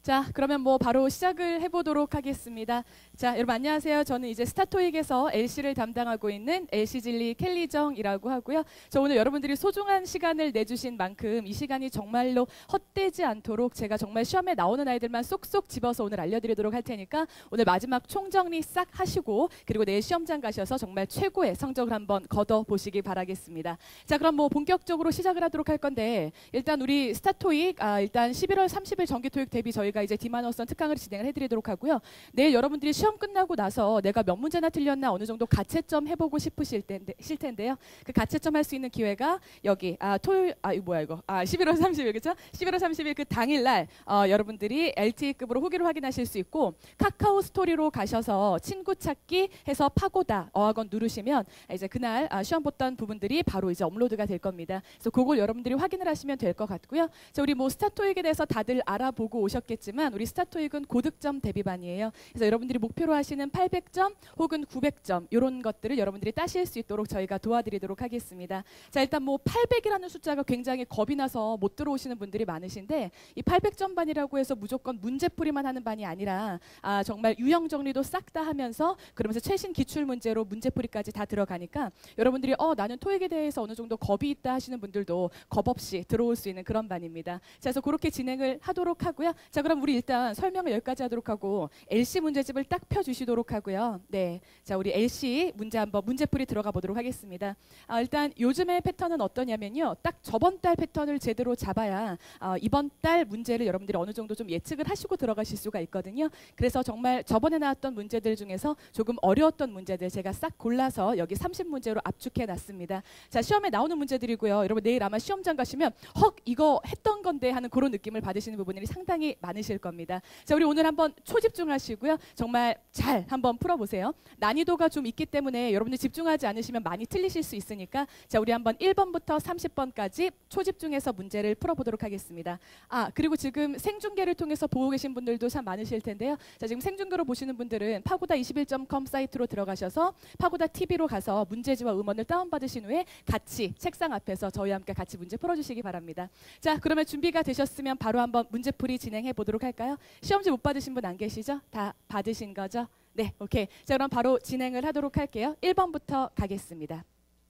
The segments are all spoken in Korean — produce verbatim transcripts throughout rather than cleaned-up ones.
자, 그러면 뭐 바로 시작을 해보도록 하겠습니다. 자, 여러분 안녕하세요. 저는 이제 스타토익에서 엘씨를 담당하고 있는 엘씨진리 켈리정이라고 하고요. 저 오늘 여러분들이 소중한 시간을 내주신 만큼 이 시간이 정말로 헛되지 않도록 제가 정말 시험에 나오는 아이들만 쏙쏙 집어서 오늘 알려드리도록 할 테니까 오늘 마지막 총정리 싹 하시고 그리고 내일 시험장 가셔서 정말 최고의 성적을 한번 거둬보시기 바라겠습니다. 자, 그럼 뭐 본격적으로 시작을 하도록 할 건데 일단 우리 스타토익 아, 일단 십일월 삼십일 정기토익 대비 저희가 이제 디마너선 특강을 진행을 해드리도록 하고요. 내일 여러분들이 시험 끝나고 나서 내가 몇 문제나 틀렸나 어느 정도 가채점 해보고 싶으실 텐데, 실 텐데요. 그 가채점 할 수 있는 기회가 여기 아 토요일 아 이거 뭐야 이거 아 십일월 삼십일 그죠? 십일월 삼십일 그 당일날 어, 여러분들이 엘티이급으로 후기를 확인하실 수 있고 카카오 스토리로 가셔서 친구 찾기 해서 파고다 어학원 누르시면 이제 그날 아, 시험 봤던 부분들이 바로 이제 업로드가 될 겁니다. 그래서 그걸 여러분들이 확인을 하시면 될 것 같고요. 자, 우리 뭐 스타토익에 대해서 다들 알아보고 오셨겠지만 우리 스타토익은 고득점 대비반이에요. 그래서 여러분들이 목표로 하시는 팔백 점 혹은 구백 점 이런 것들을 여러분들이 따실 수 있도록 저희가 도와드리도록 하겠습니다. 자, 일단 뭐 팔백이라는 숫자가 굉장히 겁이 나서 못 들어오시는 분들이 많으신데 이 팔백 점 반이라고 해서 무조건 문제풀이만 하는 반이 아니라 아, 정말 유형 정리도 싹 다 하면서 그러면서 최신 기출 문제로 문제풀이까지 다 들어가니까 여러분들이 어 나는 토익에 대해서 어느 정도 겁이 있다 하시는 분들도 겁 없이 들어올 수 있는 그런 반입니다. 자, 그래서 그렇게 진행을 하도록 하고요. 자, 그럼 우리 일단 설명을 여기까지 하도록 하고 엘씨 문제집을 딱 펴주시도록 하고요. 네, 자 우리 엘씨 문제 한번 문제풀이 들어가 보도록 하겠습니다. 아, 일단 요즘의 패턴은 어떠냐면요. 딱 저번 달 패턴을 제대로 잡아야 아, 이번 달 문제를 여러분들이 어느 정도 좀 예측을 하시고 들어가실 수가 있거든요. 그래서 정말 저번에 나왔던 문제들 중에서 조금 어려웠던 문제들 제가 싹 골라서 여기 삼십 문제로 압축해 놨습니다. 자, 시험에 나오는 문제들이고요. 여러분 내일 아마 시험장 가시면 헉 이거 했던 건데 하는 그런 느낌을 받으시는 부분들이 상당히 많으실 겁니다. 자, 우리 오늘 한번 초집중하시고요. 정말 잘 한번 풀어보세요. 난이도가 좀 있기 때문에 여러분들 집중하지 않으시면 많이 틀리실 수 있으니까 자, 우리 한번 일 번부터 삼십 번까지 초집중해서 문제를 풀어보도록 하겠습니다. 아, 그리고 지금 생중계를 통해서 보고 계신 분들도 참 많으실 텐데요. 자, 지금 생중계로 보시는 분들은 파고다 이십일 점 컴 사이트로 들어가셔서 파고다 티비로 가서 문제지와 음원을 다운받으신 후에 같이 책상 앞에서 저희와 함께 같이 문제 풀어주시기 바랍니다. 자, 그러면 준비가 되셨으면 바로 한번 문제풀이 진행해 보도록 할까요? 시험지 못 받으신 분 안 계시죠? 다 받으신 거죠? 네, 오케이. 자, 그럼 바로 진행을 하도록 할게요. 일 번부터 가겠습니다.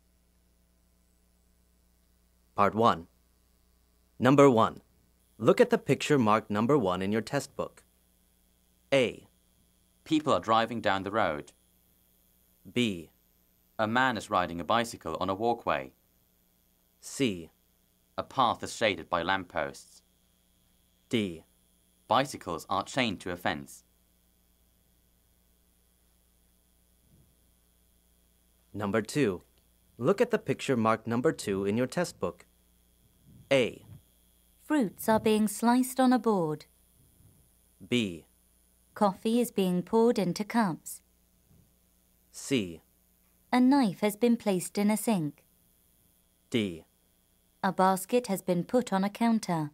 Part one. Number one. Look at the picture marked number one in your test book. A. People are driving down the road. B. A man is riding a bicycle on a walkway. C. A path is shaded by lampposts. D. Bicycles are chained to a fence. Number two. Look at the picture marked number two in your test book. A. Fruits are being sliced on a board. B. Coffee is being poured into cups. C. A knife has been placed in a sink. D. A basket has been put on a counter.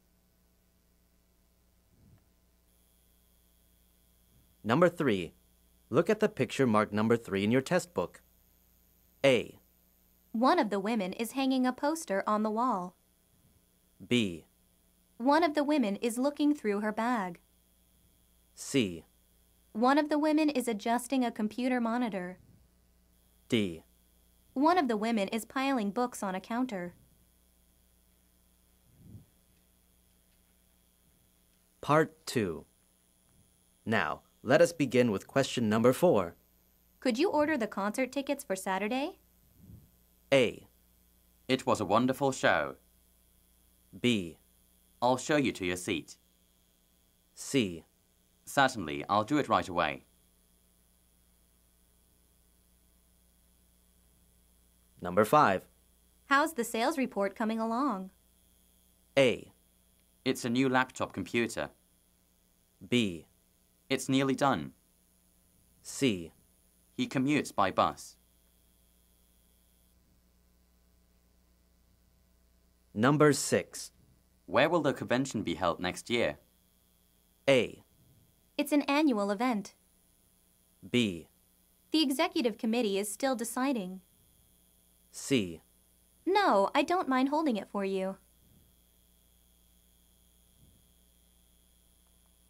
Number three. Look at the picture marked number three in your test book. A. One of the women is hanging a poster on the wall. B. One of the women is looking through her bag. C. One of the women is adjusting a computer monitor. D. One of the women is piling books on a counter. Part two. Now, let us begin with question number four. Could you order the concert tickets for Saturday? A. It was a wonderful show. B. I'll show you to your seat. C. Certainly, I'll do it right away. Number five. How's the sales report coming along? A. It's a new laptop computer. B. It's nearly done. C. He commutes by bus. Number six. Where will the convention be held next year? A. It's an annual event. B. The executive committee is still deciding. C. No, I don't mind holding it for you.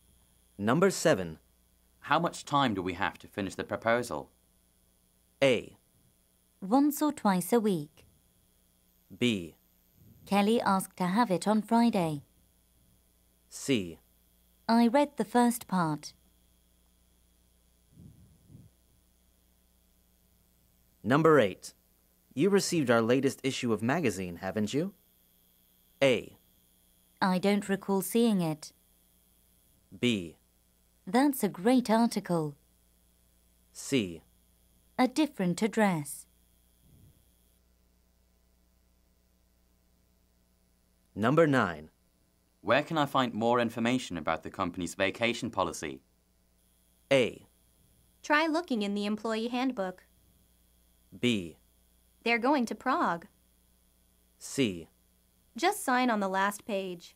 Number seven. How much time do we have to finish the proposal? A. Once or twice a week. B. Kelly asked to have it on Friday. C. I read the first part. Number eight. You received our latest issue of magazine, haven't you? A. I don't recall seeing it. B. That's a great article. C. A different address. Number nine. Where can I find more information about the company's vacation policy? A. Try looking in the employee handbook. B. They're going to Prague. C. Just sign on the last page.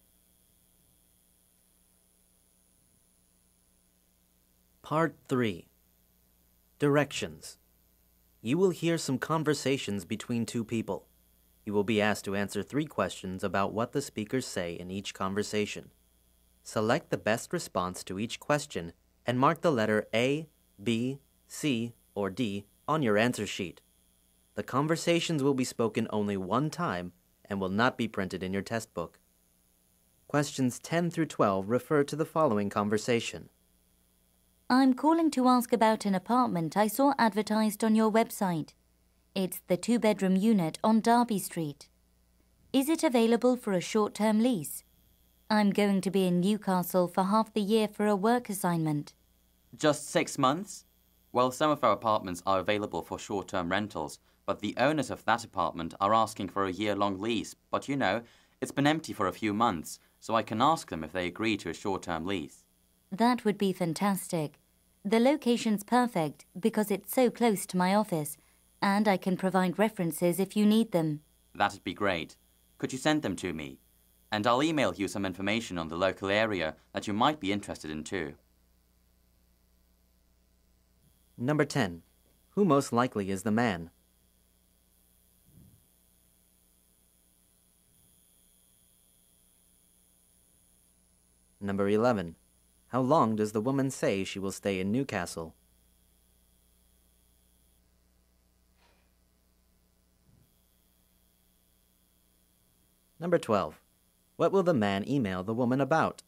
Part three. Directions. You will hear some conversations between two people. You will be asked to answer three questions about what the speakers say in each conversation. Select the best response to each question and mark the letter A, B, C, or D on your answer sheet. The conversations will be spoken only one time and will not be printed in your test book. Questions ten through twelve refer to the following conversation. I'm calling to ask about an apartment I saw advertised on your website. It's the two-bedroom unit on Derby Street. Is it available for a short-term lease? I'm going to be in Newcastle for half the year for a work assignment. Just six months? Well, some of our apartments are available for short-term rentals, but the owners of that apartment are asking for a year-long lease. But you know, it's been empty for a few months, so I can ask them if they agree to a short-term lease. That would be fantastic. The location's perfect because it's so close to my office, and I can provide references if you need them. That'd be great. Could you send them to me? And I'll email you some information on the local area that you might be interested in too. Number ten. Who most likely is the man? Number eleven. How long does the woman say she will stay in Newcastle? Number twelve. What will the man email the woman about?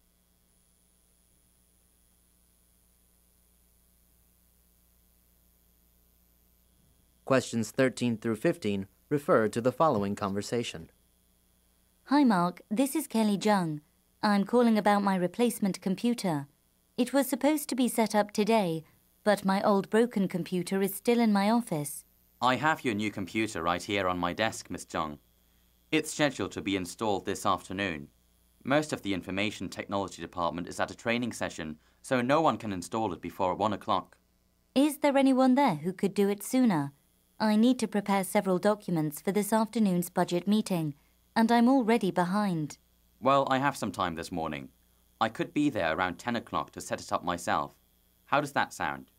Questions thirteen through fifteen refer to the following conversation. Hi Mark, this is Kelly Jung. I'm calling about my replacement computer. It was supposed to be set up today, but my old broken computer is still in my office. I have your new computer right here on my desk, Miss Jung. It's scheduled to be installed this afternoon. Most of the information technology department is at a training session, so no one can install it before one o'clock. Is there anyone there who could do it sooner? I need to prepare several documents for this afternoon's budget meeting, and I'm already behind. Well, I have some time this morning. I could be there around ten o'clock to set it up myself. How does that sound?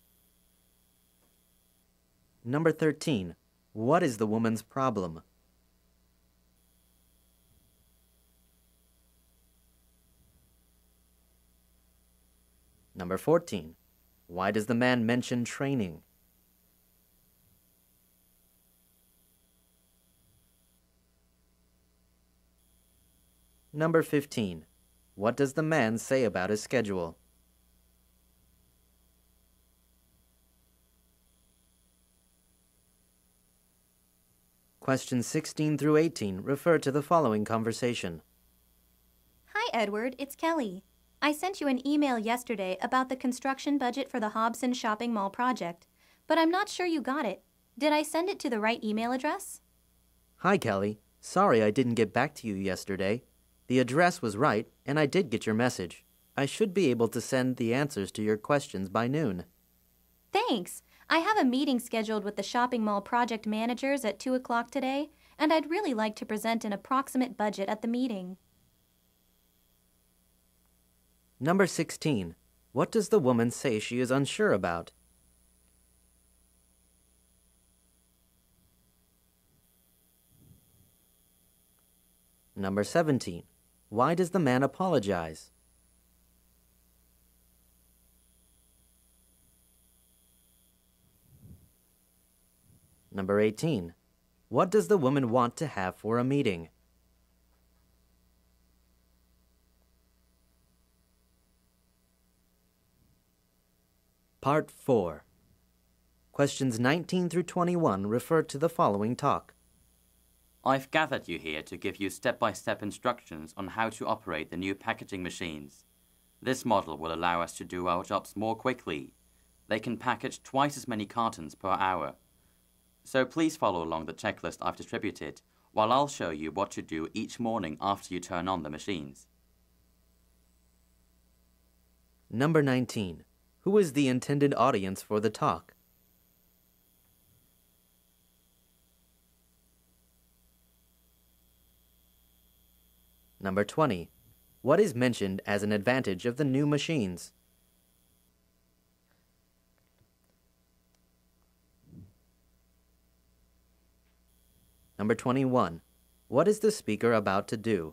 Number thirteen. What is the woman's problem? Number fourteen. Why does the man mention training? Number fifteen. What does the man say about his schedule? Questions sixteen through eighteen refer to the following conversation. Hi, Edward. It's Kelly. I sent you an email yesterday about the construction budget for the Hobson Shopping Mall project, but I'm not sure you got it. Did I send it to the right email address? Hi, Kelly. Sorry I didn't get back to you yesterday. The address was right, and I did get your message. I should be able to send the answers to your questions by noon. Thanks. I have a meeting scheduled with the shopping mall project managers at two o'clock today, and I'd really like to present an approximate budget at the meeting. Number sixteen. What does the woman say she is unsure about? Number seventeen. Why does the man apologize? Number eighteen. What does the woman want to have for a meeting? Part four. Questions nineteen through twenty-one refer to the following talk. I've gathered you here to give you step-by-step instructions on how to operate the new packaging machines. This model will allow us to do our jobs more quickly. They can package twice as many cartons per hour. So please follow along the checklist I've distributed, while I'll show you what to do each morning after you turn on the machines. Number nineteen. Who is the intended audience for the talk? Number twenty. What is mentioned as an advantage of the new machines? Number twenty-one. What is the speaker about to do?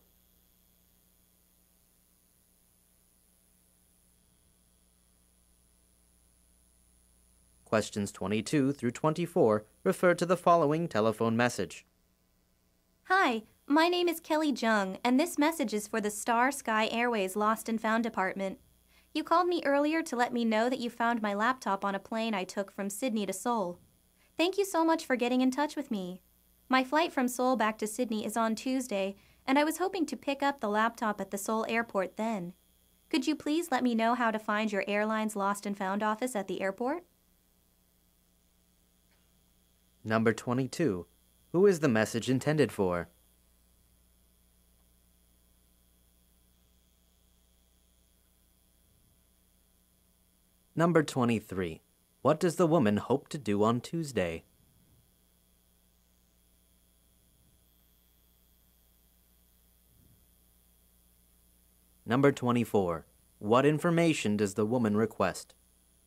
Questions twenty-two through twenty-four refer to the following telephone message. Hi, my name is Kelly Jung, and this message is for the Star Sky Airways Lost and Found Department. You called me earlier to let me know that you found my laptop on a plane I took from Sydney to Seoul. Thank you so much for getting in touch with me. My flight from Seoul back to Sydney is on Tuesday, and I was hoping to pick up the laptop at the Seoul airport then. Could you please let me know how to find your airline's Lost and Found office at the airport? Number twenty-two. Who is the message intended for? Number twenty-three. What does the woman hope to do on Tuesday? Number twenty-four. What information does the woman request?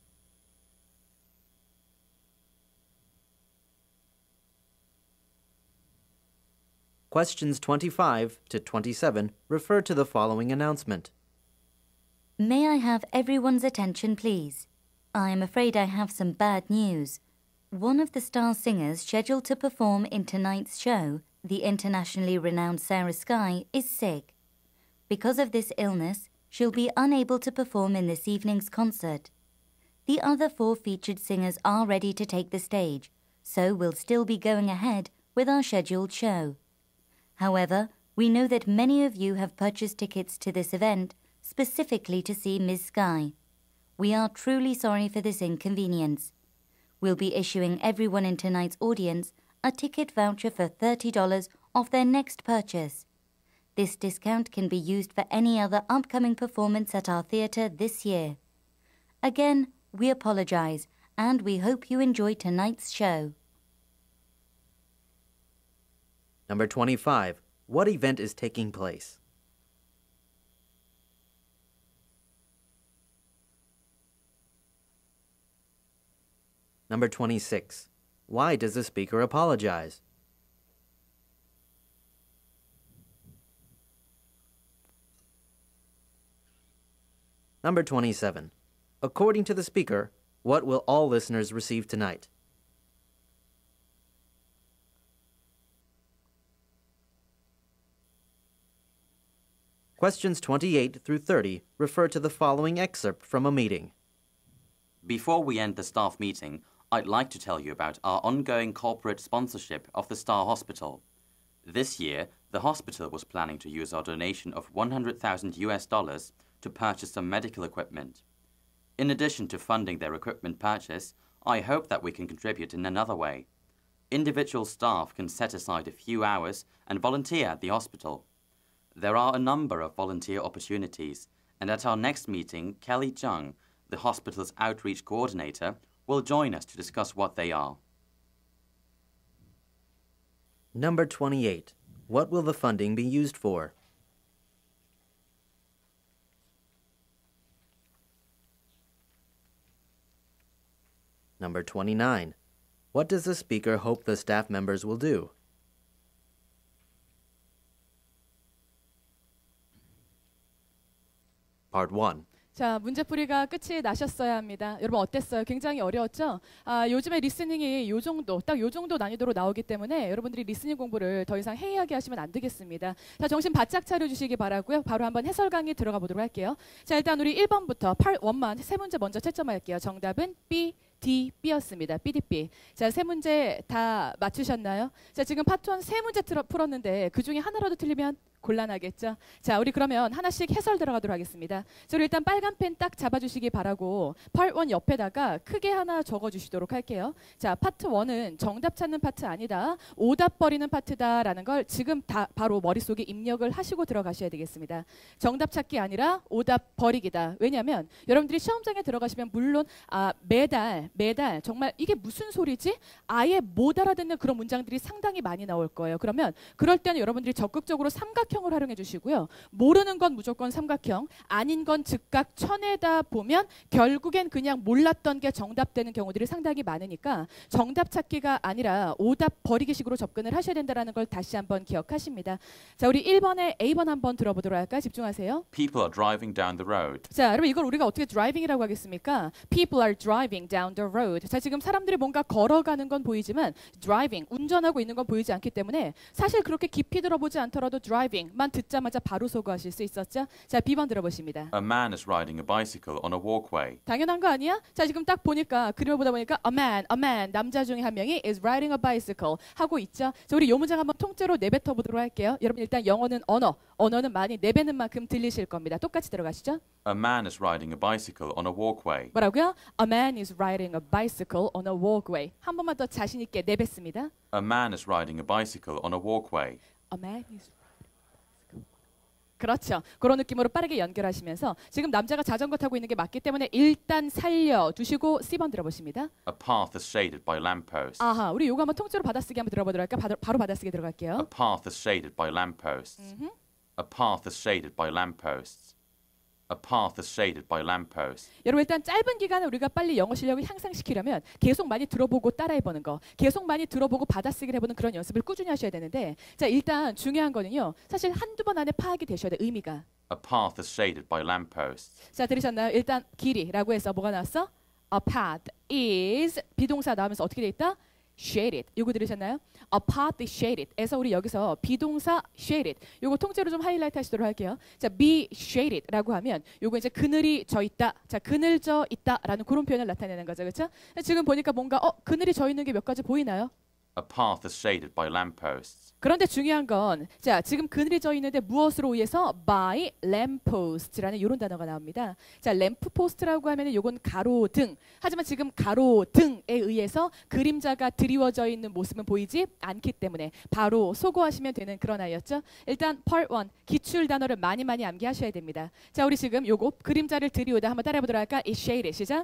Questions twenty-five to twenty-seven refer to the following announcement. May I have everyone's attention, please? I am afraid I have some bad news. One of the star singers scheduled to perform in tonight's show, the internationally renowned Sarah Sky, is sick. Because of this illness, she'll be unable to perform in this evening's concert. The other four featured singers are ready to take the stage, so we'll still be going ahead with our scheduled show. However, we know that many of you have purchased tickets to this event specifically to see Miz Sky. We are truly sorry for this inconvenience. We'll be issuing everyone in tonight's audience a ticket voucher for thirty dollars off their next purchase. This discount can be used for any other upcoming performance at our theatre this year. Again, we apologize, and we hope you enjoy tonight's show. Number twenty-five. What event is taking place? Number twenty-six. Why does the speaker apologize? Number twenty-seven. According to the speaker, what will all listeners receive tonight? Questions twenty-eight through thirty refer to the following excerpt from a meeting. Before we end the staff meeting, I'd like to tell you about our ongoing corporate sponsorship of the Star Hospital. This year, the hospital was planning to use our donation of one hundred thousand U S dollars to purchase some medical equipment. In addition to funding their equipment purchase, I hope that we can contribute in another way. Individual staff can set aside a few hours and volunteer at the hospital. There are a number of volunteer opportunities, and at our next meeting, Kelly Jung, the hospital's outreach coordinator, will join us to discuss what they are. Number twenty-eight. What will the funding be used for? Number twenty-nine. What does the speaker hope the staff members will do? Part one. 자, 문제풀이가 끝이 나셨어야 합니다. 여러분 어땠어요? 굉장히 어려웠죠? 아, 요즘에 리스닝이 요 정도, 딱 요 정도 난이도로 나오기 때문에 여러분들이 리스닝 공부를 더 이상 해이하게 하시면 안 되겠습니다. 자, 정신 바짝 차려주시기 바라고요. 바로 한번 해설 강의 들어가 보도록 할게요. 자, 일단 우리 일 번부터 팔 원만 세 문제 먼저 채점할게요. 정답은 B, D, B였습니다. B, D, B. 자, 세 문제 다 맞추셨나요? 자, 지금 파트 일 세 문제 틀어, 풀었는데 그 중에 하나라도 틀리면 곤란하겠죠? 자, 우리 그러면 하나씩 해설 들어가도록 하겠습니다. 자, 우리 일단 빨간 펜 딱 잡아주시기 바라고 파트 일 옆에다가 크게 하나 적어주시도록 할게요. 자, 파트 일은 정답 찾는 파트 아니다. 오답 버리는 파트다라는 걸 지금 다 바로 머릿속에 입력을 하시고 들어가셔야 되겠습니다. 정답 찾기 아니라 오답 버리기다. 왜냐하면 여러분들이 시험장에 들어가시면 물론 아, 매달 매달 정말 이게 무슨 소리지? 아예 못 알아듣는 그런 문장들이 상당히 많이 나올 거예요. 그러면 그럴 때는 여러분들이 적극적으로 삼각형을 활용해 주시고요. 모르는 건 무조건 삼각형, 아닌 건 즉각 쳐내다 보면 결국엔 그냥 몰랐던 게 정답되는 경우들이 상당히 많으니까 정답 찾기가 아니라 오답 버리기식으로 접근을 하셔야 된다는 걸 다시 한번 기억하십니다. 자, 우리 일 번에 A 번 한번 들어보도록 할까요? 집중하세요. People are driving down the road. 자, 여러분 이걸 우리가 어떻게 driving이라고 하겠습니까? People are driving down the road. 자, 지금 사람들이 뭔가 걸어가는 건 보이지만 driving, 운전하고 있는 건 보이지 않기 때문에 사실 그렇게 깊이 들어보지 않더라도 driving만 듣자마자 바로 소거하실 수 있었죠? 자, B 번 들어보십니다. A man is riding a bicycle on a walkway. 당연한 거 아니야? 자, 지금 딱 보니까 그림을 보다 보니까 a man, a man, 남자 중에 한 명이 is riding a bicycle 하고 있죠? 자, 우리 요 문장 한번 통째로 내뱉어 보도록 할게요. 여러분 일단 영어는 언어, 언어는 많이 내뱉는 만큼 들리실 겁니다. 똑같이 들어가시죠? A man is riding a bicycle on a walkway. 뭐라고요? A man is riding a bicycle on a walkway. 한 번만 더 자신 있게 내뱉습니다. A man is riding a bicycle on a walkway. A man is 그렇죠. 그런 느낌으로 빠르게 연결하시면서 지금 남자가 자전거 타고 있는 게 맞기 때문에 일단 살려두시고 C 번 들어보십니다. A path is shaded by lampposts. 아하, 우리 요거 한번 통째로 받아쓰기 한번 들어보도록 할까요? 바로, 바로 받아쓰기 A 들어갈게요. path is shaded by lampposts. 음흠. A path is shaded by lampposts. A path is shaded by lampposts. 여러분 일단 짧은 기간에 우리가 빨리 영어 실력을 향상시키려면 계속 많이 들어보고 따라해보는 거, 계속 많이 들어보고 받아쓰기를 해보는 그런 연습을 꾸준히 하셔야 되는데, 자, 일단 중요한 거는요, 사실 한두 번 안에 파악이 되셔야 돼요. 의미가. A path is shaded by lampposts. 자, 들으셨나요? 일단 길이라고 해서 뭐가 나왔어? A path is 비동사 나오면서 어떻게 돼 있다? shaded. 이거 들으셨나요? A path is shaded. 에서 우리 여기서 비동사 shaded. 이거 통째로 좀 하이라이트 하시도록 할게요. 자, be shaded라고 하면 요거 이제 그늘이 져 있다. 자, 그늘 져 있다라는 그런 표현을 나타내는 거죠, 그렇죠? 지금 보니까 뭔가 어 그늘이 져 있는 게 몇 가지 보이나요? A path is shaded by lampposts. 그런데 중요한 건, 자, 지금 그늘이 져 있는데 무엇으로 의해서? by lampost라는 이런 단어가 나옵니다. 자, lampost라고 하면은 요건 가로등. 하지만 지금 가로등에 의해서 그림자가 드리워져 있는 모습은 보이지 않기 때문에 바로 소거하시면 되는 그런 아이였죠. 일단 part 일 기출 단어를 많이 많이 암기하셔야 됩니다. 자, 우리 지금 요거 그림자를 드리우다 한번 따라해 보도록 할까? is shaded. 시작.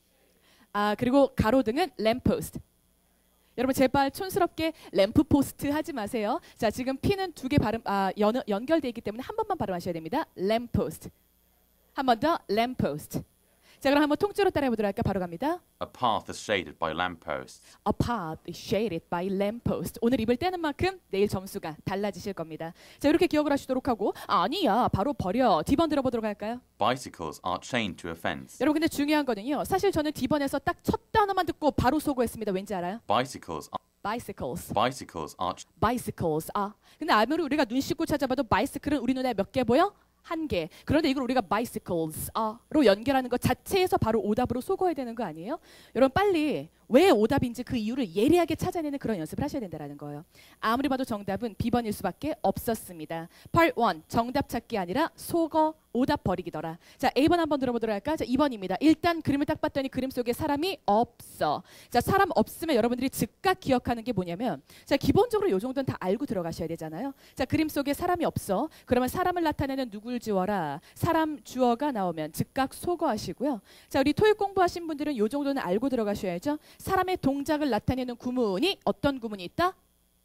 아, 그리고 가로등은 lamppost. 여러분 제발 촌스럽게 램프 포스트 하지 마세요. 자, 지금 P는 두 개 발음 아, 연, 연결되어 있기 때문에 한 번만 발음하셔야 됩니다. 램프 포스트. 한 번 더 램프 포스트. 자, 그럼 한번 통째로 따라해 보도록 할까? 바로 갑니다. A path is shaded by lampposts. A path is shaded by lamppost. 오늘 입을 떼는 만큼 내일 점수가 달라지실 겁니다. 자, 이렇게 기억을 하시도록 하고, 아, 아니야 바로 버려. D번 들어보도록 할까요? Bicycles are chained to a fence. 여러분 근데 중요한 거는요, 사실 저는 D번에서 딱 첫 단어만 듣고 바로 소거했습니다. 왠지 알아요? Bicycles are bicycles. bicycles are bicycles. 아, 근데 아무리 우리가 눈 씻고 찾아봐도 바이스클은 우리 눈에 몇 개 보여? 한 개. 그런데 이걸 우리가 bicycles로 연결하는 것 자체에서 바로 오답으로 소거해야 되는 거 아니에요? 여러분 빨리 왜 오답인지 그 이유를 예리하게 찾아내는 그런 연습을 하셔야 된다는 거예요. 아무리 봐도 정답은 B번일 수밖에 없었습니다. part 일 정답 찾기 아니라 소거 오답 버리기더라. 자, A번 한번 들어보도록 할까? 자, 이 번입니다. 일단 그림을 딱 봤더니 그림 속에 사람이 없어. 자, 사람 없으면 여러분들이 즉각 기억하는 게 뭐냐면, 자, 기본적으로 요 정도는 다 알고 들어가셔야 되잖아요. 자, 그림 속에 사람이 없어. 그러면 사람을 나타내는 누굴 지워라. 사람 주어가 나오면 즉각 소거하시고요. 자, 우리 토익 공부하신 분들은 요 정도는 알고 들어가셔야죠. 사람의 동작을 나타내는 구문이 어떤 구문이 있다?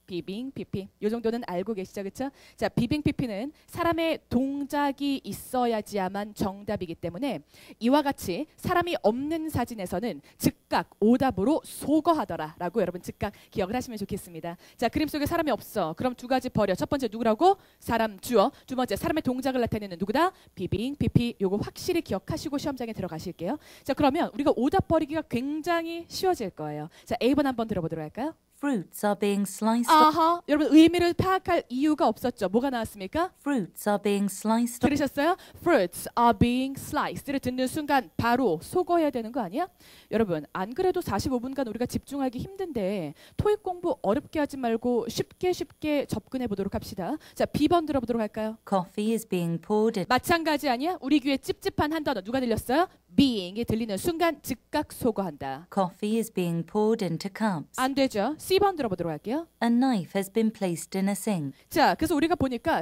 비빙 피피. 요 정도는 알고 계시죠, 그렇죠? 자, 비빙 피피는 사람의 동작이 있어야지야만 정답이기 때문에 이와 같이 사람이 없는 사진에서는 즉각 오답으로 소거하더라라고 여러분 즉각 기억을 하시면 좋겠습니다. 자, 그림 속에 사람이 없어. 그럼 두 가지 버려. 첫 번째 누구라고? 사람 주어. 두 번째 사람의 동작을 나타내는 누구다? 비빙 피피. 요거 확실히 기억하시고 시험장에 들어가실게요. 자, 그러면 우리가 오답 버리기가 굉장히 쉬워질 거예요. 자, A 번 한번 들어보도록 할까요? Fruits are being sliced. 아하, 여러분 의미를 파악할 이유가 없었죠. 뭐가 나왔습니까? Fruits are being sliced. 들으셨어요? Fruits are being sliced를 듣는 순간 바로 소거해야 되는 거 아니야? 여러분 안 그래도 사십오 분간 우리가 집중하기 힘든데 토익 공부 어렵게 하지 말고 쉽게 쉽게 접근해 보도록 합시다. 자, B번 들어보도록 할까요? Coffee is being poured. in- 마찬가지 아니야? 우리 귀에 찝찝한 한 단어 누가 들렸어요? being이 들리는 순간 즉각 소거한다. Coffee is being poured into cups. 안 되죠? C번 들어보도록 할게요. A knife has been placed in a sink. 자, 그래서 우리가 보니까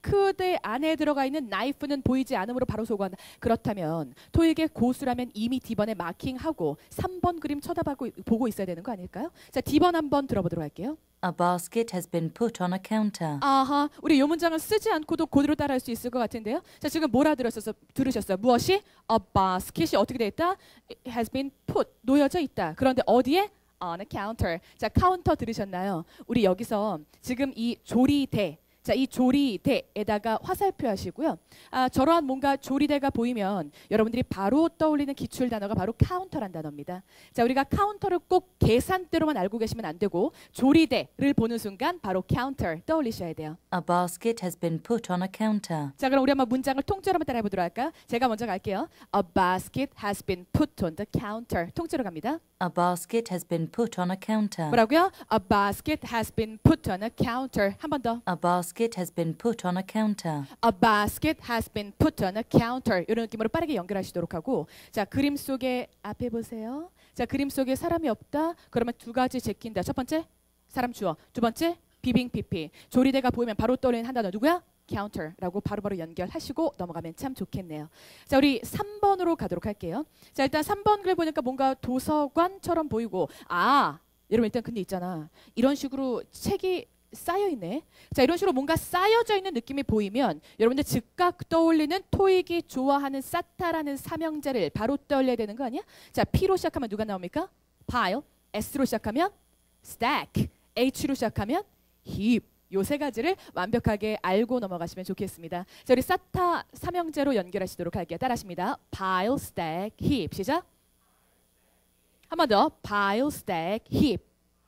싱크대 안에 들어가 있는 나이프는 보이지 않으므로 바로 소거한다. 그렇다면 토익의 고수라면 이미 D번에 마킹하고 삼 번 그림 쳐다보고 보고 있어야 되는 거 아닐까요? 자, D번 한번 들어보도록 할게요. A basket has been put on a counter. 아하, 우리 이 문장을 쓰지 않고도 그대로 따라할 수 있을 것 같은데요. 자, 지금 뭐라 들으셨어? 들으셨어요? 무엇이? A basket이 어떻게 돼 있다? It has been put, 놓여져 있다. 그런데 어디에? On a counter. 자, 카운터 들으셨나요? 우리 여기서 지금 이 조리대, 자, 이 조리대에다가 화살표 하시고요. 아, 저러한 뭔가 조리대가 보이면 여러분들이 바로 떠올리는 기출 단어가 바로 카운터란 단어입니다. 자, 우리가 카운터를 꼭 계산대로만 알고 계시면 안 되고 조리대를 보는 순간 바로 counter 떠올리셔야 돼요. A basket has been put on a counter. 자, 그럼 우리 한번 문장을 통째로 한번 따라해 보도록 할까요? 제가 먼저 갈게요. A basket has been put on the counter. 통째로 갑니다. A basket has been put on a counter. 뭐라고요? A basket has been put on a counter. 한 번 더. A basket has been put on a counter. A basket has been put on a counter. 이런 느낌으로 빠르게 연결하시도록 하고, 자, 그림 속에 앞에 보세요. 자, 그림 속에 사람이 없다. 그러면 두 가지 제낀다. 첫 번째 사람 주어. 두 번째 비빙 피피. 조리대가 보이면 바로 떠오르는 한 단어 누구야? counter라고 바로바로 연결하시고 넘어가면 참 좋겠네요. 자, 우리 삼 번으로 가도록 할게요. 자, 일단 삼 번 글 보니까 뭔가 도서관처럼 보이고, 아, 여러분 일단 근데 있잖아. 이런 식으로 책이 쌓여 있네. 자, 이런 식으로 뭔가 쌓여져 있는 느낌이 보이면 여러분들 즉각 떠올리는 토익이 좋아하는 쌓다라는 삼형제를 바로 떠올려야 되는 거 아니야? 자, P로 시작하면 누가 나옵니까? pile. S로 시작하면 stack. H로 시작하면 heap. 요 세 가지를 완벽하게 알고 넘어가시면 좋겠습니다. 자, 우리 쌓다 삼형제로 연결하시도록 할게요. 따라하십니다. pile, stack, heap. 시작. 한 번 더. pile, stack, heap.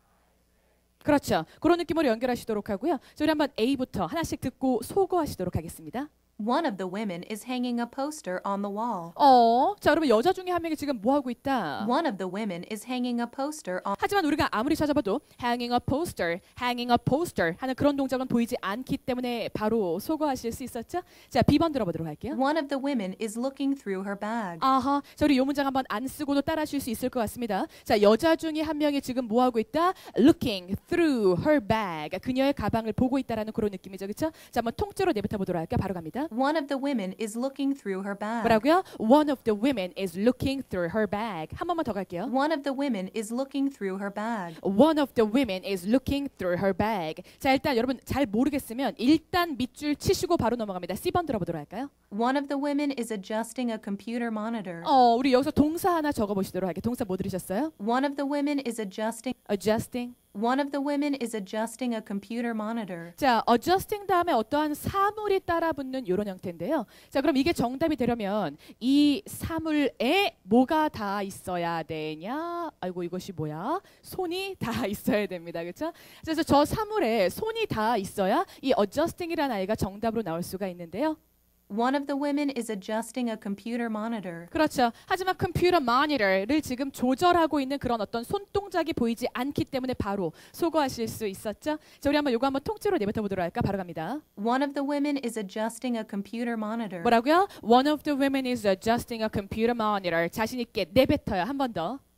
그렇죠. 그런 느낌으로 연결하시도록 하고요. 자, 우리 한번 A부터 하나씩 듣고 소거하시도록 하겠습니다. One of the women is hanging a poster on the wall. 어, 자, 여러분 여자 중에 한 명이 지금 뭐 하고 있다? One of the women is hanging a poster on 하지만 우리가 아무리 찾아봐도 hanging a poster, hanging a poster 하는 그런 동작은 보이지 않기 때문에 바로 소거하실 수 있었죠? 자, B번 들어보도록 할게요. One of the women is looking through her bag. 아하, 자, 우리 이 문장 한번 안 쓰고도 따라하실 수 있을 것 같습니다. 자, 여자 중에 한 명이 지금 뭐 하고 있다? Looking through her bag. 그녀의 가방을 보고 있다라는 그런 느낌이죠, 그렇죠? 자, 한번 통째로 내뱉어 보도록 할게요. 바로 갑니다. One of the women is looking through her bag. 뭐라고요? One of the women is looking through her bag. 한 번만 더 갈게요. One of the women is looking through her bag. One of the women is looking through her bag. 자, 일단 여러분 잘 모르겠으면 일단 밑줄 치시고 바로 넘어갑니다. C번 들어보도록 할까요? One of the women is adjusting a computer monitor. 어, 우리 여기서 동사 하나 적어보시도록 할게요. 동사 뭐 들으셨어요? One of the women is adjusting Adjusting. One of the women is adjusting a computer monitor. 자, adjusting 다음에 어떠한 사물이 따라붙는 이런 형태인데요. 자, 그럼 이게 정답이 되려면 이 사물에 뭐가 다 있어야 되냐? 아이고, 이것이 뭐야? 손이 다 있어야 됩니다. 그렇죠? 그래서 저 사물에 손이 다 있어야 이 adjusting이라는 아이가 정답으로 나올 수가 있는데요. One of the women is adjusting a computer monitor. 그렇죠. 하지만 컴퓨터 모니터를 지금 조절하고 있는 그런 어떤 손동작이 보이지 않기 때문에 바로 소거하실 수 있었죠. 자, 우리 한번 요거 한번 통째로 내뱉어 보도록 할까? 바로 갑니다. One of the women is adjusting a computer monitor. 뭐라고요? One of the women is adjusting a computer monitor. 자신 있게 내뱉어요. 한 번 더.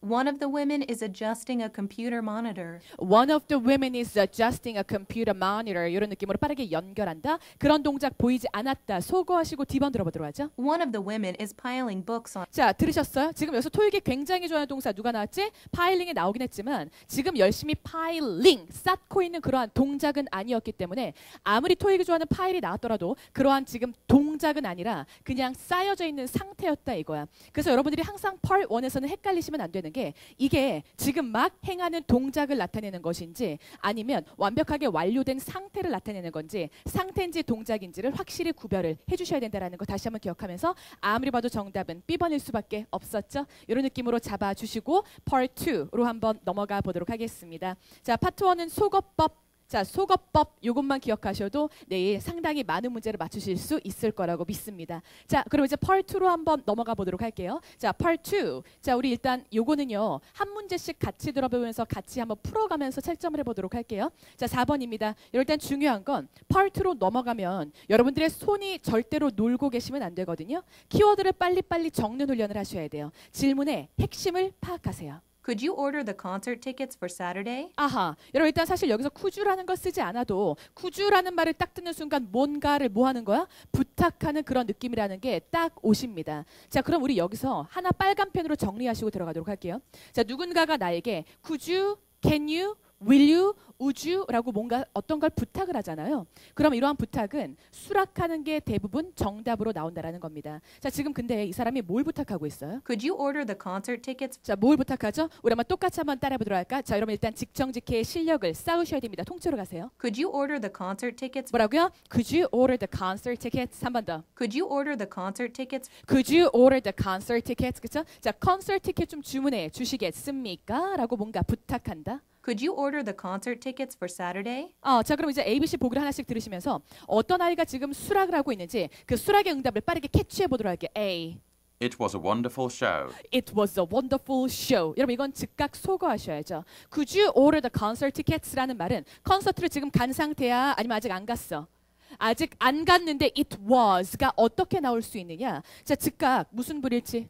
One of the women is adjusting a computer monitor. One of the women is adjusting a computer monitor. 이런 느낌으로 빠르게 연결한다. 그런 동작 보이지 않았다. 소거하시고 D번 들어보도록 하죠. One of the women is piling books on. 자, 들으셨어요? 지금 여기서 토익이 굉장히 좋아하는 동사 누가 나왔지? 파일링이 나오긴 했지만 지금 열심히 파일링, 쌓고 있는 그러한 동작은 아니었기 때문에 아무리 토익이 좋아하는 파일이 나왔더라도 그러한 지금 동작은 아니라 그냥 쌓여져 있는 상태였다 이거야. 그래서 여러분들이 항상 part 원에서는 헷갈리시면 안 되는 게 이게 지금 막 행하는 동작을 나타내는 것인지 아니면 완벽하게 완료된 상태를 나타내는 건지 상태인지 동작인지를 확실히 구별을 해주셔야 된다는 거 다시 한번 기억하면서 아무리 봐도 정답은 B번일 수밖에 없었죠. 이런 느낌으로 잡아주시고 part 이로 한번 넘어가 보도록 하겠습니다. 자, 파트 일은 속어법. 자, 속어법 요것만 기억하셔도 내일 상당히 많은 문제를 맞추실 수 있을 거라고 믿습니다. 자, 그럼 이제 part 이로 한번 넘어가 보도록 할게요. 자, part 이. 자, 우리 일단 요거는요. 한 문제씩 같이 들어보면서 같이 한번 풀어가면서 채점을 해보도록 할게요. 자, 사 번입니다. 일단 중요한 건 part 이로 넘어가면 여러분들의 손이 절대로 놀고 계시면 안 되거든요. 키워드를 빨리빨리 적는 훈련을 하셔야 돼요. 질문의 핵심을 파악하세요. Could you order the concert tickets for Saturday? 아하, 여러분 일단 사실 여기서 쿠주라는 걸 쓰지 않아도 쿠주라는 말을 딱 듣는 순간 뭔가를 뭐 하는 거야? 부탁하는 그런 느낌이라는 게 딱 오십니다. 자, 그럼 우리 여기서 하나 빨간 펜으로 정리하시고 들어가도록 할게요. 자, 누군가가 나에게 could you, can you, will you, would you 라고 뭔가 어떤 걸 부탁을 하잖아요. 그럼 이러한 부탁은 수락하는 게 대부분 정답으로 나온다라는 겁니다. 자, 지금 근데 이 사람이 뭘 부탁하고 있어요? Could you order the concert tickets? 자, 뭘 부탁하죠? 우리 한번 똑같이 한번 따라해보도록 할까? 자, 여러분 일단 직정직해의 실력을 쌓으셔야 됩니다. 통째로 가세요. Could you order the concert tickets? 뭐라고요? Could you order the concert tickets? 한 번 더. Could you order the concert tickets? Could you order the concert tickets? 그렇죠? 자, 콘서트 티켓 좀 주문해 주시겠습니까? 라고 뭔가 부탁한다. Could you order the concert tickets for Saturday? 어, 자, 그럼 이제 A, B, C 보기를 하나씩 들으시면서 어떤 아이가 지금 수락을 하고 있는지 그 수락의 응답을 빠르게 캐치해 보도록 할게요. A. It was a wonderful show. It was a wonderful show. 여러분 이건 즉각 소거하셔야죠. Could you order the concert tickets라는 말은 콘서트를 지금 간 상태야? 아니면 아직 안 갔어? 아직 안 갔는데 it was가 어떻게 나올 수 있느냐? 자, 즉각 무슨 불일치?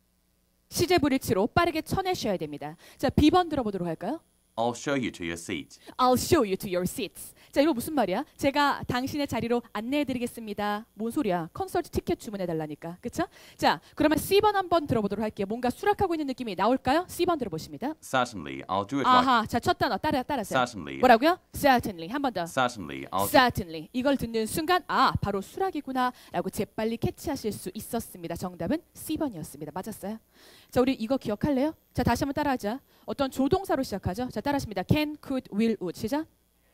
시제 불일치로 빠르게 쳐내셔야 됩니다. 자, B번 들어보도록 할까요? I'll show you to your seat. I'll show you to your seats. 자, 이거 무슨 말이야? 제가 당신의 자리로 안내해드리겠습니다. 뭔 소리야? 콘서트 티켓 주문해달라니까. 그쵸? 자, 그러면 C번 한번 들어보도록 할게요. 뭔가 수락하고 있는 느낌이 나올까요? C번 들어보십니다. Certainly, I'll do it 아하, right. 자, 첫 단어 따라, 따라하세요. Certainly. 뭐라고요? Certainly. 한 번 더. Certainly, I'll do Certainly. 이걸 듣는 순간 아, 바로 수락이구나 라고 재빨리 캐치하실 수 있었습니다. 정답은 C번이었습니다. 맞았어요? 자, 우리 이거 기억할래요? 자, 다시 한번 따라하자. 어떤 조동사로 시작하죠? 자, 따라하십니다. Can, could, will, would. 시작.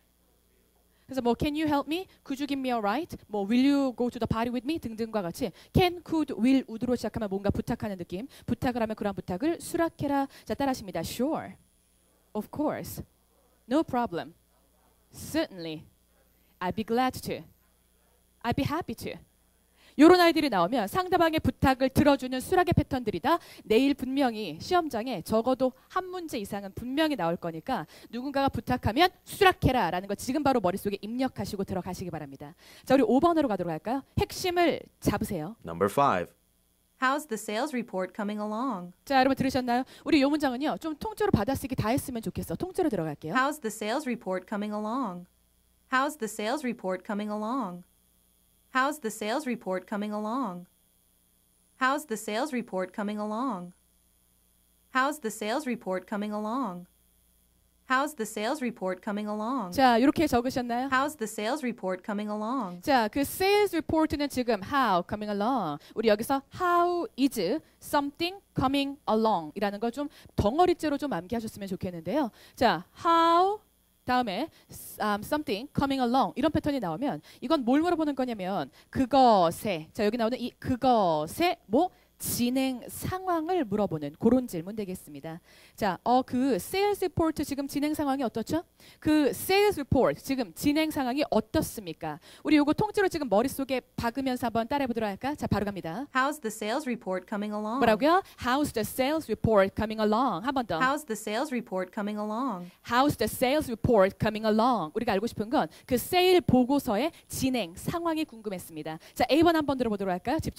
그래서 뭐 can you help me? Could you give me a ride? 뭐 will you go to the party with me? 등등과 같이 can, could, will, would로 시작하면 뭔가 부탁하는 느낌. 부탁을 하면 그런 부탁을 수락해라. 자, 따라하십니다. Sure. Of course. No problem. Certainly. I'd be glad to. I'd be happy to. 이런 아이들이 나오면 상대방의 부탁을 들어주는 수락의 패턴들이다. 내일 분명히 시험장에 적어도 한 문제 이상은 분명히 나올 거니까 누군가가 부탁하면 수락해라 라는 거 지금 바로 머릿속에 입력하시고 들어가시기 바랍니다. 자, 우리 오 번으로 가도록 할까요? 핵심을 잡으세요. Number five. How's the sales report coming along? 자, 여러분 들으셨나요? 우리 이 문장은요. 좀 통째로 받아쓰기 다 했으면 좋겠어. 통째로 들어갈게요. How's the sales report coming along? How's the sales report coming along? How's the sales report coming along? How's the sales report coming along? How's the sales report coming along? How's the sales report coming along? 자, 이렇게 적으셨나요? How's the sales report coming along? 자, 그 sales report는 지금 how coming along. 우리 여기서 how is something coming along 이라는 걸 좀 덩어리째로 좀 암기하셨으면 좋겠는데요. 자, how 다음에 um, something coming along 이런 패턴이 나오면 이건 뭘 물어보는 거냐면 그것에 자 여기 나오는 이 그것에 뭐 진행 상황을 물어보는 그런 질문 되겠습니다. 자, 어, 그 sales report 지금 진행 상황이 어떻죠? 그 sales report 지금 진행 상황이 어떻습니까? 우리 요거 통째로 지금 머릿속에 박으면서 한번 따라해 보도록 할까? 자, 바로 갑니다. How's the sales report coming along? 뭐라고요? How's the sales report coming along? 한 번 더. How's the sales report coming along? How's the sales report coming along? 우리가 알고 싶은 건 그 세일 보고서의 진행 상황이 궁금했습니다. 자, A 번 한번 들어보도록 할까요? 집중.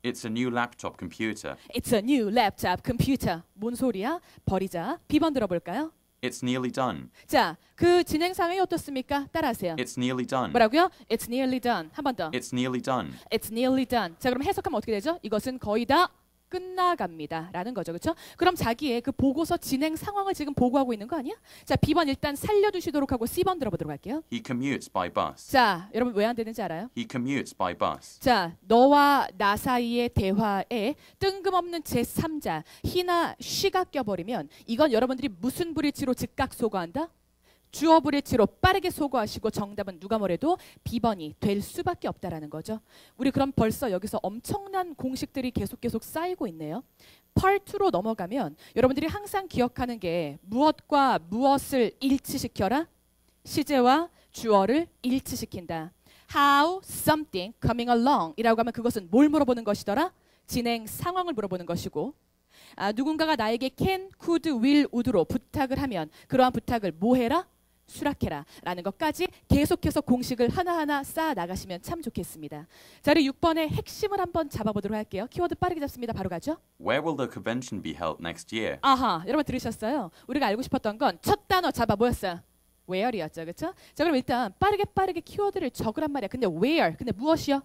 It's a new laptop computer. It's a new laptop computer. 뭔 소리야? 버리자. B번 들어볼까요? It's nearly done. 자, 그 진행 상황이 어떻습니까? 따라하세요. It's nearly done. 뭐라고요? It's nearly done. 한 번 더. It's nearly done. It's nearly done. 자, 그럼 해석하면 어떻게 되죠? 이것은 거의 다 끝나갑니다. 라는 거죠. 그렇죠? 그럼 자기의 그 보고서 진행 상황을 지금 보고하고 있는 거 아니야? 자, B번 일단 살려두시도록 하고 C번 들어보도록 할게요. He commutes by bus. 자, 여러분 왜 안 되는지 알아요? He commutes by bus. 자, 너와 나 사이의 대화에 뜬금없는 제삼자, he나 she가 껴버리면 이건 여러분들이 무슨 브릿지로 즉각 소거한다? 주어 브릿지로 빠르게 소거하시고 정답은 누가 뭐래도 B번이 될 수밖에 없다라는 거죠. 우리 그럼 벌써 여기서 엄청난 공식들이 계속 계속 쌓이고 있네요. Part 이로 넘어가면 여러분들이 항상 기억하는 게 무엇과 무엇을 일치시켜라? 시제와 주어를 일치시킨다. How something coming along 이라고 하면 그것은 뭘 물어보는 것이더라? 진행 상황을 물어보는 것이고 아, 누군가가 나에게 can, could, will, would로 부탁을 하면 그러한 부탁을 뭐 해라? 수락해라 라는 것까지 계속해서 공식을 하나하나 쌓아 나가시면 참 좋겠습니다. 자, 우리 육 번의 핵심을 한번 잡아보도록 할게요. 키워드 빠르게 잡습니다. 바로 가죠. Where will the convention be held next year? 아하, 여러분 들으셨어요? 우리가 알고 싶었던 건 첫 단어 잡아 뭐였어요? where이었죠. 그렇죠? 자, 그럼 일단 빠르게 빠르게 키워드를 적으란 말이야. 근데 where? 근데 무엇이요?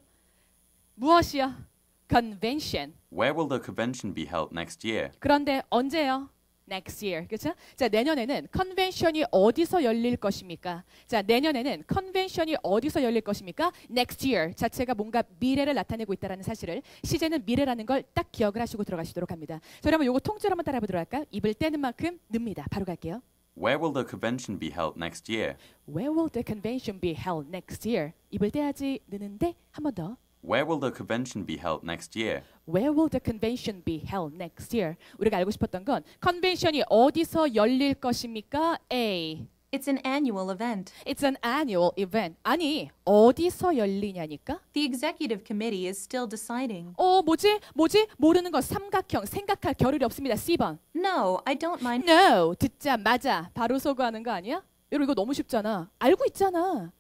무엇이요? convention. Where will the convention be held next year? 그런데 언제요? next year. 그렇죠? 자, 내년에는 컨벤션이 어디서 열릴 것입니까? 자, 내년에는 컨벤션이 어디서 열릴 것입니까? next year 자체가 뭔가 미래를 나타내고 있다는 사실을 시제는 미래라는 걸 딱 기억을 하시고 들어가시도록 합니다. 자, 여러분 요거 통째로 한번 따라 보도록 할까요? 입을 떼는 만큼 늡니다. 바로 갈게요. Where will the convention be held next year? Where will the convention be held next year? 입을 떼야지 느는데 한 번 더. Where will the convention be held next year? Where will the convention be held next year? 우리가 알고 싶었던 건 컨벤션이 어디서 열릴 것입니까? A. It's an annual event. It's an annual event. 아니, 어디서 열리냐니까? The executive committee is still deciding. 어, 뭐지? 뭐지? 모르는 거 삼각형, 생각할 겨를이 없습니다. C번. No, I don't mind. No, 듣자, 맞아. 바로 소거하는 거 아니야? 여러분 이거 너무 쉽잖아. 알고 있잖아.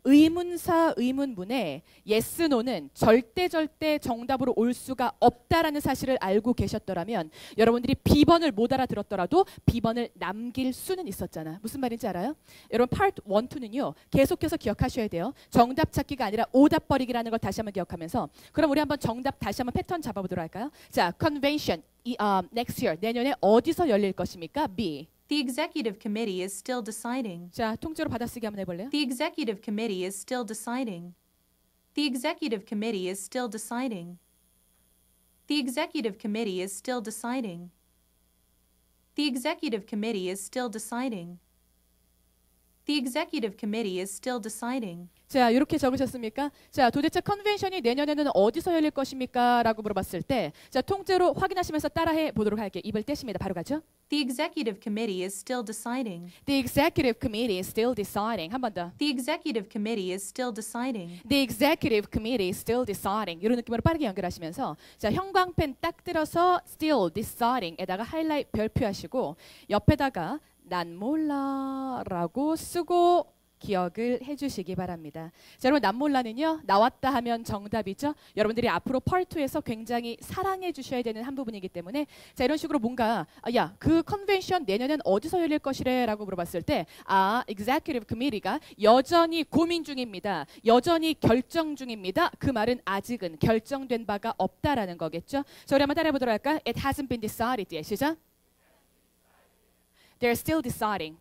의문사 의문문에 yes, no는 절대 절대 정답으로 올 수가 없다라는 사실을 알고 계셨더라면 여러분들이 B번을 못 알아들었더라도 B번을 남길 수는 있었잖아. 무슨 말인지 알아요? 여러분 part 일, 이는요. 계속해서 기억하셔야 돼요. 정답 찾기가 아니라 오답 버리기라는 걸 다시 한번 기억하면서 그럼 우리 한번 정답 다시 한번 패턴 잡아보도록 할까요? 자, convention 이, um, next year 내년에 어디서 열릴 것입니까? B. The executive committee is still deciding. 자, 통째로 받아쓰기 한번 해볼래요? The executive committee is still deciding. The executive committee is still deciding. The executive committee is still deciding. The executive committee is still deciding. The executive committee is still deciding. 자, 이렇게 적으셨습니까? 자, 도대체 컨벤션이 내년에는 어디서 열릴 것입니까? 라고 물어봤을 때 자, 통째로 확인하시면서 따라해 보도록 할게요. 입을 떼십니다. 바로 가죠. The executive committee is still deciding. The executive committee is still deciding. 한 번 더. The executive committee is still deciding. The executive committee is still deciding. 이런 느낌으로 빠르게 연결하시면서 자, 형광펜 딱 들어서 still deciding에다가 하이라이트 별표하시고 옆에다가 난 몰라 라고 쓰고 기억을 해주시기 바랍니다. 자, 여러분 난 몰라는요 나왔다 하면 정답이죠. 여러분들이 앞으로 파트이에서 굉장히 사랑해 주셔야 되는 한 부분이기 때문에 자, 이런 식으로 뭔가 아, 야, 그 컨벤션 내년엔 어디서 열릴 것이래 라고 물어봤을 때 아, executive committee가 여전히 고민 중입니다. 여전히 결정 중입니다. 그 말은 아직은 결정된 바가 없다라는 거겠죠. 자, 우리 한번 따라해 보도록 할까요? It hasn't been decided yet. 시작. They're still deciding.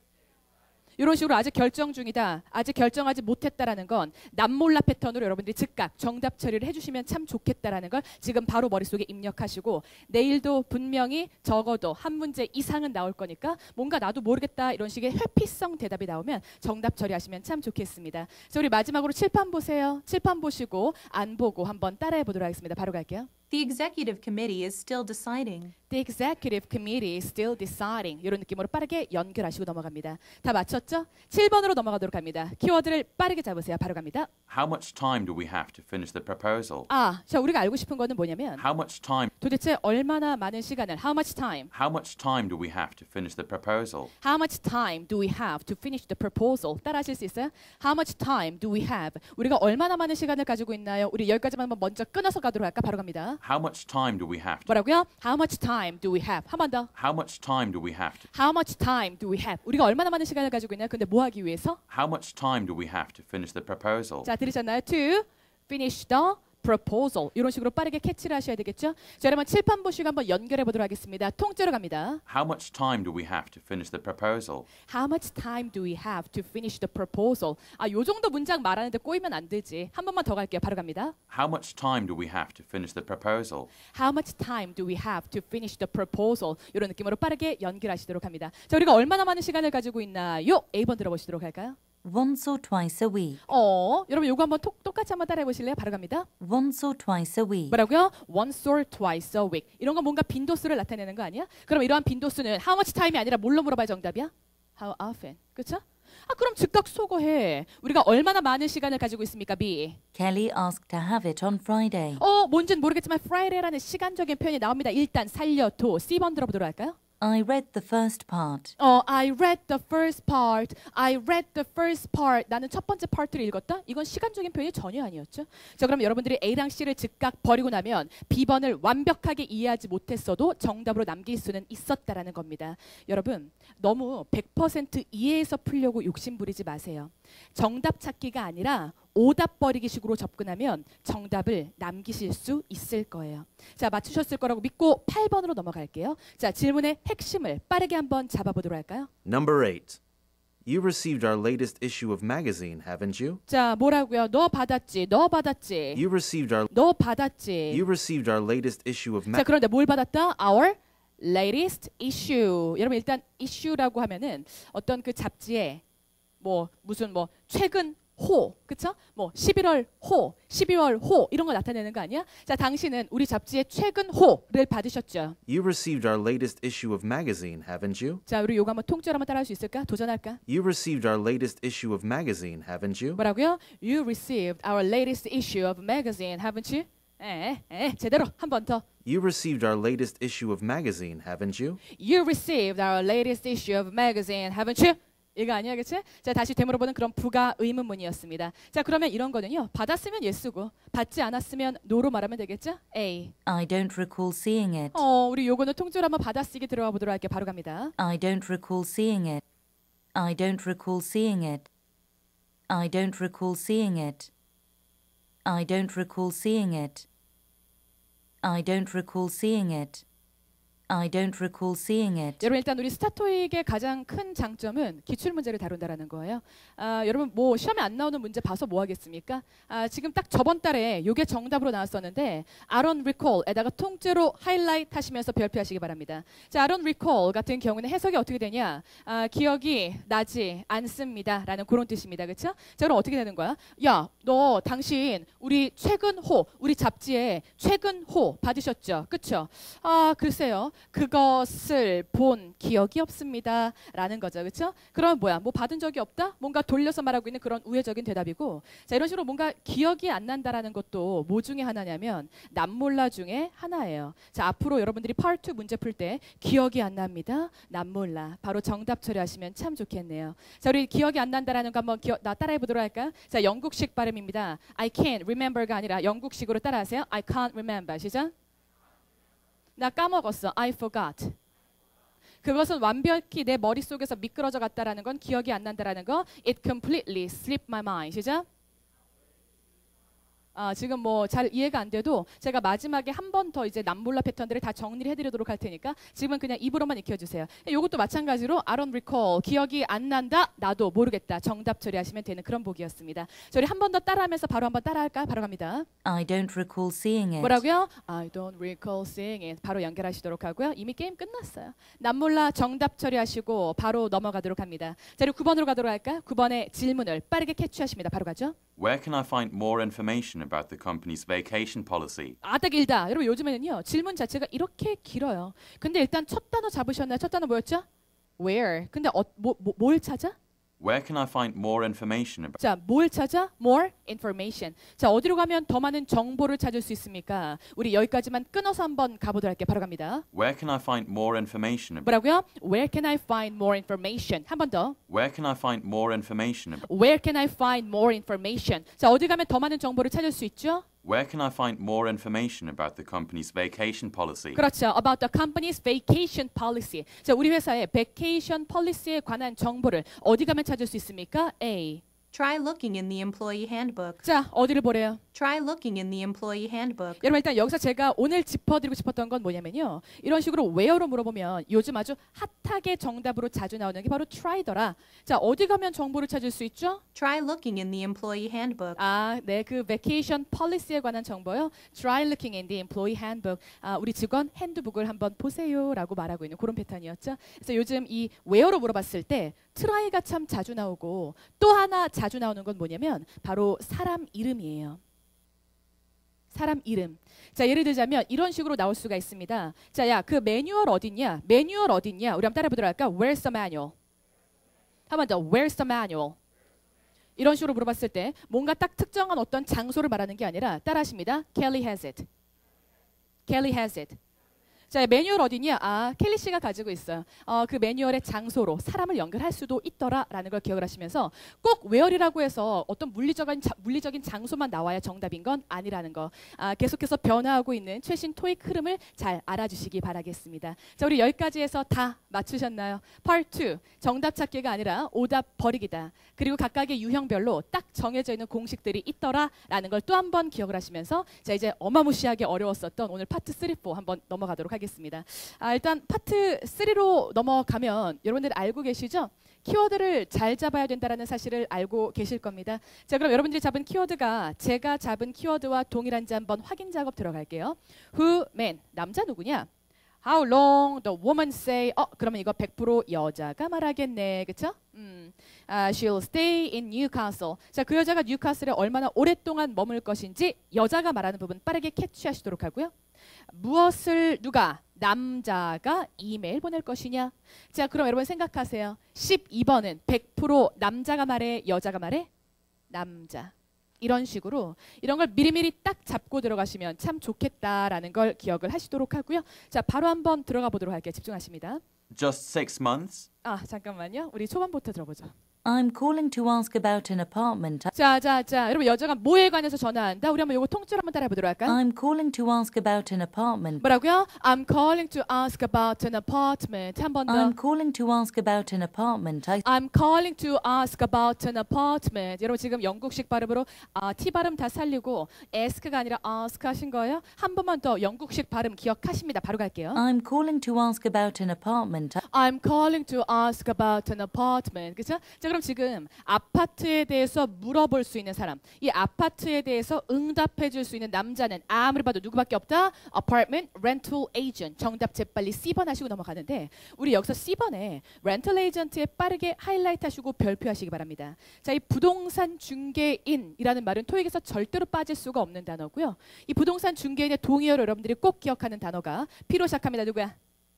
이런 식으로 아직 결정 중이다. 아직 결정하지 못했다라는 건 남몰라 패턴으로 여러분들이 즉각 정답 처리를 해주시면 참 좋겠다라는 걸 지금 바로 머릿속에 입력하시고 내일도 분명히 적어도 한 문제 이상은 나올 거니까 뭔가 나도 모르겠다 이런 식의 회피성 대답이 나오면 정답 처리하시면 참 좋겠습니다. 자, 우리 마지막으로 칠판 보세요. 칠판 보시고 안 보고 한번 따라해 보도록 하겠습니다. 바로 갈게요. The executive committee is still deciding. The executive committee is still deciding. 이런 느낌으로 빠르게 연결하시고 넘어갑니다. 다 맞췄죠? 칠 번으로 넘어가도록 합니다. 키워드를 빠르게 잡으세요. 바로 갑니다. How much time do we have to finish the proposal? 아, 자, 우리가 알고 싶은 거는 뭐냐면 How much time? 도대체 얼마나 많은 시간을 How much time? How much time do we have to finish the proposal? How much time do we have to finish the proposal? 따라 하실 수 있어요? How much time do we have? 우리가 얼마나 많은 시간을 가지고 있나요? 우리 여기까지만 한번 먼저 끊어서 가도록 할까? 바로 갑니다. How much time do we have to? 뭐라고요? How much time do we have? 한 번 더. How much time do we have to? How much time do we have? 우리가 얼마나 많은 시간을 가지고 있나요? 근데 뭐 하기 위해서? How much time do we have to finish the proposal? 자, 들으셨나요? To finish the proposal. 이런 식으로 빠르게 캐치를 하셔야 되겠죠? 자, 여러분 칠판 보시고 한번 연결해 보도록 하겠습니다. 통째로 갑니다. How much time do we have to finish the proposal? How much time do we have to finish the proposal? 아, 요 정도 문장 말하는데 꼬이면 안 되지. 한 번만 더 갈게요. 바로 갑니다. How much time do we have to finish the proposal? How much time do we have to finish the proposal? 이런 느낌으로 빠르게 연결하시도록 합니다. 자, 우리가 얼마나 많은 시간을 가지고 있나요? A 번 들어보시도록 할까요? Once or twice a week. 어, 여러분 요거 한번 톡, 똑같이 한번 따라해 보실래요? 바로 갑니다. Once or twice a week. 뭐라고요? Once or twice a week. 이런 건 뭔가 빈도수를 나타내는 거 아니야? 그럼 이러한 빈도수는 how much time이 아니라 뭘로 물어봐야 정답이야? How often. 그렇죠? 아, 그럼 즉각 소거해. 우리가 얼마나 많은 시간을 가지고 있습니까, B? Kelly asked to have it on Friday. 어, 뭔지는 모르겠지만 Friday라는 시간적인 표현이 나옵니다. 일단 살려도. C 번 들어보도록 할까요? I read the first part. 어, I read the first part. I read the first part. 나는 첫 번째 파트를 읽었다? 이건 시간적인 표현이 전혀 아니었죠. 자, 그럼 여러분들이 A랑 C를 즉각 버리고 나면 B번을 완벽하게 이해하지 못했어도 정답으로 남길 수는 있었다라는 겁니다. 여러분, 너무 백 퍼센트 이해해서 풀려고 욕심 부리지 마세요. 정답 찾기가 아니라 오답 버리기 식으로 접근하면 정답을 남기실 수 있을 거예요. 자, 맞추셨을 거라고 믿고 팔 번으로 넘어갈게요. 자, 질문의 핵심을 빠르게 한번 잡아보도록 할까요? Number eight. You received our latest issue of magazine, haven't you? 자, 뭐라고요? 너 받았지? 너 받았지? You received our 너 받았지? You received our latest issue of 자, magazine. 그런데 뭘 받았다? Our latest issue. 여러분 일단 issue라고 하면은 어떤 그 잡지에 뭐 무슨 뭐 최근 호, 그쵸? 뭐 십일월 호, 십이월 호 이런 거 나타내는 거 아니야? 자, 당신은 우리 잡지의 최근 호를 받으셨죠? You received our latest issue of magazine, haven't you? 자, 우리 요거 한번 통째로 한번 따라할 수 있을까? 도전할까? You received our latest issue of magazine, haven't you? 뭐라고요? You received our latest issue of magazine, haven't you? 에, 에, 제대로 한 번 더. You received our latest issue of magazine, haven't you? You received our latest issue of magazine, haven't you? 이거 아니야, 그치? 자, 다시 되물어보는 그런 부가 의문문이었습니다. 자, 그러면 이런 거는요. 받았으면 예스고 받지 않았으면 no로 말하면 되겠죠? A. I don't recall seeing it. 어, 우리 요거는 통째로 한번 받아쓰기 들어가 보도록 할게요. 바로 갑니다. I don't recall seeing it. I don't recall seeing it. I don't recall seeing it. I don't recall seeing it. I don't recall seeing it. I don't recall seeing it. 여러분 일단 우리 스타토익의 가장 큰 장점은 기출 문제를 다룬다라는 거예요. 아, 여러분 뭐 시험에 안 나오는 문제 봐서 뭐 하겠습니까? 아, 지금 딱 저번 달에 요게 정답으로 나왔었는데 I don't recall에다가 통째로 하이라이트 하시면서 별표하시기 바랍니다. 자, I don't recall 같은 경우는 해석이 어떻게 되냐? 아, 기억이 나지 않습니다라는 그런 뜻입니다. 그렇죠? 자, 그럼 어떻게 되는 거야? 야, 너 당신 우리 최근 호, 우리 잡지에 최근 호 받으셨죠? 그렇죠? 아, 글쎄요. 그것을 본 기억이 없습니다. 라는 거죠. 그렇죠? 그럼 뭐야? 뭐 받은 적이 없다? 뭔가 돌려서 말하고 있는 그런 우회적인 대답이고 자, 이런 식으로 뭔가 기억이 안 난다라는 것도 뭐 중에 하나냐면 남몰라 중에 하나예요. 자, 앞으로 여러분들이 파트 이 문제 풀 때 기억이 안 납니다. 남몰라. 바로 정답 처리하시면 참 좋겠네요. 자, 우리 기억이 안 난다라는 거 한번 기억, 나 따라해 보도록 할까요? 자, 영국식 발음입니다. I can't remember가 아니라 영국식으로 따라하세요. I can't remember. 시작. 나 까먹었어. I forgot. 그것은 완벽히 내 머릿속에서 미끄러져 갔다라는 건 기억이 안 난다라는 거. It completely slipped my mind. 시작. 아, 지금 뭐 잘 이해가 안 돼도 제가 마지막에 한 번 더 이제 남몰라 패턴들을 다 정리를 해드리도록 할 테니까 지금은 그냥 입으로만 익혀주세요. 이것도 마찬가지로 I don't recall, 기억이 안 난다, 나도 모르겠다. 정답 처리하시면 되는 그런 보기였습니다. 저희 한 번 더 따라하면서 바로 한번 따라할까? 바로 갑니다. I don't recall seeing it. 뭐라고요? I don't recall seeing it. 바로 연결하시도록 하고요. 이미 게임 끝났어요. 남몰라 정답 처리하시고 바로 넘어가도록 합니다. 자, 그리고 구 번으로 가도록 할까? 구 번의 질문을 빠르게 캐치하십니다. 바로 가죠. Where can I find more information about the company's vacation policy? 아, 딱 길다. 여러분 요즘에는요. 질문 자체가 이렇게 길어요. 근데 일단 첫 단어 잡으셨나요? 첫 단어 뭐였죠? Where. 근데 어, 뭐, 뭐, 뭘 찾아? Where can I find more information about? 자, 뭘 찾아? More information. 자, 어디로 가면 더 많은 정보를 찾을 수 있습니까? 우리 여기까지만 끊어서 한번 가보도록 할게요. 바로 갑니다. Where can I find more information about? 뭐라고요? Where can I find more information? 한 번 더. Where can I find more information about? Where can I find more information? 자, 어디 가면 더 많은 정보를 찾을 수 있죠? Where can I find more information about the company's vacation policy? 그렇죠. About the company's vacation policy. 자, 우리 회사의 vacation policy에 관한 정보를 어디 가면 찾을 수 있습니까? A. Try looking in the employee handbook. 자, 어디를 보래요? Try looking in the employee handbook. 여러분 일단 여기서 제가 오늘 짚어드리고 싶었던 건 뭐냐면요. 이런 식으로 where로 물어보면 요즘 아주 핫하게 정답으로 자주 나오는 게 바로 try더라. 자, 어디 가면 정보를 찾을 수 있죠? Try looking in the employee handbook. 아, 네, 그 vacation policy에 관한 정보요. Try looking in the employee handbook. 아, 우리 직원 핸드북을 한번 보세요라고 말하고 있는 그런 패턴이었죠. 그래서 요즘 이 where로 물어봤을 때 try가 참 자주 나오고 또 하나 자주 나오는 건 뭐냐면 바로 사람 이름이에요. 사람 이름. 자, 예를 들자면 이런 식으로 나올 수가 있습니다. 자, 야, 그 매뉴얼 어딨냐? 매뉴얼 어딨냐? 우리 한번 따라해보도록 할까? Where's the manual? 한 번 더. Where's the manual? 이런 식으로 물어봤을 때 뭔가 딱 특정한 어떤 장소를 말하는 게 아니라 따라하십니다. Kelly has it. Kelly has it. 자, 매뉴얼 어디냐? 아, 켈리 씨가 가지고 있어요. 어, 그 매뉴얼의 장소로 사람을 연결할 수도 있더라라는 걸 기억을 하시면서 꼭 where이라고 해서 어떤 물리적인 자, 물리적인 장소만 나와야 정답인 건 아니라는 거. 아, 계속해서 변화하고 있는 최신 토익 흐름을 잘 알아주시기 바라겠습니다. 자, 우리 여기까지 해서 다 맞추셨나요? Part two. 정답 찾기가 아니라 오답 버리기다. 그리고 각각의 유형별로 딱 정해져 있는 공식들이 있더라라는 걸 또 한 번 기억을 하시면서 자, 이제 어마무시하게 어려웠었던 오늘 파트 쓰리, 포 한번 넘어가도록 하겠습니다. 하겠습니다. 아, 일단 파트 쓰리로 넘어가면 여러분들 알고 계시죠? 키워드를 잘 잡아야 된다는 사실을 알고 계실 겁니다. 자, 그럼 여러분들이 잡은 키워드가 제가 잡은 키워드와 동일한지 한번 확인 작업 들어갈게요. Who, man, 남자 누구냐? How long the woman say? 어, 그러면 이거 백 퍼센트 여자가 말하겠네, 그렇죠? 음, uh, she'll stay in Newcastle. 자, 그 여자가 뉴카슬에 얼마나 오랫동안 머물 것인지 여자가 말하는 부분 빠르게 캐치하시도록 하고요. 무엇을 누가? 남자가 이메일 보낼 것이냐? 자, 그럼 여러분 생각하세요. 십이 번은 백 퍼센트 남자가 말해, 여자가 말해? 남자. 이런 식으로 이런 걸 미리미리 딱 잡고 들어가시면 참 좋겠다라는 걸 기억을 하시도록 하고요. 자, 바로 한번 들어가 보도록 할게요. 집중하십니다. Just six months? 아, 잠깐만요. 우리 초반부터 들어보죠. I'm calling to ask about an apartment. 자, 자, 자. 여러분 여자가 뭐에 관해서 전화한다? 우리 한번 이거 통째로 한번 따라해 보도록 할까요? I'm calling to ask about an apartment. 뭐라고요? I'm calling to ask about an apartment. 한 번 더. I'm calling to ask about an apartment. I, I'm calling to ask about an apartment. 여러분 지금 영국식 발음으로 아, T 발음 다 살리고 ask가 아니라 ask 하신 거예요? 한 번만 더 영국식 발음 기억하십니다. 바로 갈게요. I'm calling to ask about an apartment. I'm calling to ask about an apartment. 그렇죠? 자, 그럼 지금 아파트에 대해서 물어볼 수 있는 사람, 이 아파트에 대해서 응답해 줄 수 있는 남자는 아무리 봐도 누구밖에 없다? Apartment Rental Agent. 정답 재빨리 씨 번 하시고 넘어가는데 우리 여기서 씨 번에 Rental Agent에 빠르게 하이라이트 하시고 별표하시기 바랍니다. 자, 이 부동산 중개인이라는 말은 토익에서 절대로 빠질 수가 없는 단어고요. 이 부동산 중개인의 동의어로 여러분들이 꼭 기억하는 단어가 P로 시작합니다. 누구야?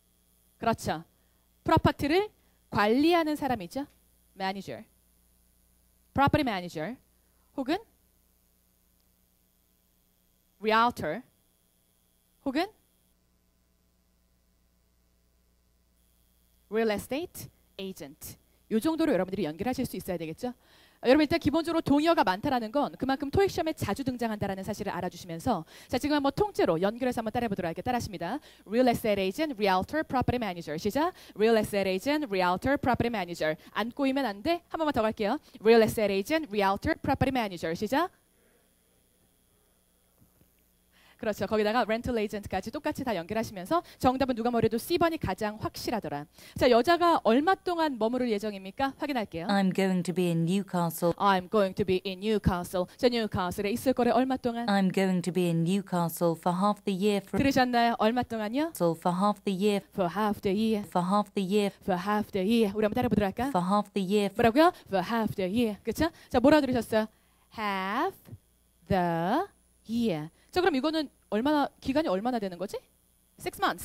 그렇죠. 프로퍼티를 관리하는 사람이죠. Manager, property manager, 혹은 realtor, 혹은 real estate agent. 이 정도로 여러분들이 연결하실 수 있어야 되겠죠. 여러분 일단 기본적으로 동의어가 많다라는 건 그만큼 토익 시험에 자주 등장한다라는 사실을 알아주시면서 자, 지금 한번 통째로 연결해서 한번 따라해보도록 할게요. 따라하십니다. Real estate agent, realtor, property manager. 시작. Real estate agent, realtor, property manager. 안 꼬이면 안 돼. 한 번만 더 갈게요. Real estate agent, realtor, property manager. 시작. 그렇죠. 거기다가 rental agent까지 똑같이 다 연결하시면서 정답은 누가 뭐래도 씨 번이 가장 확실하더라. 자, 여자가 얼마 동안 머무를 예정입니까? 확인할게요. I'm going to be in Newcastle. I'm going to be in Newcastle. 자, 뉴카슬에 있을 거래 얼마 동안? I'm going to be in Newcastle for half the year. For, 들으셨나요? 얼마 동안요? for half the year. For half the year. For half the year. For half the year. 우리 한번 따라해보도록 할까? For half the year. 뭐라고요? For half the year. 그렇죠? 자, 뭐라 들으셨어요? Half the year. 자, 그럼 이거는 얼마나 기간이 얼마나 되는 거지? Six months.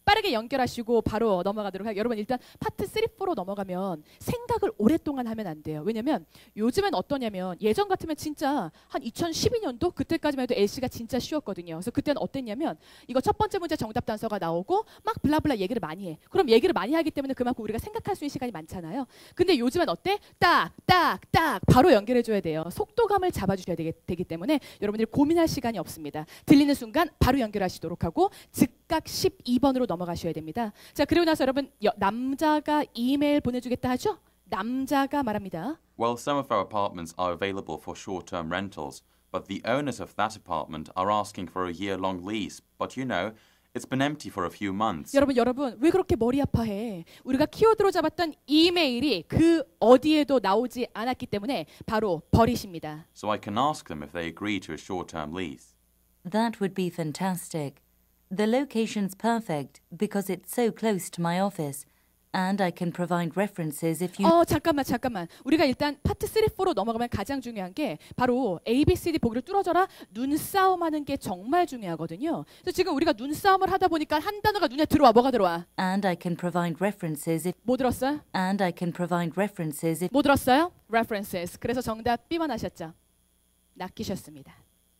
빠르게 연결하시고 바로 넘어가도록 할게요. 여러분 일단 파트 쓰리, 포로 넘어가면 생각을 오랫동안 하면 안 돼요. 왜냐면 요즘엔 어떠냐면 예전 같으면 진짜 한 이천십이 년도 그때까지만 해도 엘씨가 진짜 쉬웠거든요. 그래서 그때는 어땠냐면 이거 첫 번째 문제 정답 단서가 나오고 막 블라블라 얘기를 많이 해. 그럼 얘기를 많이 하기 때문에 그만큼 우리가 생각할 수 있는 시간이 많잖아요. 근데 요즘엔 어때? 딱, 딱, 딱 바로 연결해줘야 돼요. 속도감을 잡아주셔야 되기, 되기 때문에 여러분들이 고민할 시간이 없습니다. 들리는 순간 바로 연결하시도록 하고 즉각 십이 번으로 넘어가셔야 됩니다. 자, 그리고 나서 여러분 여, 남자가 이메일 보내주겠다 하죠? 남자가 말합니다. Well, some of our apartments are available for short-term rentals, but the owners of that apartment are asking for a year-long lease. But you know, it's been empty for a few months. 여러분, 여러분 왜 그렇게 머리 아파해? 우리가 키워드로 잡았던 이메일이 그 어디에도 나오지 않았기 때문에 바로 버리십니다. So I can ask them if they agree to a short-term lease. That would be fantastic. The location's perfect because it's so close to my office. And I can provide references if you... 어 잠깐만 잠깐만 우리가 일단 파트 쓰리, 포로 넘어가면 가장 중요한 게 바로 A, B, C, D 보기를 뚫어져라 눈싸움하는 게 정말 중요하거든요. 그래서 지금 우리가 눈싸움을 하다 보니까 한 단어가 눈에 들어와. 뭐가 들어와? And I can provide references if... 뭐 들었어요? And I can provide references if... 뭐 들었어요? References. 그래서 정답 B만 하셨죠? 낚이셨습니다.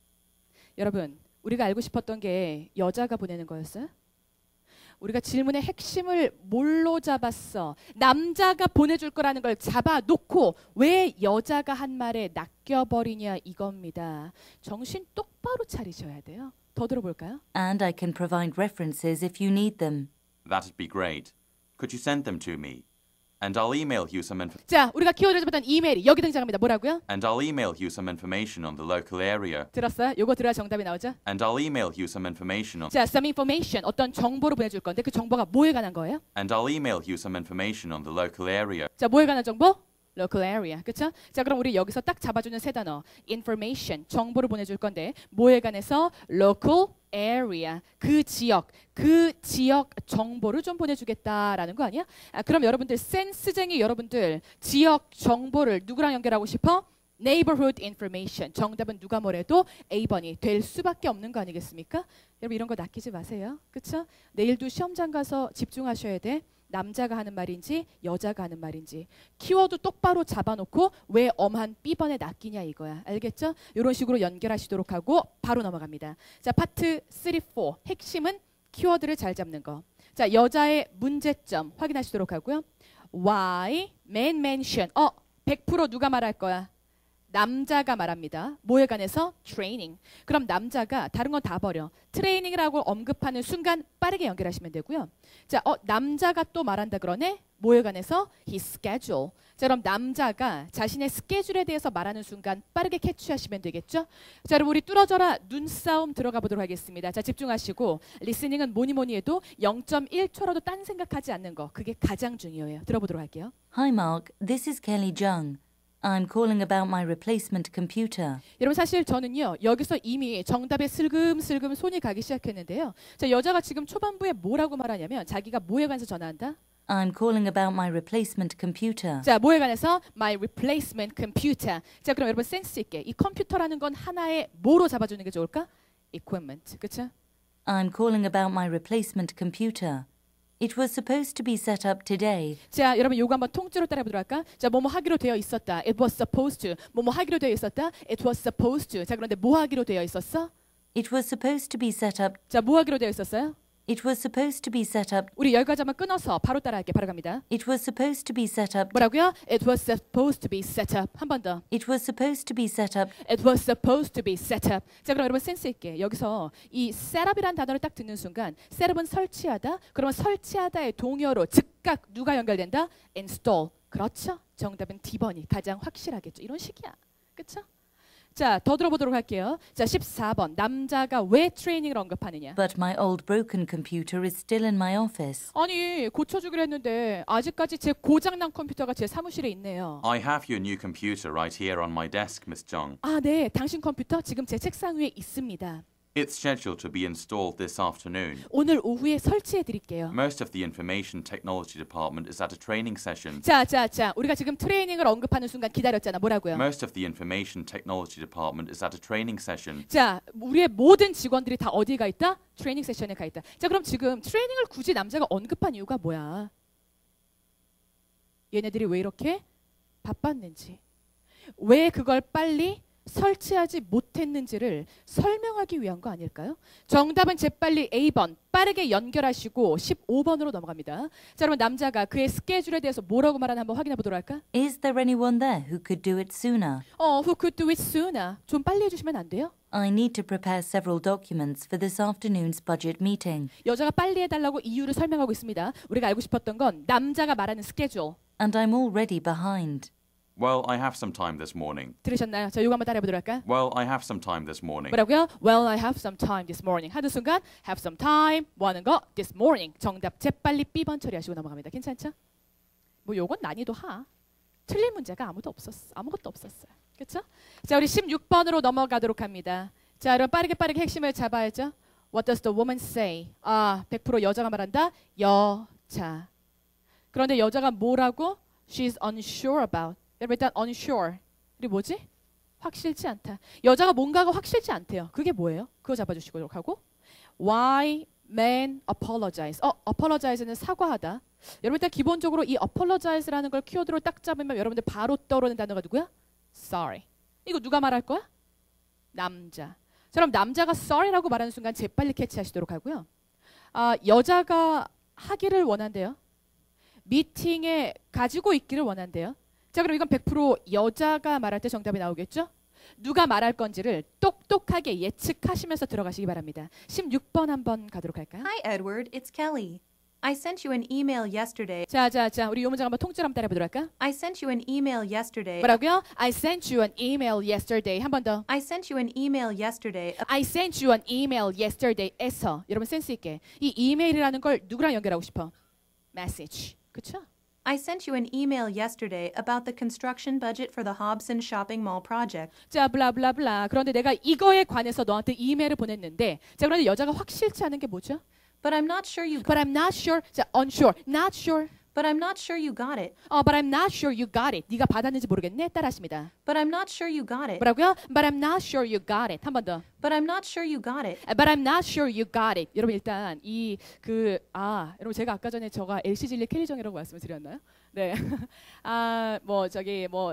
여러분 우리가 알고 싶었던 게 여자가 보내는 거였어요? 우리가 질문의 핵심을 뭘로 잡았어? 남자가 보내줄 거라는 걸 잡아놓고 왜 여자가 한 말에 낚여버리냐 이겁니다. 정신 똑바로 차리셔야 돼요. 더 들어볼까요? And I can provide references if you need them. That'd be great. Could you send them to me? And I'll email you some info. 자, 우리가 키워드를 잡았던 이메일이 여기 등장합니다. 뭐라고요? And I'll email you some information on the local area. 들었어요? 요거 들어야 정답이 나오죠? And I'll email you some information on. 자, some information 어떤 정보를 보내줄 건데 그 정보가 뭐에 관한 거예요? And I'll email you some information on the local area. 자, 뭐에 관한 정보? local area. 그렇죠? 자, 그럼 우리 여기서 딱 잡아주는 세 단어. information, 정보를 보내줄 건데 뭐에 관해서? local area, 그 지역, 그 지역 정보를 좀 보내주겠다라는 거 아니야? 아, 그럼 여러분들 센스쟁이 여러분들 지역 정보를 누구랑 연결하고 싶어? neighborhood information. 정답은 누가 뭐래도 A번이 될 수밖에 없는 거 아니겠습니까? 여러분 이런 거 낚이지 마세요. 그렇죠? 내일도 시험장 가서 집중하셔야 돼. 남자가 하는 말인지 여자가 하는 말인지 키워드 똑바로 잡아놓고 왜 엄한 B번에 낚이냐 이거야. 알겠죠? 이런 식으로 연결하시도록 하고 바로 넘어갑니다. 자, 파트 쓰리, 포 핵심은 키워드를 잘 잡는 거. 자, 여자의 문제점 확인하시도록 하고요. Why man mention? 어, 백 퍼센트 누가 말할 거야? 남자가 말합니다. 뭐에 관해서? 트레이닝. 그럼 남자가 다른 건 다 버려. 트레이닝이라고 언급하는 순간 빠르게 연결하시면 되고요. 자, 어, 남자가 또 말한다 그러네? 뭐에 관해서? his schedule. 자, 그럼 남자가 자신의 스케줄에 대해서 말하는 순간 빠르게 캐치하시면 되겠죠? 자, 여러분 우리 뚫어져라 눈싸움 들어가 보도록 하겠습니다. 자, 집중하시고 리스닝은 뭐니 뭐니 해도 영 점 일 초라도 딴 생각하지 않는 거 그게 가장 중요해요. 들어보도록 할게요. Hi Mark, this is Kelly Jung. I'm calling about my replacement computer. 여러분 사실 저는요 여기서 이미 정답에 슬금슬금 손이 가기 시작했는데요. 자, 여자가 지금 초반부에 뭐라고 말하냐면 자기가 뭐에 관해서 전화한다? I'm calling about my replacement computer. 자, 뭐에 관해서? My replacement computer. 자, 그럼 여러분 센스 있게 이 컴퓨터라는 건 하나의 뭐로 잡아주는 게 좋을까? equipment. 그렇죠? I'm calling about my replacement computer. It was supposed to be set up today. 자, 여러분 요거 한번 통째로 따라해보도록 할까? 자, 뭐뭐 하기로 되어 있었다. It was supposed to. 뭐뭐 하기로 되어 있었다. It was supposed to. 자, 그런데 뭐 하기로 되어 있었어? It was supposed to be set up. 자, 뭐 하기로 되어 있었어요? It was supposed to be set up. 우리 여기까지 한번 끊어서 바로 따라할게. 바로 갑니다. It was supposed to be set up. 뭐라고요? It was supposed to be set up. 한 번 더. It was supposed to be set up. It was supposed to be set up. 자, 그럼 여러분 센스 있게 여기서 이 setup이라는 단어를 딱 듣는 순간 setup은 설치하다. 그러면 설치하다의 동의어로 즉각 누가 연결된다? install. 그렇죠? 정답은 D번이 가장 확실하겠죠. 이런 식이야. 그렇죠? 자, 더 들어보도록 할게요. 자, 십사 번. 남자가 왜 트레이닝을 언급하느냐? But my old broken computer is still in my office. 아니, 고쳐주기로 했는데 아직까지 제 고장난 컴퓨터가 제 사무실에 있네요. I have your new computer right here on my desk, Miss Jung. 아, 네. 당신 컴퓨터 지금 제 책상 위에 있습니다. It's scheduled to be installed this afternoon. 오늘 오후에 설치해 드릴게요. Most of the information technology department is at a training session. 자, 자, 자. 우리가 지금 트레이닝을 언급하는 순간 기다렸잖아. 뭐라고요? Most of the information technology department is at a training session. 자, 우리의 모든 직원들이 다 어디에 가 있다? 트레이닝 세션에 가 있다. 자, 그럼 지금 트레이닝을 굳이 남자가 언급한 이유가 뭐야? 얘네들이 왜 이렇게 바빴는지, 왜 그걸 빨리 설치하지 못했는지를 설명하기 위한 거 아닐까요? 정답은 재빨리 에이 번 빠르게 연결하시고 십오 번으로 넘어갑니다. 자, 여러분 남자가 그의 스케줄에 대해서 뭐라고 말하나 한번 확인해 보도록 할까? Is there anyone there who could do it sooner? 어, who could do it sooner? 좀 빨리 해주시면 안 돼요? I need to prepare several documents for this afternoon's budget meeting. 여자가 빨리 해달라고 이유를 설명하고 있습니다. 우리가 알고 싶었던 건 남자가 말하는 스케줄. And I'm already behind. Well, I have some time this morning. 들으셨나요? 자, 이거 한번 따라해 보도록 할까? Well, I have some time this morning. 뭐라고요? Well, I have some time this morning. 하는 순간 have some time 뭐 하는 거? This morning. 정답 재빨리 삐번 처리하시고 넘어갑니다. 괜찮죠? 뭐 요건 난이도 하. 틀린 문제가 아무도 없었어. 아무것도 없었어요. 그렇죠? 자, 우리 십육 번으로 넘어가도록 합니다. 자, 여러분 빠르게 빠르게 핵심을 잡아야죠. What does the woman say? 아, 백 퍼센트 여자가 말한다. 여자. 그런데 여자가 뭐라고? She's unsure about. 여러분 일단 unsure. 이게 뭐지? 확실치 않다. 여자가 뭔가가 확실치 않대요. 그게 뭐예요? 그거 잡아주시도록 하고. Why men apologize? 어, apologize는 사과하다. 여러분 일단 기본적으로 이 apologize라는 걸 키워드로 딱 잡으면 여러분들 바로 떠오르는 단어가 누구야? Sorry. 이거 누가 말할 거야? 남자. 자, 그럼 남자가 sorry라고 말하는 순간 재빨리 캐치하시도록 하고요. 아, 여자가 하기를 원한대요. 미팅에 가지고 있기를 원한대요. 자, 그럼 이건 백 퍼센트 여자가 말할 때 정답이 나오겠죠? 누가 말할 건지를 똑똑하게 예측하시면서 들어가시기 바랍니다. 십육 번 한번 가도록 할까요? Hi, Edward. It's Kelly. I sent you an email yesterday. 자, 자, 자, 우리 이 문장 한번 통째로 한번 따라해 보도록 할까? I sent you an email yesterday. 뭐라고요? I sent you an email yesterday. 한 번 더. I sent you an email yesterday. I sent you an email yesterday에서 여러분 센스 있게 이 이메일이라는 걸 누구랑 연결하고 싶어? Message. 그렇죠? I sent you an email yesterday about the construction budget for the Hobson Shopping Mall project. 자, 블라블라블라. 그런데 내가 이거에 관해서 너한테 이메일을 보냈는데, 자, 그런데 여자가 확실치 않은 게 뭐죠? But I'm not sure you got But I'm not sure. 자, unsure. Not sure. But I'm not sure you got it. 어, but I'm not sure you got it. 네가 받았는지 모르겠네. 따라하십니다. But I'm not sure you got it. 뭐라고요? But I'm not sure you got it. 한 번 더. But I'm not sure you got it. But I'm not sure you got it. 여러분 일단 이 그 아, 여러분 제가 아까 전에 저가 엘씨 진리 켈리정이라고 말씀을 드렸나요? 네. 아, 뭐 저기 뭐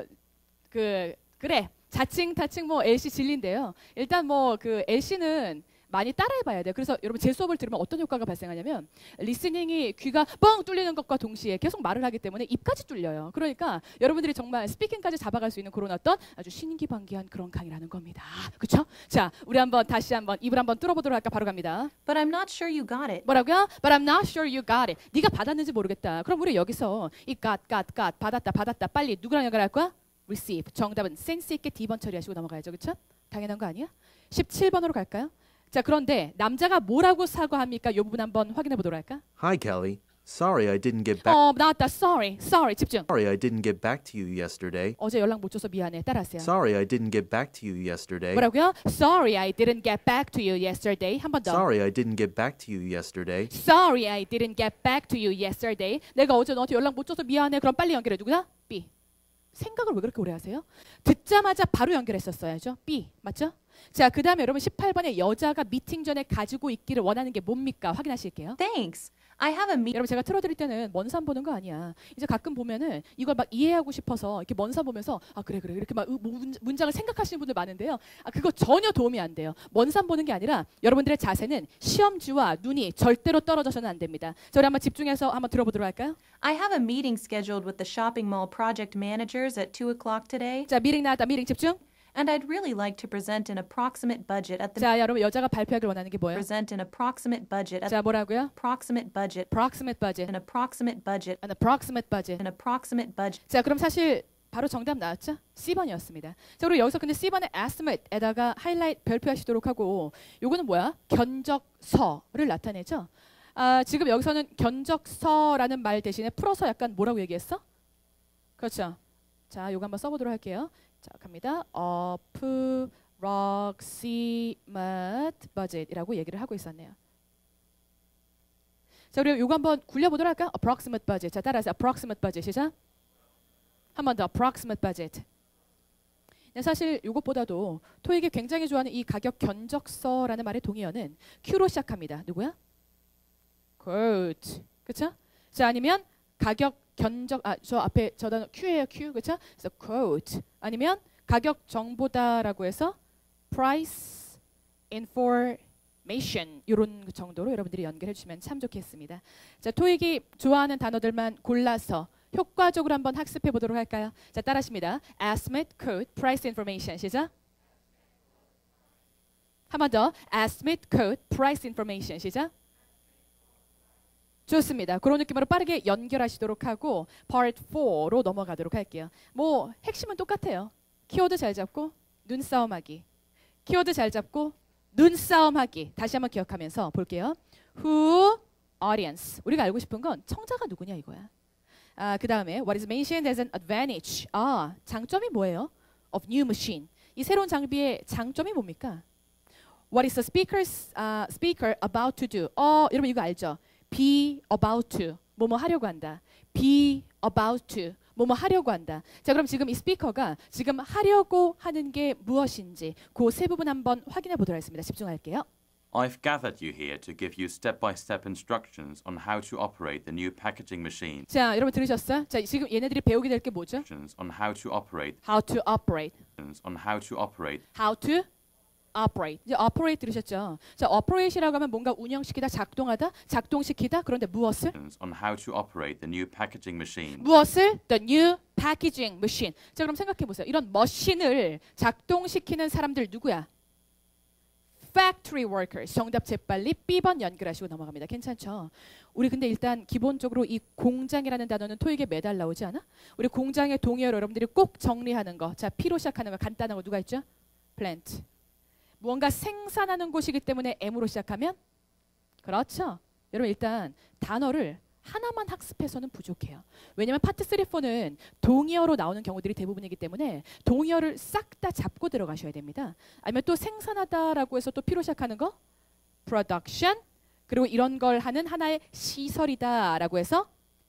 그 그래. 자칭 타칭 뭐 엘씨 진리인데요. 일단 뭐 그 엘씨는 많이 따라해봐야 돼요. 그래서 여러분 제 수업을 들으면 어떤 효과가 발생하냐면 리스닝이 귀가 뻥 뚫리는 것과 동시에 계속 말을 하기 때문에 입까지 뚫려요. 그러니까 여러분들이 정말 스피킹까지 잡아갈 수 있는 그런 어떤 아주 신기반기한 그런 강의라는 겁니다. 그렇죠? 자, 우리 한번 다시 한번 입을 한번 뚫어보도록 할까? 바로 갑니다. But I'm not sure you got it. 뭐라고요? But I'm not sure you got it. 네가 받았는지 모르겠다. 그럼 우리 여기서 이 got, got, got 받았다, 받았다 빨리 누구랑 연결할 거야? Receive. 정답은 센스 있게 D번 처리하시고 넘어가야죠. 그렇죠? 당연한 거 아니야? 십칠 번으로 갈까요? 자, 그런데 남자가 뭐라고 사과합니까? 이 부분 한번 확인해 보도록 할까? Hi, Kelly. Sorry I didn't get back. 어, 나왔다. Sorry. Sorry. 집중. Sorry I didn't get back to you yesterday. 어제 연락 못 줘서 미안해. 따라하세요. Sorry I didn't get back to you yesterday. 뭐라고요? Sorry, I didn't get back to you yesterday. 한 번 더. Sorry I didn't get back to you yesterday. Sorry, I didn't get back to you yesterday. 내가 어제 너한테 연락 못 줘서 미안해. 그럼 빨리 연결해. 누구야? B. 생각을 왜 그렇게 오래 하세요? 듣자마자 바로 연결했었어야죠. B. 맞죠? 자, 그 다음에 여러분 십팔 번에 여자가 미팅 전에 가지고 있기를 원하는 게 뭡니까? 확인하실게요. Thanks. I have a meeting. 여러분 제가 틀어드릴 때는 먼 산 보는 거 아니야. 이제 가끔 보면은 이걸 막 이해하고 싶어서 이렇게 먼 산 보면서 아 그래 그래 이렇게 막 문장을 생각하시는 분들 많은데요. 아 그거 전혀 도움이 안 돼요. 먼 산 보는 게 아니라 여러분들의 자세는 시험지와 눈이 절대로 떨어져서는 안 됩니다. 자, 우리 한번 집중해서 한번 들어보도록 할까요? I have a meeting scheduled with the shopping mall project managers at two o'clock today, 자, 미팅 나왔다. 미팅 집중. and I'd really like to present an approximate budget at the 자, 여러분 여자가 발표하길 원하는 게 뭐예요? present an approximate budget at 자, 뭐라고요? approximate budget, Approximate budget. an approximate budget, An approximate budget. an approximate budget. 자, 그럼 사실 바로 정답 나왔죠? 씨 번이었습니다. 자, 그리고 여기서 근데 씨 번의 estimate에다가 하이라이트 별표하시도록 하고 요거는 뭐야? 견적서를 나타내죠. 아, 지금 여기서는 견적서라는 말 대신에 풀어서 약간 뭐라고 얘기했어? 그렇죠. 자, 요거 한번 써보도록 할게요. 자, 갑니다. approximate budget이라고 얘기를 하고 있었네요. 자, 우리 이거 한번 굴려보도록 할까? approximate budget. 자, 따라서 approximate budget. 시작. 한 번 더 approximate budget. 사실 이것보다도 토익이 굉장히 좋아하는 이 가격 견적서라는 말의 동의어는 Q로 시작합니다. 누구야? quote. 그렇죠? 자, 아니면 가격 견적 아, 저 앞에 저 단어 Q예요, Q. 그렇죠? 그래서 quote. 아니면 가격 정보다라고 해서 price information 이런 정도로 여러분들이 연결해 주시면 참 좋겠습니다. 자, 토익이 좋아하는 단어들만 골라서 효과적으로 한번 학습해 보도록 할까요? 자, 따라하십니다. estimate, quote, price information. 시작. 한 번 더. estimate, quote, price information. 시작. 좋습니다. 그런 느낌으로 빠르게 연결하시도록 하고 part 사로 넘어가도록 할게요. 뭐 핵심은 똑같아요. 키워드 잘 잡고 눈싸움하기. 키워드 잘 잡고 눈싸움하기. 다시 한번 기억하면서 볼게요. Who, audience. 우리가 알고 싶은 건 청자가 누구냐 이거야. 아, 그 다음에 what is mentioned as an advantage. 아, 장점이 뭐예요? Of new machine. 이 새로운 장비의 장점이 뭡니까? What is the speaker's uh, speaker about to do? 어, 여러분 이거 알죠? Be about to. 뭐뭐 하려고 한다. Be about to. 뭐뭐 하려고 한다. 자, 그럼 지금 이 스피커가 지금 하려고 하는 게 무엇인지 그 세 부분 한번 확인해 보도록 하겠습니다. 집중할게요. I've gathered you here to give you step-by-step instructions on how to operate the new packaging machine. 자, 여러분 들으셨어요? 자, 지금 얘네들이 배우게 될 게 뭐죠? On how to operate. How to operate. On how to operate. How to operate. 이제 operate 들으셨죠? 자, operate이라고 하면 뭔가 운영시키다, 작동하다, 작동시키다. 그런데 무엇을? On how to operate the new packaging machine. 무엇을? The new packaging machine. 자, 그럼 생각해 보세요. 이런 머신을 작동시키는 사람들 누구야? Factory workers. 정답 재빨리 비 번 연결하시고 넘어갑니다. 괜찮죠? 우리 근데 일단 기본적으로 이 공장이라는 단어는 토익에 매달 나오지 않아? 우리 공장의 동의어를 여러분들이 꼭 정리하는 거. 자, P로 시작하는 거 간단한 거 누가 있죠? Plant. 무언가 생산하는 곳이기 때문에 M으로 시작하면? 그렇죠. 여러분 일단 단어를 하나만 학습해서는 부족해요. 왜냐하면 파트 삼, 사는 동의어로 나오는 경우들이 대부분이기 때문에 동의어를 싹 다 잡고 들어가셔야 됩니다. 아니면 또 생산하다라고 해서 또 P로 시작하는 거? production. 그리고 이런 걸 하는 하나의 시설이다라고 해서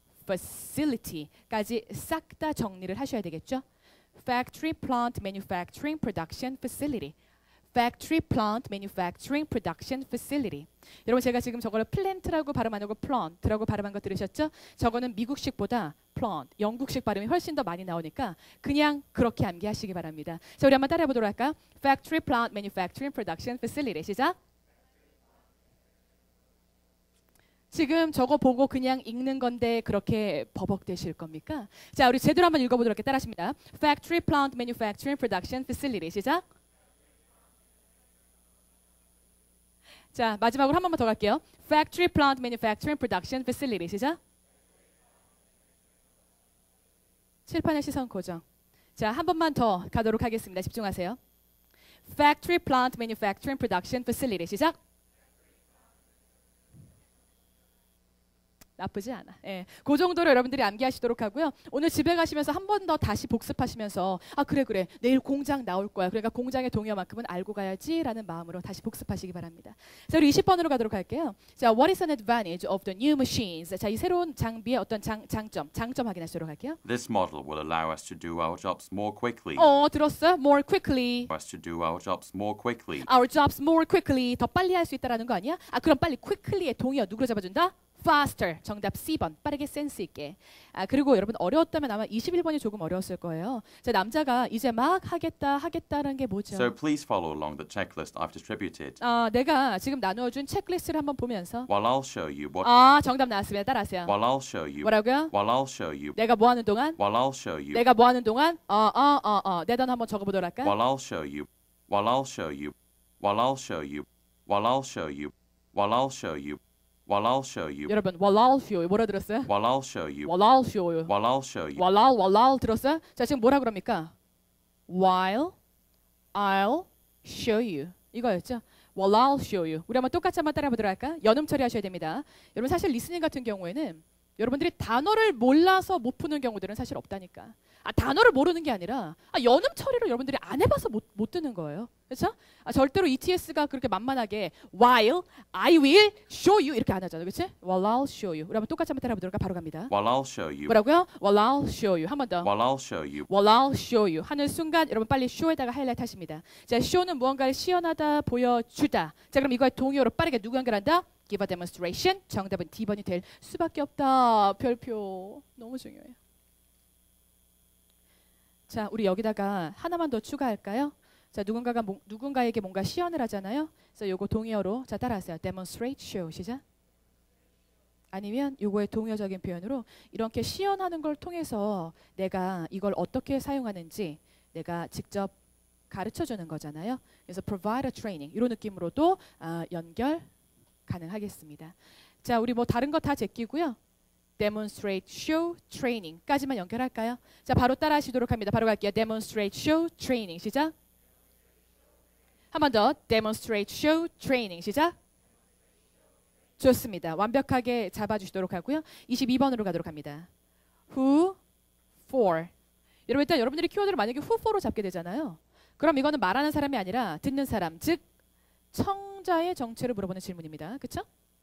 facility까지 싹 다 정리를 하셔야 되겠죠. factory, plant, manufacturing, production, facility. Factory, plant, manufacturing, production, facility. 여러분 제가 지금 저거를 plant라고 발음 안 하고 plant라고 발음한 거 들으셨죠? 저거는 미국식보다 plant, 영국식 발음이 훨씬 더 많이 나오니까 그냥 그렇게 암기하시기 바랍니다. 자, 우리 한번 따라해 보도록 할까요? Factory, plant, manufacturing, production, facility. 시작. 지금 저거 보고 그냥 읽는 건데 그렇게 버벅대실 겁니까? 자, 우리 제대로 한번 읽어보도록 할게요. 따라하십니다. Factory, plant, manufacturing, production, facility. 시작. 자, 마지막으로 한 번만 더 갈게요. Factory, plant, manufacturing, production, facility. 시작. 칠판의 시선 고정. 자, 한 번만 더 가도록 하겠습니다. 집중하세요. Factory, plant, manufacturing, production, facility. 시작. 나쁘지 않아. 예, 그 정도로 여러분들이 암기하시도록 하고요. 오늘 집에 가시면서 한 번 더 다시 복습하시면서 아 그래 그래 내일 공장 나올 거야. 그러니까 공장의 동의어만큼은 알고 가야지라는 마음으로 다시 복습하시기 바랍니다. 자, 우리 이십 번으로 가도록 할게요. 자, what is an advantage of the new machines? 자, 이 새로운 장비의 어떤 장, 장점, 장점 확인하시도록 할게요. This model will allow us to do our jobs more quickly. 어, 들었어? More quickly. Us to do our jobs more quickly. Our jobs more quickly. 더 빨리 할 수 있다라는 거 아니야? 아, 그럼 빨리 quickly의 동의어 누구로 잡아준다? faster. 정답 씨 번. 빠르게 센스 있게. 아, 그리고 여러분 어려웠다면 아마 이십일 번이 조금 어려웠을 거예요. 자, 남자가 이제 막 하겠다 하겠다라는 게 뭐죠? So please follow along the checklist I've distributed. 아, 내가 지금 나누어준 체크리스트를 한번 보면서 While I'll show you what 아, 정답 나왔습니다. 따라하세요. While I'll show you 뭐라고요? While I'll show you 내가 뭐 하는 동안? While I'll show you 내가 뭐 하는 동안? 어, 어, 어, 어. 내 단어 한번 적어보도록 할까? While I'll show you While I'll show you While I'll show you While I'll show you While I'll show you While I'll show you 여러분, while I'll show you. 뭐라 들었어요? While I'll show you while I'll show you. While I'll show you while I'll, while I'll 들었어요? 자, 지금 뭐라 그럽니까? While I'll show you. 이거였죠? While I'll show you. 우리 한번 똑같이 한번 따라해보도록 할까? 연음 처리하셔야 됩니다. 여러분 사실 리스닝 같은 경우에는 여러분들이 단어를 몰라서 못 푸는 경우들은 사실 없다니까. 아, 단어를 모르는 게 아니라 아, 연음 처리를 여러분들이 안 해봐서 못, 못 듣는 거예요. 그렇죠? 아, 절대로 이티에스가 그렇게 만만하게 while I will show you 이렇게 안 하잖아요. 그렇지? While I'll show you. 우리 한번 똑같이 한번 따라해보도록 바로 갑니다. While I'll show you. 뭐라고요? While I'll show you. 한 번 더. While I'll show you. While I'll show you 하는 순간 여러분 빨리 show에다가 하이라이트 하십니다. 자, show는 무언가를 시연하다, 보여주다. 자, 그럼 이거의 동의어로 빠르게 누구 연결한다? Give a demonstration. 정답은 D번이 될 수밖에 없다. 별표. 너무 중요해요. 자, 우리 여기다가 하나만 더 추가할까요? 자, 누군가가 mo, 누군가에게 뭔가 시연을 하잖아요. 그래서 요거 동의어로 자 따라하세요. demonstrate, show. 시작. 아니면 요거의 동의어적인 표현으로 이렇게 시연하는 걸 통해서 내가 이걸 어떻게 사용하는지 내가 직접 가르쳐 주는 거잖아요. 그래서 provide a training 이런 느낌으로도 아, 연결 가능하겠습니다. 자, 우리 뭐 다른 거 다 제끼고요. demonstrate, show, training까지만 연결할까요? 자, 바로 따라하시도록 합니다. 바로 갈게요. demonstrate, show, training. 시작. 한 번 더. demonstrate, show, training. 시작. 좋습니다. 완벽하게 잡아주시도록 하고요. 이십이 번으로 가도록 합니다. who, for. 여러분 일단 여러분들이 키워드를 만약에 who, for로 잡게 되잖아요. 그럼 이거는 말하는 사람이 아니라 듣는 사람, 즉 청자의 정체를 물어보는 질문입니다. 그렇죠?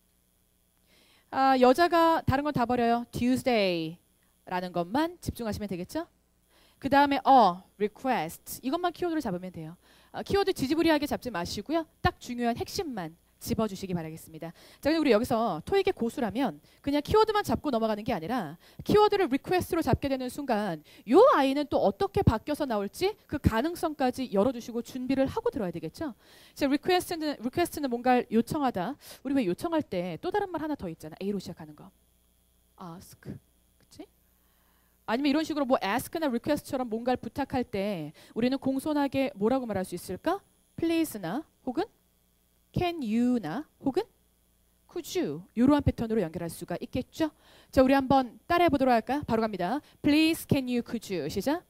아, 여자가 다른 건 다 버려요. Tuesday라는 것만 집중하시면 되겠죠? 그 다음에 어, request 이것만 키워드로 잡으면 돼요. 아, 키워드 지지부리하게 잡지 마시고요. 딱 중요한 핵심만 집어주시기 바라겠습니다. 자, 우리 여기서 토익의 고수라면 그냥 키워드만 잡고 넘어가는 게 아니라 키워드를 request로 잡게 되는 순간 이 아이는 또 어떻게 바뀌어서 나올지 그 가능성까지 열어두시고 준비를 하고 들어야 되겠죠. 자, request는, request는 뭔가를 요청하다. 우리 왜 요청할 때 또 다른 말 하나 더 있잖아. A로 시작하는 거. ask. 그치? 아니면 이런 식으로 뭐 ask나 request처럼 뭔가를 부탁할 때 우리는 공손하게 뭐라고 말할 수 있을까? please나 혹은 can you나 혹은 could you 이러한 패턴으로 연결할 수가 있겠죠. 자, 우리 한번 따라해 보도록 할까요? 바로 갑니다. Please, can you, could you. 시작.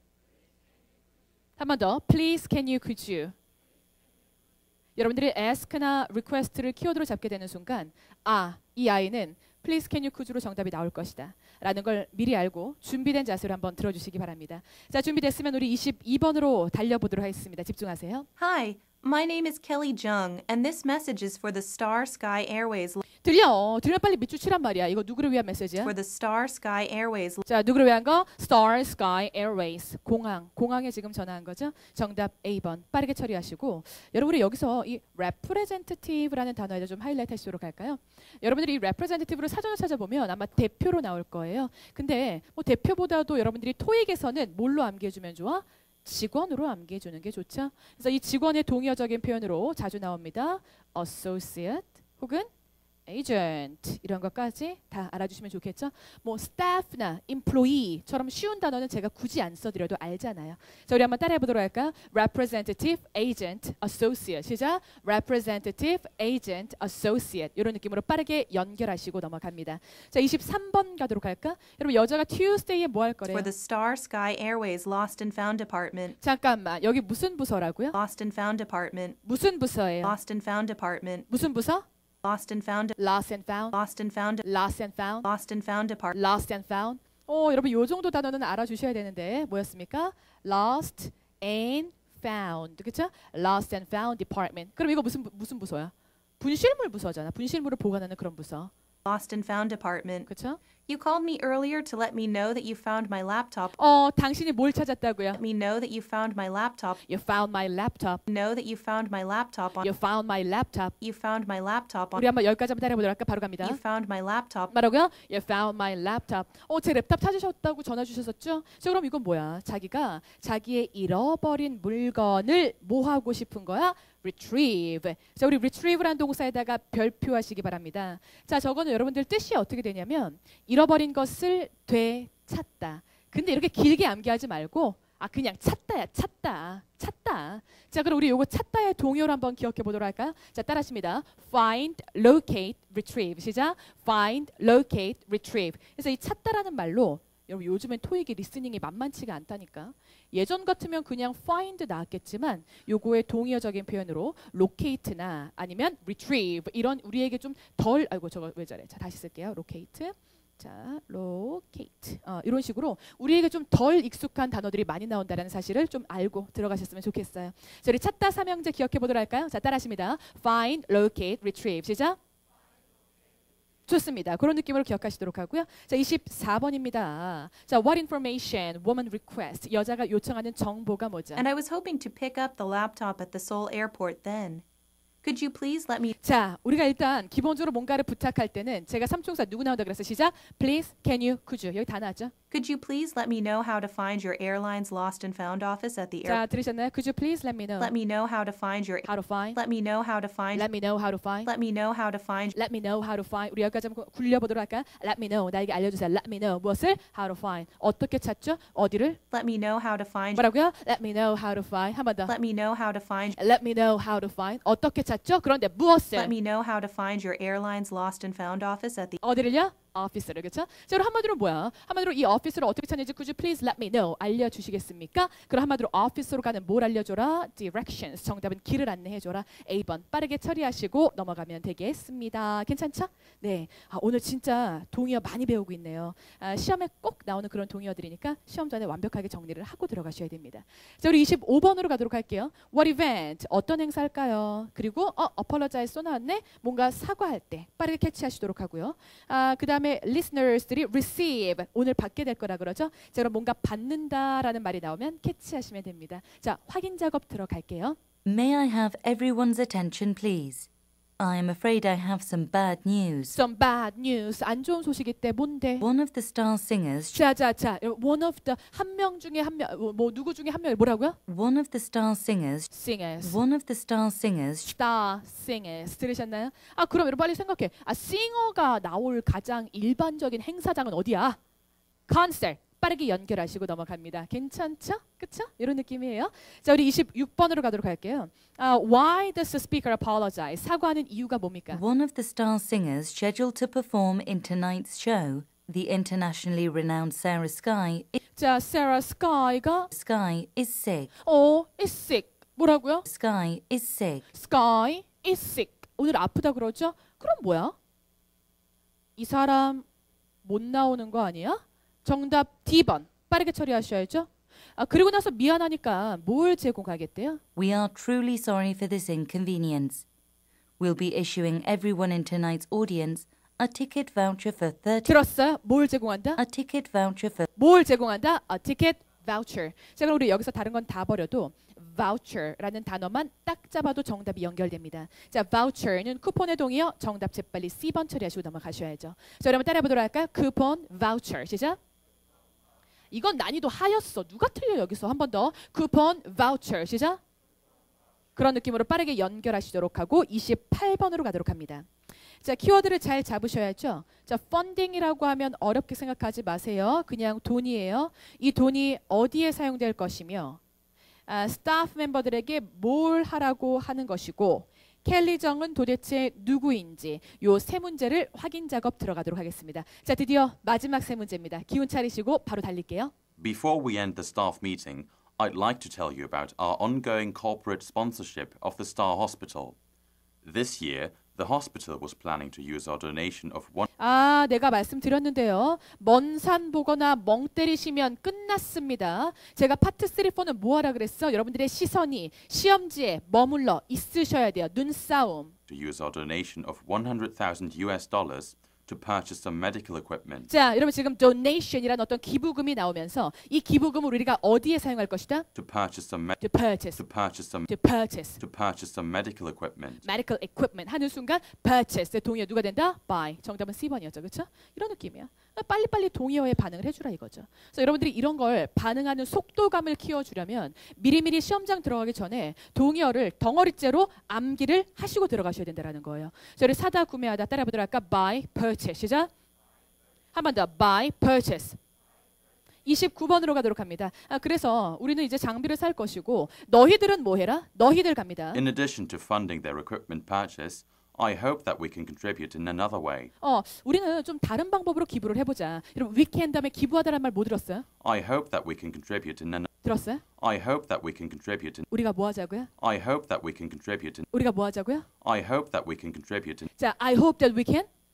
한 번 더. Please, can you, could you. 여러분들이 ask나 request를 키워드로 잡게 되는 순간 아, 이 아이는 Please, can you, could you로 정답이 나올 것이다 라는 걸 미리 알고 준비된 자세로 한번 들어주시기 바랍니다. 자, 준비됐으면 우리 이십이 번으로 달려보도록 하겠습니다. 집중하세요. Hi, my name is Kelly Jung, and this message is for the Star Sky Airways. 들려. 들려 빨리 밑줄 치란 말이야. 이거 누구를 위한 메시지야? For the Star Sky Airways. 자, 누구를 위한 거? Star Sky Airways. 공항. 공항에 지금 전화한 거죠. 정답 A 번. 빠르게 처리하시고 여러분이 여기서 이 representative라는 단어에 좀 하이라이트 하시도록 할까요? 여러분들이 이 representative를 사전을 찾아보면 아마 대표로 나올 거예요. 근데 뭐 대표보다도 여러분들이 토익에서는 뭘로 암기해주면 좋아? 직원으로 암기해주는 게 좋죠. 그래서 이 직원의 동의어적인 표현으로 자주 나옵니다. associate 혹은 agent 이런 것까지 다 알아주시면 좋겠죠. 뭐 staff나 employee처럼 쉬운 단어는 제가 굳이 안 써드려도 알잖아요. 자, 우리 한번 따라해보도록 할까요? representative, agent, associate. 시작. representative, agent, associate 이런 느낌으로 빠르게 연결하시고 넘어갑니다. 자, 이십삼 번 가도록 할까? 여러분 여자가 Tuesday에 뭐 할 거래요? For the Star Sky Airways Lost and Found Department. 잠깐만, 여기 무슨 부서라고요? Lost and Found Department. 무슨 부서예요? Lost and Found Department. 무슨 부서? Lost and Found. Lost and found. Lost and Found. Lost and found. Lost and Found Department. Lost and found. 어, 여러분 요 정도 단어는 알아주셔야 되는데 뭐였습니까? Lost and found. 그렇죠? Lost and found department. 그럼 이거 무슨 부- 무슨 부서야? 분실물 부서잖아. 분실물을 보관하는 그런 부서. Lost and Found Department. 그렇죠? You called me earlier to let me know that you found my laptop. 어, 당신이 뭘 찾았다고요? Let me know that you found my laptop. You found my laptop. Know that you found my laptop on. You found my laptop. You found my laptop on. 우리 한번 여기까지 한번 따라해보도록 할까? 바로 갑니다. You found my laptop. 말하고요. You found my laptop. 어, 제 랩탑 찾으셨다고 전화 주셨었죠? 자, 그럼 이건 뭐야? 자기가 자기의 잃어버린 물건을 뭐 하고 싶은 거야? retrieve. 자, 우리 retrieve라는 동사에다가 별표하시기 바랍니다. 자, 저거는 여러분들 뜻이 어떻게 되냐면 잃어버린 것을 되찾다. 근데 이렇게 길게 암기하지 말고 아, 그냥 찾다야, 찾다, 찾다. 자, 그럼 우리 요거 찾다의 동요를 한번 기억해 보도록 할까요? 자, 따라하십니다. find, locate, retrieve. 시작. find, locate, retrieve. 그래서 이 찾다라는 말로 여러분 요즘엔 토익이 리스닝이 만만치가 않다니까. 예전 같으면 그냥 find 나왔겠지만 요거의 동의어적인 표현으로 locate나 아니면 retrieve 이런 우리에게 좀 덜 아이고 저거 왜 저래. 자, 다시 쓸게요. locate, 자, locate. 어, 이런 식으로 우리에게 좀 덜 익숙한 단어들이 많이 나온다는 사실을 좀 알고 들어가셨으면 좋겠어요. 자, 우리 찾다 삼형제 기억해 보도록 할까요? 자, 따라하십니다. Find, locate, retrieve. 시작. 좋습니다. 그런 느낌으로 기억하시도록 하고요. 자, 이십사 번입니다. 자, what information woman request. 여자가 요청하는 정보가 뭐죠? And I was hoping to pick up the laptop at the Seoul airport then. Could you please let me... 자, 우리가 일단 기본적으로 뭔가를 부탁할 때는 제가 삼총사 누구 나온다 그래서 시작. Please, can you, could you. 여기 다 나왔죠? Could you please let me know how to find your airline's lost and found office at the 자, airport? 들으셨나요? Could you please let me know. Let me know how to find your... How to find. Let me know how to find... Let me know how to find. Let me know how to find... Let me know how to find. 우리 여기까지 한번 굴려보도록 할까요? Let me know. 나에게 알려주세요. Let me know. 무엇을? How to find. 어떻게 찾죠? 어디를? Let me know how to find... 뭐라고요? Let me know how to find. 한 번 더. Let me know how to find... Let me know how to find. 어떻게 찾죠? 그런데 무엇을? Let me know how to find your airline's lost and found office at the... 어디를요? 오피스를. 그렇죠? 자, 그럼 한마디로 뭐야? 한마디로 이 오피스를 어떻게 찾는지 could you please let me know 알려주시겠습니까? 그럼 한마디로 오피스로 가는 뭘 알려줘라? Directions. 정답은 길을 안내해줘라. A 번 빠르게 처리하시고 넘어가면 되겠습니다. 괜찮죠? 네. 아, 오늘 진짜 동의어 많이 배우고 있네요. 아, 시험에 꼭 나오는 그런 동의어들이니까 시험 전에 완벽하게 정리를 하고 들어가셔야 됩니다. 자, 우리 이십오 번으로 가도록 할게요. What event? 어떤 행사일까요? 그리고 어, apologize 또 나왔네? 뭔가 사과할 때 빠르게 캐치하시도록 하고요. 아, 그 다음에 listeners들이 receive 오늘 받게 될 거라 그러죠. 자, 그럼 뭔가 받는다라는 말이 나오면 캐치하시면 됩니다. 자, 확인 작업 들어갈게요. May I have everyone's attention, please? I am afraid I have some bad news. Some bad news. 안 좋은 소식이 때 뭔데? One of the star singers. 자, 자, 자. One of the 한 명 중에 한 명. 뭐 누구 중에 한 명 뭐라고요? One of the star singers. Singers. One of the star singers. Star singers. 들으셨나요? 아, 그럼 여러분 빨리 생각해. 아, 싱어가 나올 가장 일반적인 행사장은 어디야? 콘서트. 빠르게 연결하시고 넘어갑니다. 괜찮죠? 그쵸? 이런 느낌이에요. 자, 우리 이십육 번으로 가도록 할게요. Uh, why does the speaker apologize? 사과하는 이유가 뭡니까? One of the star singers scheduled to perform in tonight's show, the internationally renowned Sarah Sky, 자, Sarah Sky가 Sky is sick. 어, is sick. 뭐라고요? Sky is sick. Sky is sick. 오늘 아프다 그러죠? 그럼 뭐야? 이 사람 못 나오는 거 아니야? 정답 D 번. 빠르게 처리하셔야죠. 아, 그리고 나서 미안하니까 뭘 제공하겠대요? We are truly sorry for this inconvenience. We'll be issuing everyone in tonight's audience a ticket voucher for thirty. 들었어요? 뭘 제공한다? A ticket voucher for 뭘 제공한다? A ticket voucher. 자, 그럼 우리 여기서 다른 건 다 버려도 voucher라는 단어만 딱 잡아도 정답이 연결됩니다. 자, voucher는 쿠폰의 동의어. 정답 재빨리 C 번 처리하시고 넘어가셔야죠. 자, 여러분 따라해보도록 할까요? 쿠폰, voucher. 시작. 이건 난이도 하였어. 누가 틀려 여기서. 한 번 더. 쿠폰, voucher. 시작. 그런 느낌으로 빠르게 연결하시도록 하고 이십팔 번으로 가도록 합니다. 자, 키워드를 잘 잡으셔야죠. 자, funding이라고 하면 어렵게 생각하지 마세요. 그냥 돈이에요. 이 돈이 어디에 사용될 것이며 아, 스타프 멤버들에게 뭘 하라고 하는 것이고 켈리 정은 도대체 누구인지 요 세 문제를 확인 작업 들어가도록 하겠습니다. 자, 드디어 마지막 세 문제입니다. 기운 차리시고 바로 달릴게요. Before we end the staff meeting, I'd like to tell you about our ongoing corporate sponsorship of the Star Hospital. This year, the hospital was planning to use our donation of one. 아, 내가 말씀드렸는데요. 먼 산 보거나 멍 때리시면 끝났습니다. 제가 파트 삼, 사는 뭐 하라 그랬어? 여러분들의 시선이 시험지에 머물러 있으셔야 돼요. 눈싸움. To use our donation of one hundred thousand U S dollars to purchase some medical equipment. 자, 여러분 지금 donation이라는 어떤 기부금이 나오면서 이 기부금을 우리가 어디에 사용할 것이다? To purchase some me- To purchase. to purchase some To purchase. to purchase some medical equipment. medical equipment 하는 순간 purchase 동의어 누가 된다? buy. 정답은 C 번이었죠. 그렇죠? 이런 느낌이야. 빨리빨리 동의어에 반응을 해주라 이거죠. 그래서 여러분들이 이런 걸 반응하는 속도감을 키워주려면 미리미리 시험장 들어가기 전에 동의어를 덩어리째로 암기를 하시고 들어가셔야 된다는 거예요. 저를 사다 구매하다 따라해보도록 할까? buy, purchase. 시작. 한 번 더. buy, purchase. 이십구 번으로 가도록 합니다. 아, 그래서 우리는 이제 장비를 살 것이고 너희들은 뭐 해라? 너희들 갑니다. In addition to funding their equipment purchase, I hope that we can contribute in another way. 어, 우리는 좀 다른 방법으로 기부를 해보자. 여러분 위켄 다음에 기부하다란 말 못 들었어요? I hope that we can contribute in an 들었어요? I hope that we can contribute in 우리가 뭐 하자고요? I hope that we can contribute in 우리가 뭐 하자고요? I hope that we can contribute in 자, I hope that we can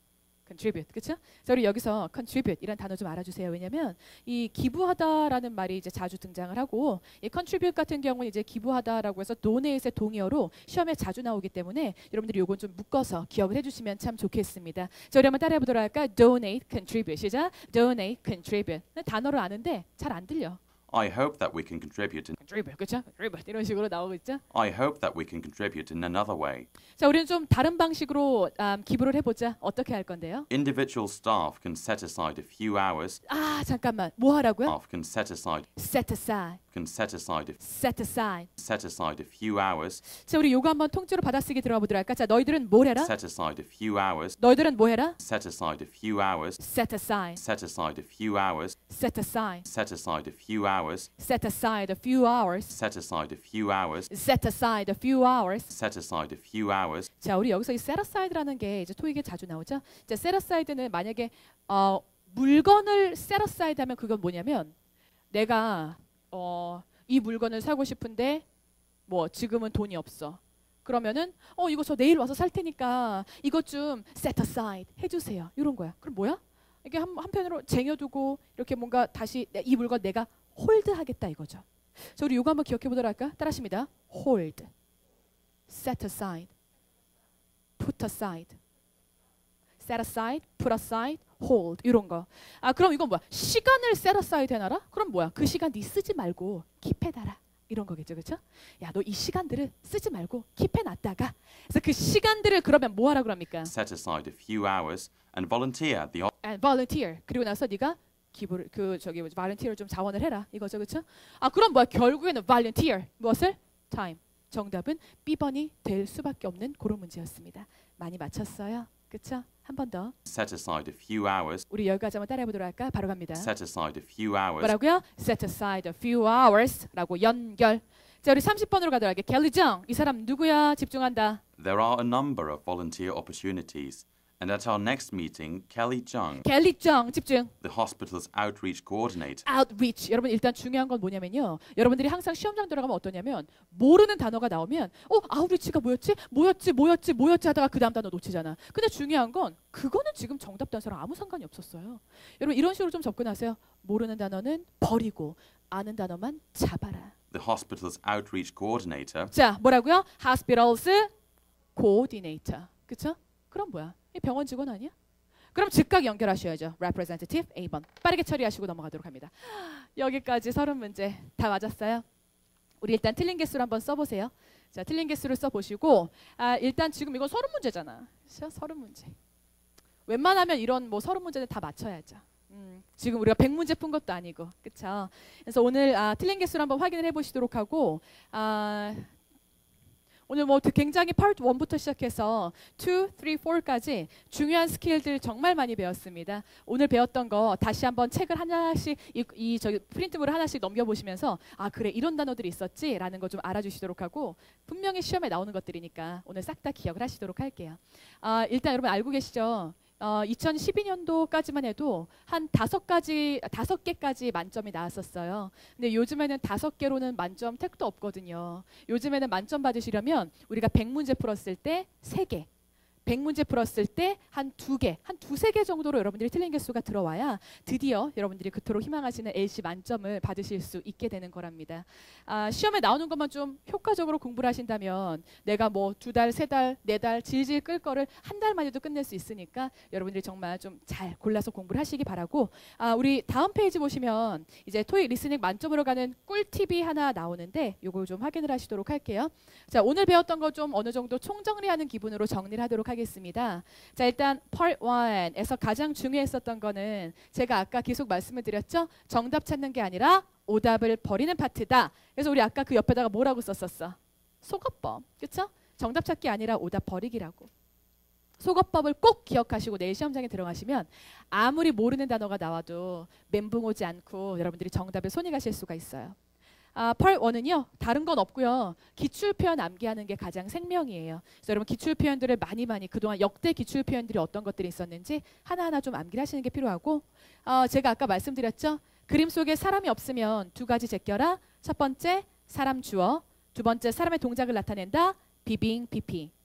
contribute, 그렇죠? 자, 우리 여기서 contribute 이란 단어 좀 알아주세요. 왜냐하면 이 기부하다라는 말이 이제 자주 등장을 하고 이 contribute 같은 경우는 이제 기부하다라고 해서 donate의 동의어로 시험에 자주 나오기 때문에 여러분들이 요건 좀 묶어서 기억을 해주시면 참 좋겠습니다. 자, 우리 한번 따라해보도록 할까? donate, contribute. 시작. donate, contribute. 단어를 아는데 잘 안 들려. I hope that we can contribute in contribute, 그렇죠? contribute 이런 식으로 나오고 있죠. I hope that we can contribute in another way. 자, 우리는 좀 다른 방식으로 음, 기부를 해보자. 어떻게 할 건데요? Individual staff can set aside a few hours 아, 잠깐만. 뭐 하라고요? of can set aside set aside, can set aside a, set aside. set aside a few hours 자, 우리 요거 한번 통째로 받아쓰기 들어가 보도록 할까? 자, 너희들은 뭘 해라? set aside a few hours 너희들은 뭐 해라? set aside a few hours set aside, set aside a few hours set aside, set aside a few hours set aside a few hours, set aside a few hours set aside a few hours. set aside a few hours 자, 우리 여기서 이 set aside라는 게 이제 토익에 자주 나오죠. 자, set aside는 만약에 어, 물건을 set aside 하면 그건 뭐냐면 내가 어, 이 물건을 사고 싶은데 뭐 지금은 돈이 없어. 그러면은 어 이거 저 내일 와서 살 테니까 이것 좀 set aside 해주세요. 이런 거야. 그럼 뭐야? 이게 한, 한편으로 쟁여두고 이렇게 뭔가 다시 이 물건 내가 홀드하겠다 이거죠. 자, 우리 이거 한번 기억해 보도록 할까? 따라하십니다. hold, set aside, put aside, set aside, put aside, hold 이런 거. 아, 그럼 이건 뭐야? 시간을 set aside 해놔라? 그럼 뭐야? 그 시간 네 쓰지 말고 킵해놔라. 이런 거겠죠, 그렇죠? 야, 너 이 시간들을 쓰지 말고 킵해놨다가 그래서 그 시간들을 그러면 뭐 하라 그럽니까? set aside a few hours and volunteer at the And volunteer. 그리고 나서 네가 기부를 그 저기 뭐지 volunteer 좀 자원을 해라 이거죠, 그렇죠? 아, 그럼 뭐야? 결국에는 volunteer 무엇을? time. 정답은 비 번이 될 수밖에 없는 그런 문제였습니다. 많이 맞췄어요, 그렇죠? 한 번 더. set aside a few hours 우리 여기까지 한번 따라해보도록 할까? 바로 갑니다. set aside a few hours 뭐라고요? Set aside a few hours라고 연결. 자, 우리 삼십 번으로 가도록 할게요. 켈리 정, 이 사람 누구야? 집중한다. There are a number of volunteer opportunities, and at our next meeting, Kelly Jung, 켈리 정, 집중. the hospital's outreach coordinator, outreach. 여러분 일단 중요한 건 뭐냐면요. 여러분들이 항상 시험장 들어가면 어떠냐면 모르는 단어가 나오면 어 outreach가 뭐였지? 뭐였지? 뭐였지? 뭐였지? 하다가 그 다음 단어 놓치잖아. 근데 중요한 건 그거는 지금 정답 단서랑 아무 상관이 없었어요. 여러분 이런 식으로 좀 접근하세요. 모르는 단어는 버리고 아는 단어만 잡아라. the hospital's outreach coordinator, 자, 뭐라고요? hospitals coordinator. 그쵸? 그럼 뭐야? 이 병원 직원 아니야? 그럼 즉각 연결하셔야죠. representative A 번. 빠르게 처리하시고 넘어가도록 합니다. 여기까지 서른 문제 다 맞았어요. 우리 일단 틀린 개수를 한번 써보세요. 자, 틀린 개수를 써보시고 아, 일단 지금 이건 서른 문제잖아. 서른 문제. 웬만하면 이런 뭐 서른 문제는 다 맞춰야죠. 음, 지금 우리가 백 문제 푼 것도 아니고, 그렇죠? 그래서 오늘 아, 틀린 개수를 한번 확인을 해보시도록 하고 아, 오늘 뭐 굉장히 파트 일부터 시작해서 이, 삼, 사까지 중요한 스킬들 정말 많이 배웠습니다. 오늘 배웠던 거 다시 한번 책을 하나씩 이, 이 저기 프린트물을 하나씩 넘겨보시면서 아 그래 이런 단어들이 있었지라는 거 좀 알아주시도록 하고 분명히 시험에 나오는 것들이니까 오늘 싹 다 기억을 하시도록 할게요. 아, 일단 여러분 알고 계시죠? 어, 이천십이 년도까지만 해도 한 다섯 가지, 다섯 개까지 만점이 나왔었어요. 근데 요즘에는 다섯 개로는 만점 택도 없거든요. 요즘에는 만점 받으시려면 우리가 백 문제 풀었을 때 세 개, 백 문제 풀었을 때 한 두 개, 한 두세 개 정도로 여러분들이 틀린 개수가 들어와야 드디어 여러분들이 그토록 희망하시는 엘씨 만점을 받으실 수 있게 되는 거랍니다. 아, 시험에 나오는 것만 좀 효과적으로 공부를 하신다면 내가 뭐 두 달, 세 달, 네 달 질질 끌 거를 한 달만 해도 끝낼 수 있으니까 여러분들이 정말 좀 잘 골라서 공부를 하시기 바라고 아, 우리 다음 페이지 보시면 이제 토익 리스닝 만점으로 가는 꿀팁이 하나 나오는데 요걸 좀 확인을 하시도록 할게요. 자, 오늘 배웠던 거 좀 어느 정도 총정리하는 기분으로 정리를 하도록 하겠습니다. 자, 일단 Part 일에서 가장 중요했었던 거는 제가 아까 계속 말씀을 드렸죠. 정답 찾는 게 아니라 오답을 버리는 파트다. 그래서 우리 아까 그 옆에다가 뭐라고 썼었어? 속어법. 그렇죠? 정답 찾기 아니라 오답 버리기라고. 속어법을 꼭 기억하시고 내일 시험장에 들어가시면 아무리 모르는 단어가 나와도 멘붕 오지 않고 여러분들이 정답에 손이 가실 수가 있어요. 아, Part 일은요. 다른 건 없고요. 기출 표현 암기하는 게 가장 생명이에요. 그래서 여러분 기출 표현들을 많이 많이 그동안 역대 기출 표현들이 어떤 것들이 있었는지 하나하나 좀 암기를 하시는 게 필요하고 어, 제가 아까 말씀드렸죠. 그림 속에 사람이 없으면 두 가지 제껴라. 첫 번째 사람 주어, 두 번째 사람의 동작을 나타낸다. 비빙, 비피.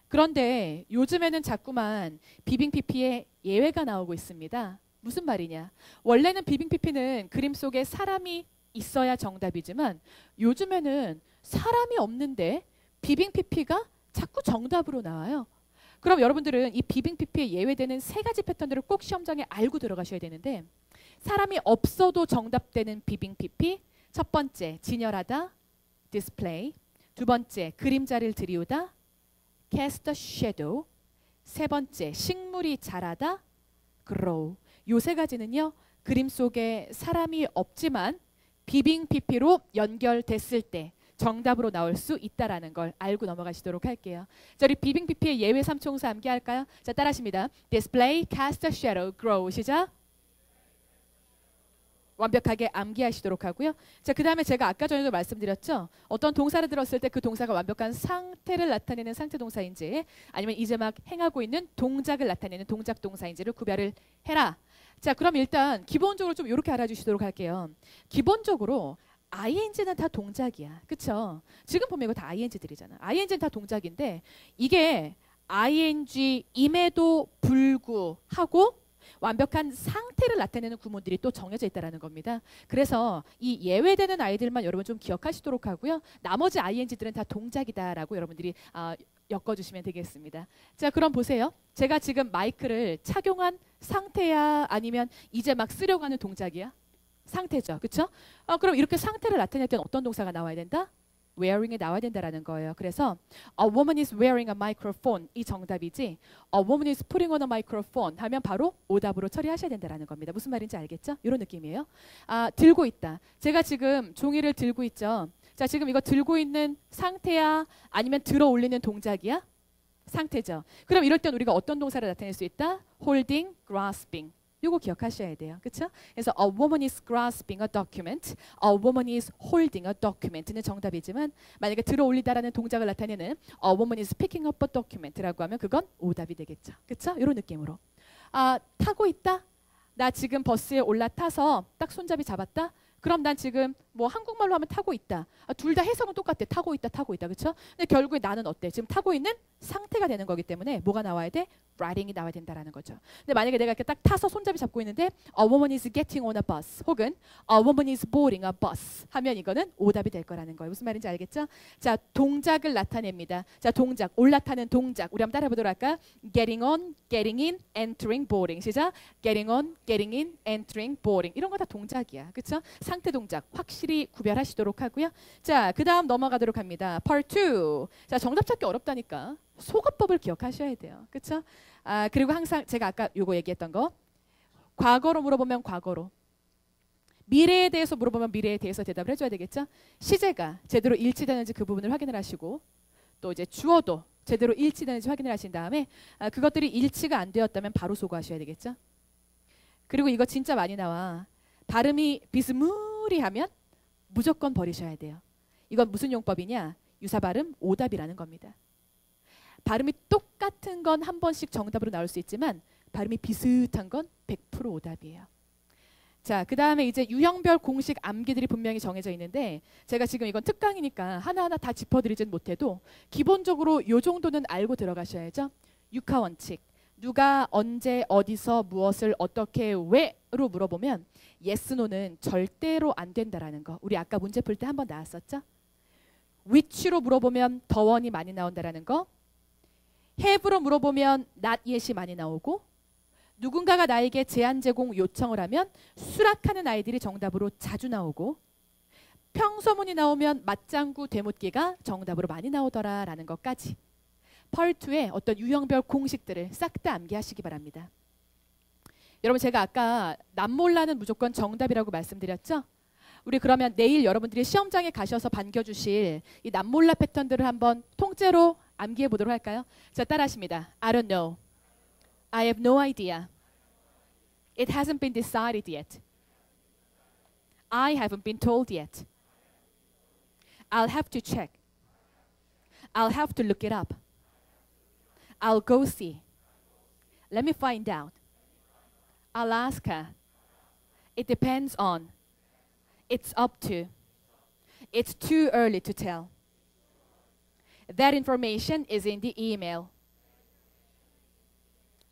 그런데 요즘에는 자꾸만 비빙 피피에 예외가 나오고 있습니다. 무슨 말이냐? 원래는 비빙 피피는 그림 속에 사람이 있어야 정답이지만 요즘에는 사람이 없는데 비빙 피피가 자꾸 정답으로 나와요. 그럼 여러분들은 이 비빙 피피에 예외되는 세 가지 패턴들을 꼭 시험장에 알고 들어가셔야 되는데, 사람이 없어도 정답되는 비빙 피피, 첫 번째 진열하다, display, 두 번째 그림자를 들이우다, cast a shadow, 세 번째 식물이 자라다, grow. 요 세 가지는요, 그림 속에 사람이 없지만 비빙 피피로 연결됐을 때 정답으로 나올 수 있다라는 걸 알고 넘어가시도록 할게요. 자, 우리 비빙 피피의 예외 삼총사 암기할까요? 자, 따라하십니다. display, cast a shadow, grow. 시작. 완벽하게 암기하시도록 하고요. 자, 그 다음에 제가 아까 전에도 말씀드렸죠. 어떤 동사를 들었을 때 그 동사가 완벽한 상태를 나타내는 상태 동사인지, 아니면 이제 막 행하고 있는 동작을 나타내는 동작 동사인지를 구별을 해라. 자, 그럼 일단 기본적으로 좀 이렇게 알아주시도록 할게요. 기본적으로 아이엔지는 다 동작이야. 그쵸? 지금 보면 이거 다 아이엔지들이잖아. 아이엔지는 다 동작인데 이게 아이엔지임에도 불구하고 완벽한 상태를 나타내는 구문들이 또 정해져 있다는 겁니다. 그래서 이 예외되는 아이들만 여러분 좀 기억하시도록 하고요. 나머지 아이엔지들은 다 동작이다라고 여러분들이 아, 엮어주시면 되겠습니다. 자, 그럼 보세요. 제가 지금 마이크를 착용한 상태야, 아니면 이제 막 쓰려고 하는 동작이야? 상태죠. 그렇죠? 아, 그럼 이렇게 상태를 나타낼 때는 어떤 동사가 나와야 된다? wearing이 나와야 된다라는 거예요. 그래서 a woman is wearing a microphone 이 정답이지 a woman is putting on a microphone 하면 바로 오답으로 처리하셔야 된다라는 겁니다. 무슨 말인지 알겠죠? 이런 느낌이에요. 아, 들고 있다. 제가 지금 종이를 들고 있죠. 자, 지금 이거 들고 있는 상태야, 아니면 들어 올리는 동작이야? 상태죠. 그럼 이럴 땐 우리가 어떤 동사를 나타낼 수 있다? holding, grasping. 이거 기억하셔야 돼요. 그렇죠? 그래서 a woman is grasping a document, a woman is holding a document는 정답이지만, 만약에 들어 올리다라는 동작을 나타내는 a woman is picking up a document라고 하면 그건 오답이 되겠죠. 그렇죠? 이런 느낌으로. 아, 타고 있다? 나 지금 버스에 올라타서 딱 손잡이 잡았다? 그럼 난 지금 뭐 한국말로 하면 타고 있다. 아, 둘 다 해석은 똑같아. 타고 있다, 타고 있다. 그렇죠? 근데 결국에 나는 어때? 지금 타고 있는 상태가 되는 거기 때문에 뭐가 나와야 돼? riding이 나와야 된다라는 거죠. 근데 만약에 내가 이렇게 딱 타서 손잡이 잡고 있는데 a woman is getting on a bus 혹은 a woman is boarding a bus 하면 이거는 오답이 될 거라는 거예요. 무슨 말인지 알겠죠? 자, 동작을 나타냅니다. 자, 동작, 올라타는 동작. 우리 한번 따라해보도록 할까? getting on, getting in, entering, boarding. 시작. getting on, getting in, entering, boarding. 이런 거 다 동작이야. 그렇죠? 상태 동작 확실히 구별하시도록 하고요. 자, 그 다음 넘어가도록 합니다. part two. 자, 정답 찾기 어렵다니까. 소거법을 기억하셔야 돼요. 그렇죠? 아, 그리고 항상 제가 아까 요거 얘기했던 거, 과거로 물어보면 과거로, 미래에 대해서 물어보면 미래에 대해서 대답을 해줘야 되겠죠? 시제가 제대로 일치되는지 그 부분을 확인을 하시고, 또 이제 주어도 제대로 일치되는지 확인을 하신 다음에 아, 그것들이 일치가 안 되었다면 바로 소거하셔야 되겠죠? 그리고 이거 진짜 많이 나와. 발음이 비스무리하면 무조건 버리셔야 돼요. 이건 무슨 용법이냐? 유사 발음 오답이라는 겁니다. 발음이 똑같은 건 한 번씩 정답으로 나올 수 있지만 발음이 비슷한 건 백 퍼센트 오답이에요. 자, 그 다음에 이제 유형별 공식 암기들이 분명히 정해져 있는데, 제가 지금 이건 특강이니까 하나하나 다 짚어드리진 못해도 기본적으로 요 정도는 알고 들어가셔야죠. 육하 원칙. 누가 언제 어디서 무엇을 어떻게 왜로 물어보면 yes, no는 절대로 안 된다라는 거. 우리 아까 문제 풀 때 한번 나왔었죠. which로 물어보면 더원이 많이 나온다라는 거. have로 물어보면 not yet이 많이 나오고, 누군가가 나에게 제안 제공 요청을 하면 수락하는 아이들이 정답으로 자주 나오고, 평서문이 나오면 맞장구 되묻기가 정답으로 많이 나오더라라는 것까지 part two의 어떤 유형별 공식들을 싹 다 암기하시기 바랍니다. 여러분, 제가 아까 남몰라는 무조건 정답이라고 말씀드렸죠? 우리 그러면 내일 여러분들이 시험장에 가셔서 반겨주실 이 남몰라 패턴들을 한번 통째로 암기해 보도록 할까요? 자, 따라하십니다. I don't know. I have no idea. It hasn't been decided yet. I haven't been told yet. I'll have to check. I'll have to look it up. I'll go see. Let me find out. I'll ask her. It depends on. It's up to. It's too early to tell. That information is in the email.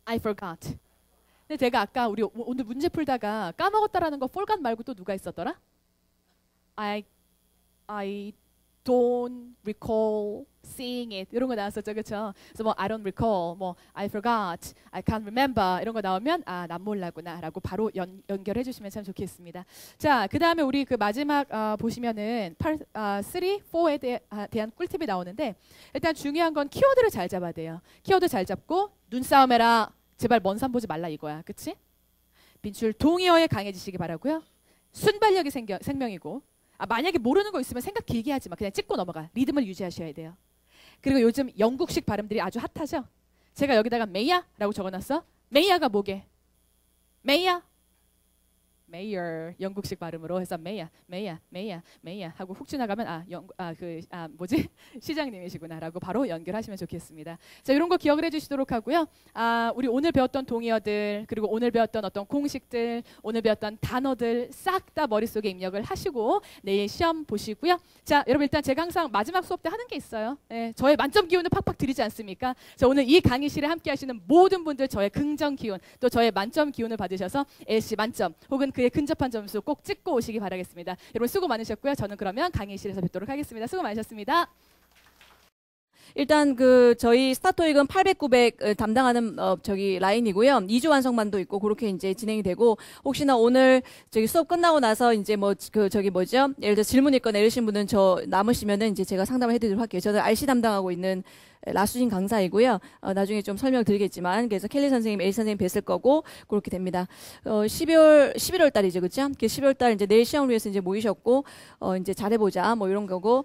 I forgot. 근데 제가 아까 우리 오늘 문제 풀다가 까먹었다라는 거 forgot 말고 또 누가 있었더라? I I don't recall seeing it 이런 거 나왔었죠, 그렇죠? 그래서 뭐 I don't recall, 뭐 I forgot, I can't remember 이런 거 나오면 아, 난 몰라구나라고 바로 연, 연결해 주시면 참 좋겠습니다. 자, 그 다음에 우리 그 마지막 어, 보시면은 팔, 아, 삼, 사에 대, 아, 대한 꿀팁이 나오는데 일단 중요한 건 키워드를 잘 잡아야 돼요. 키워드 잘 잡고 눈싸움 해라. 제발 먼 산 보지 말라 이거야, 그치? 빈출 동의어에 강해지시기 바라고요. 순발력이 생겨, 생명이고. 아, 만약에 모르는 거 있으면 생각 길게 하지 마. 그냥 찍고 넘어가. 리듬을 유지하셔야 돼요. 그리고 요즘 영국식 발음들이 아주 핫하죠. 제가 여기다가 메이야라고 적어놨어. 메이야가 뭐게? 메이야. 메이어 영국식 발음으로 해서 메이야, 메이야, 메이야, 메이야 하고 훅 지나가면 아, 영, 아, 그, 아, 뭐지? 시장님이시구나라고 바로 연결하시면 좋겠습니다. 자, 이런 거 기억을 해주시도록 하고요. 아, 우리 오늘 배웠던 동의어들 그리고 오늘 배웠던 어떤 공식들, 오늘 배웠던 단어들 싹 다 머릿속에 입력을 하시고 내일 시험 보시고요. 자, 여러분 일단 제가 항상 마지막 수업 때 하는 게 있어요. 네, 저의 만점 기운을 팍팍 드리지 않습니까? 자, 오늘 이 강의실에 함께 하시는 모든 분들 저의 긍정 기운 또 저의 만점 기운을 받으셔서 엘씨 만점 혹은 그에 근접한 점수 꼭 찍고 오시기 바라겠습니다. 여러분 수고 많으셨고요. 저는 그러면 강의실에서 뵙도록 하겠습니다. 수고 많으셨습니다. 일단 그 저희 스타토익은 팔백, 구백을 담당하는 어 저기 라인이고요. 이 주 완성반도 있고 그렇게 이제 진행이 되고 혹시나 오늘 저기 수업 끝나고 나서 이제 뭐 그 저기 뭐죠? 예를 들어 질문 있거나 이러신 분은 저 남으시면은 이제 제가 상담을 해드리도록 할게요. 저는 알씨 담당하고 있는 라수진 강사이고요. 어, 나중에 좀 설명 드리겠지만 그래서 켈리 선생님, 에이 선생님 뵀을 거고 그렇게 됩니다. 어, 십이월 십일월 달이죠, 그렇죠? 십이월 달 이제 내일 시험을 위해서 이제 모이셨고 어, 이제 잘해보자 뭐 이런 거고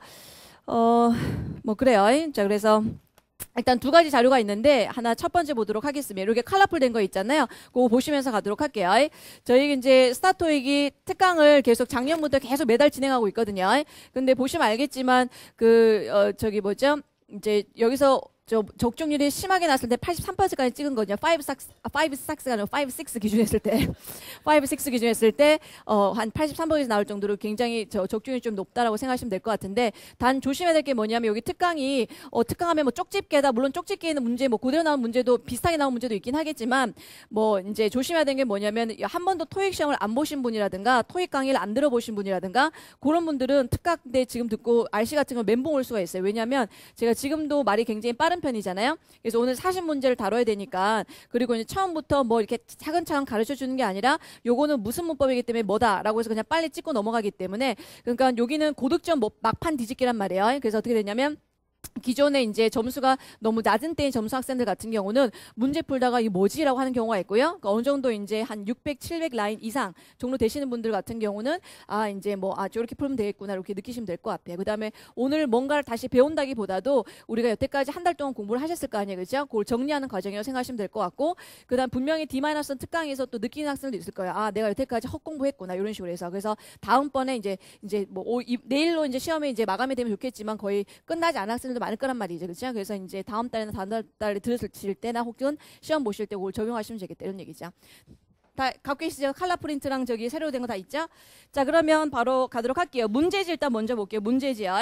어, 뭐 그래요. 자, 그래서. 일단 두 가지 자료가 있는데 하나 첫 번째 보도록 하겠습니다. 이렇게 컬러풀 된 거 있잖아요. 그거 보시면서 가도록 할게요. 저희 이제 스타토익이 특강을 계속 작년부터 계속 매달 진행하고 있거든요. 근데 보시면 알겠지만 그 어, 저기 뭐죠? 이제 여기서 저 적중률이 심하게 났을 때 팔십삼 퍼센트까지 찍은 거죠. 오 스탁스, 아, 오 스탁스가 아니라 오, 육 기준했을 때, 오, 육 기준했을 때, 어, 한 팔십삼 퍼센트 나올 정도로 굉장히 저 적중률이 좀 높다라고 생각하시면 될 것 같은데, 단 조심해야 될 게 뭐냐면 여기 특강이, 어, 특강하면 뭐 쪽집게다, 물론 쪽집게는 문제, 뭐 그대로 나온 문제도 비슷하게 나온 문제도 있긴 하겠지만, 뭐 이제 조심해야 되는 게 뭐냐면 한 번도 토익 시험을 안 보신 분이라든가, 토익 강의를 안 들어보신 분이라든가, 그런 분들은 특강 때 지금 듣고 알씨 같은 거 멘붕 올 수가 있어요. 왜냐면 제가 지금도 말이 굉장히 빠른 편이잖아요. 그래서 오늘 사십 문제를 다뤄야 되니까 그리고 이제 처음부터 뭐 이렇게 차근차근 가르쳐 주는 게 아니라 요거는 무슨 문법이기 때문에 뭐다라고 해서 그냥 빨리 찍고 넘어가기 때문에 그러니까 여기는 고득점 뭐 막판 뒤집기란 말이에요. 그래서 어떻게 되냐면 기존에 이제 점수가 너무 낮은 때의 점수 학생들 같은 경우는 문제 풀다가 이 뭐지라고 하는 경우가 있고요. 그러니까 어느 정도 이제 한 육백, 칠백 라인 이상 종로 되시는 분들 같은 경우는 아 이제 뭐 아 저렇게 풀면 되겠구나 이렇게 느끼시면 될 것 같아요. 그다음에 오늘 뭔가를 다시 배운다기보다도 우리가 여태까지 한 달 동안 공부를 하셨을 거 아니에요, 그렇죠? 그걸 정리하는 과정이라고 생각하시면 될 것 같고, 그다음 분명히 디 마이너스 특강에서 또 느끼는 학생들도 있을 거예요. 아 내가 여태까지 헛공부했구나 이런 식으로 해서 그래서 다음번에 이제 이제 뭐 오, 이, 내일로 이제 시험이 이제 마감이 되면 좋겠지만 거의 끝나지 않은 학생들도 많을 거란 말이죠, 그렇죠? 그래서 이제 다음 달이나 다음 달에 들으실 때나 혹은 시험 보실 때 그걸 적용하시면 되겠다 이런 얘기죠. 다 갖고 계시죠? 칼라 프린트랑 저기 새로 된 거 다 있죠? 자, 그러면 바로 가도록 할게요. 문제지 일단 먼저 볼게요. 문제지요.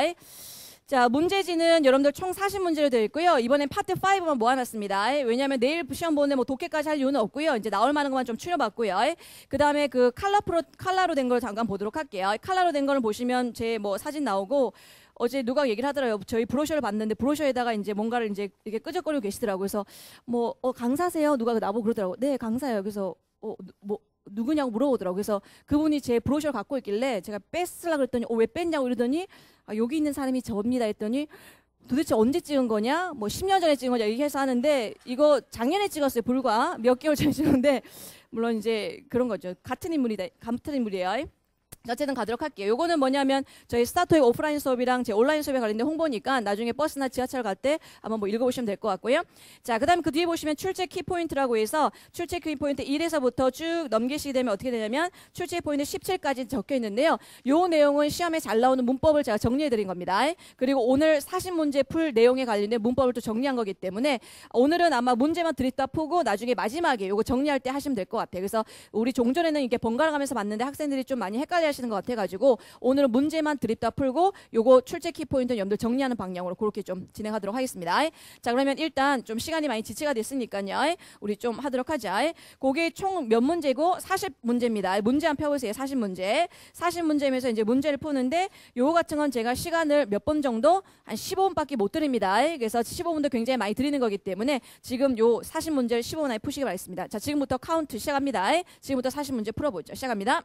자, 문제지는 여러분들 총 사십 문제로 되어 있고요. 이번엔 파트 오만 모아놨습니다. 왜냐하면 내일 시험 보는데 뭐 독해까지 할 이유는 없고요. 이제 나올 만한 것만 좀 추려봤고요. 그 다음에 그 칼라 프로, 칼라로 된 걸 잠깐 보도록 할게요. 칼라로 된 거를 보시면 제 뭐 사진 나오고, 어제 누가 얘기를 하더라고요. 저희 브로셔를 봤는데 브로셔에다가 이제 뭔가를 이제 이렇게 끄적거리고 계시더라고요. 그래서 뭐 어, 강사세요? 누가 나보고 그러더라고요. 네, 강사예요. 그래서 어, 뭐 누구냐고 물어보더라고요. 그래서 그분이 제 브로셔를 갖고 있길래 제가 뺐으려고 그랬더니 어, 왜 뺐냐고 이러더니 아, 여기 있는 사람이 접니다 했더니 도대체 언제 찍은 거냐? 뭐 십 년 전에 찍은 거냐? 얘기해서 하는데 이거 작년에 찍었어요. 불과 몇 개월 전에 찍었는데 물론 이제 그런 거죠. 같은 인물이다. 같은 인물이에요. 어쨌든 가도록 할게요. 요거는 뭐냐면 저희 스타토익 오프라인 수업이랑 제 온라인 수업에 관련된 홍보니까 나중에 버스나 지하철 갈 때 한번 뭐 읽어보시면 될 것 같고요. 자, 그 다음에 그 뒤에 보시면 출제 키포인트라고 해서 출제 키포인트 일에서부터 쭉 넘기시게 되면 어떻게 되냐면 출제 포인트 십칠까지 적혀 있는데요. 요 내용은 시험에 잘 나오는 문법을 제가 정리해드린 겁니다. 그리고 오늘 사십 문제 풀 내용에 관련된 문법을 또 정리한 거기 때문에 오늘은 아마 문제만 드립다 푸고 나중에 마지막에 요거 정리할 때 하시면 될 것 같아요. 그래서 우리 종전에는 이게 번갈아 가면서 봤는데 학생들이 좀 많이 헷갈려 하시는 것 같아가지고 오늘은 문제만 드립다 풀고 요거 출제 키포인트는 여러분들 정리하는 방향으로 그렇게 좀 진행하도록 하겠습니다. 자, 그러면 일단 좀 시간이 많이 지체가 됐으니까요. 우리 좀 하도록 하자. 그게 총 몇 문제고 사십 문제입니다. 문제 한번 펴보세요. 사십 문제. 사십 문제면서 이제 문제를 푸는데 요거 같은 건 제가 시간을 몇 번 정도 한 십오 분밖에 못 드립니다. 그래서 십오 분도 굉장히 많이 드리는 거기 때문에 지금 요 사십 문제를 십오 분 안에 푸시기 바라겠습니다. 자, 지금부터 카운트 시작합니다. 지금부터 사십 문제 풀어보죠. 시작합니다.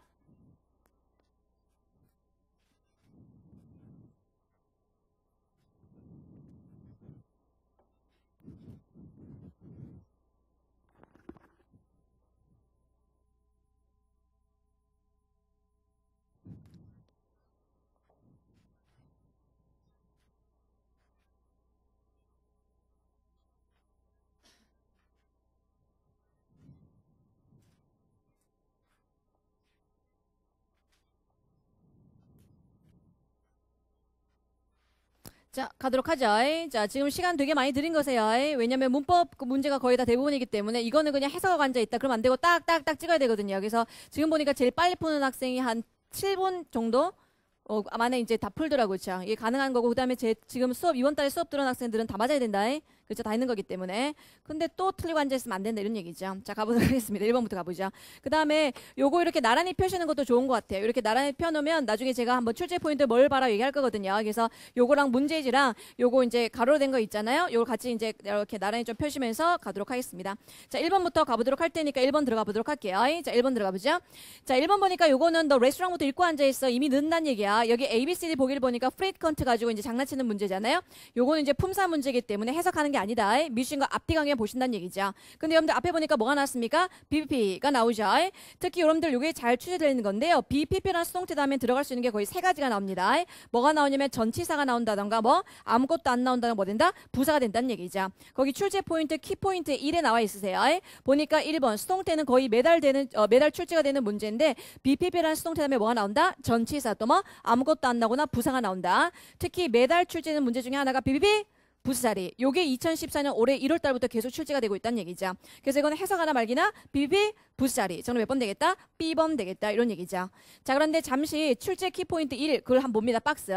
자, 가도록 하죠. 자, 지금 시간 되게 많이 드린 거세요. 왜냐면 문법 문제가 거의 다 대부분이기 때문에 이거는 그냥 해석하고 앉아있다. 그러면 안 되고 딱딱딱 찍어야 되거든요. 그래서 지금 보니까 제일 빨리 푸는 학생이 한 칠 분 정도? 어, 만에 이제 다 풀더라고요. 그쵸? 이게 가능한 거고, 그 다음에 제 지금 수업, 이번 달에 수업 들어온 학생들은 다 맞아야 된다. 그렇죠? 다 있는 거기 때문에. 근데 또 틀리고 앉아있으면 안 된다. 이런 얘기죠. 자, 가보도록 하겠습니다. 일 번부터 가보죠. 그 다음에 요거 이렇게 나란히 펴시는 것도 좋은 것 같아요. 이렇게 나란히 펴놓으면 나중에 제가 한번 출제 포인트 뭘 봐라 얘기할 거거든요. 그래서 요거랑 문제지랑 요거 이제 가로로 된 거 있잖아요. 요걸 같이 이제 이렇게 나란히 좀 펴시면서 가도록 하겠습니다. 자, 일 번부터 가보도록 할 테니까 일 번 들어가 보도록 할게요. 자, 일 번 들어가 보죠. 자, 일 번 보니까 요거는 너 레스토랑부터 읽고 앉아있어. 이미 늦는다는 얘기야. 여기 A, B, C, D 보기를 보니까 프레이트 컨트 가지고 이제 장난치는 문제잖아요. 요거는 이제 품사 문제이기 때문에 해석하는 게 아니다. 미신 거 앞뒤 관계 보신다는 얘기죠. 근데 여러분들 앞에 보니까 뭐가 나왔습니까? 비피피가 나오죠. 특히 여러분들 요게 잘 추제되는 건데요. 비피피라는 수동태 다음에 들어갈 수 있는 게 거의 세 가지가 나옵니다. 뭐가 나오냐면 전치사가 나온다던가 뭐 아무것도 안 나온다던가 뭐 된다? 부사가 된다는 얘기죠. 거기 출제 포인트 키 포인트 일에 나와 있으세요. 보니까 일 번 수동태는 거의 매달 되는 어, 매달 출제가 되는 문제인데 비피피라는 수동태 다음에 뭐가 나온다? 전치사 또 뭐 아무것도 안 나오거나 부사가 나온다. 특히 매달 출제되는 문제 중에 하나가 비피피 부사리. 요게 이천십사 년 올해 일월 달부터 계속 출제가 되고 있다는 얘기죠. 그래서 이거는 해석하나 말기나 비비 부사리. 저는 몇 번 되겠다? B번 되겠다. 이런 얘기죠. 자, 그런데 잠시 출제 키포인트 일 그걸 한번 봅니다. 박스.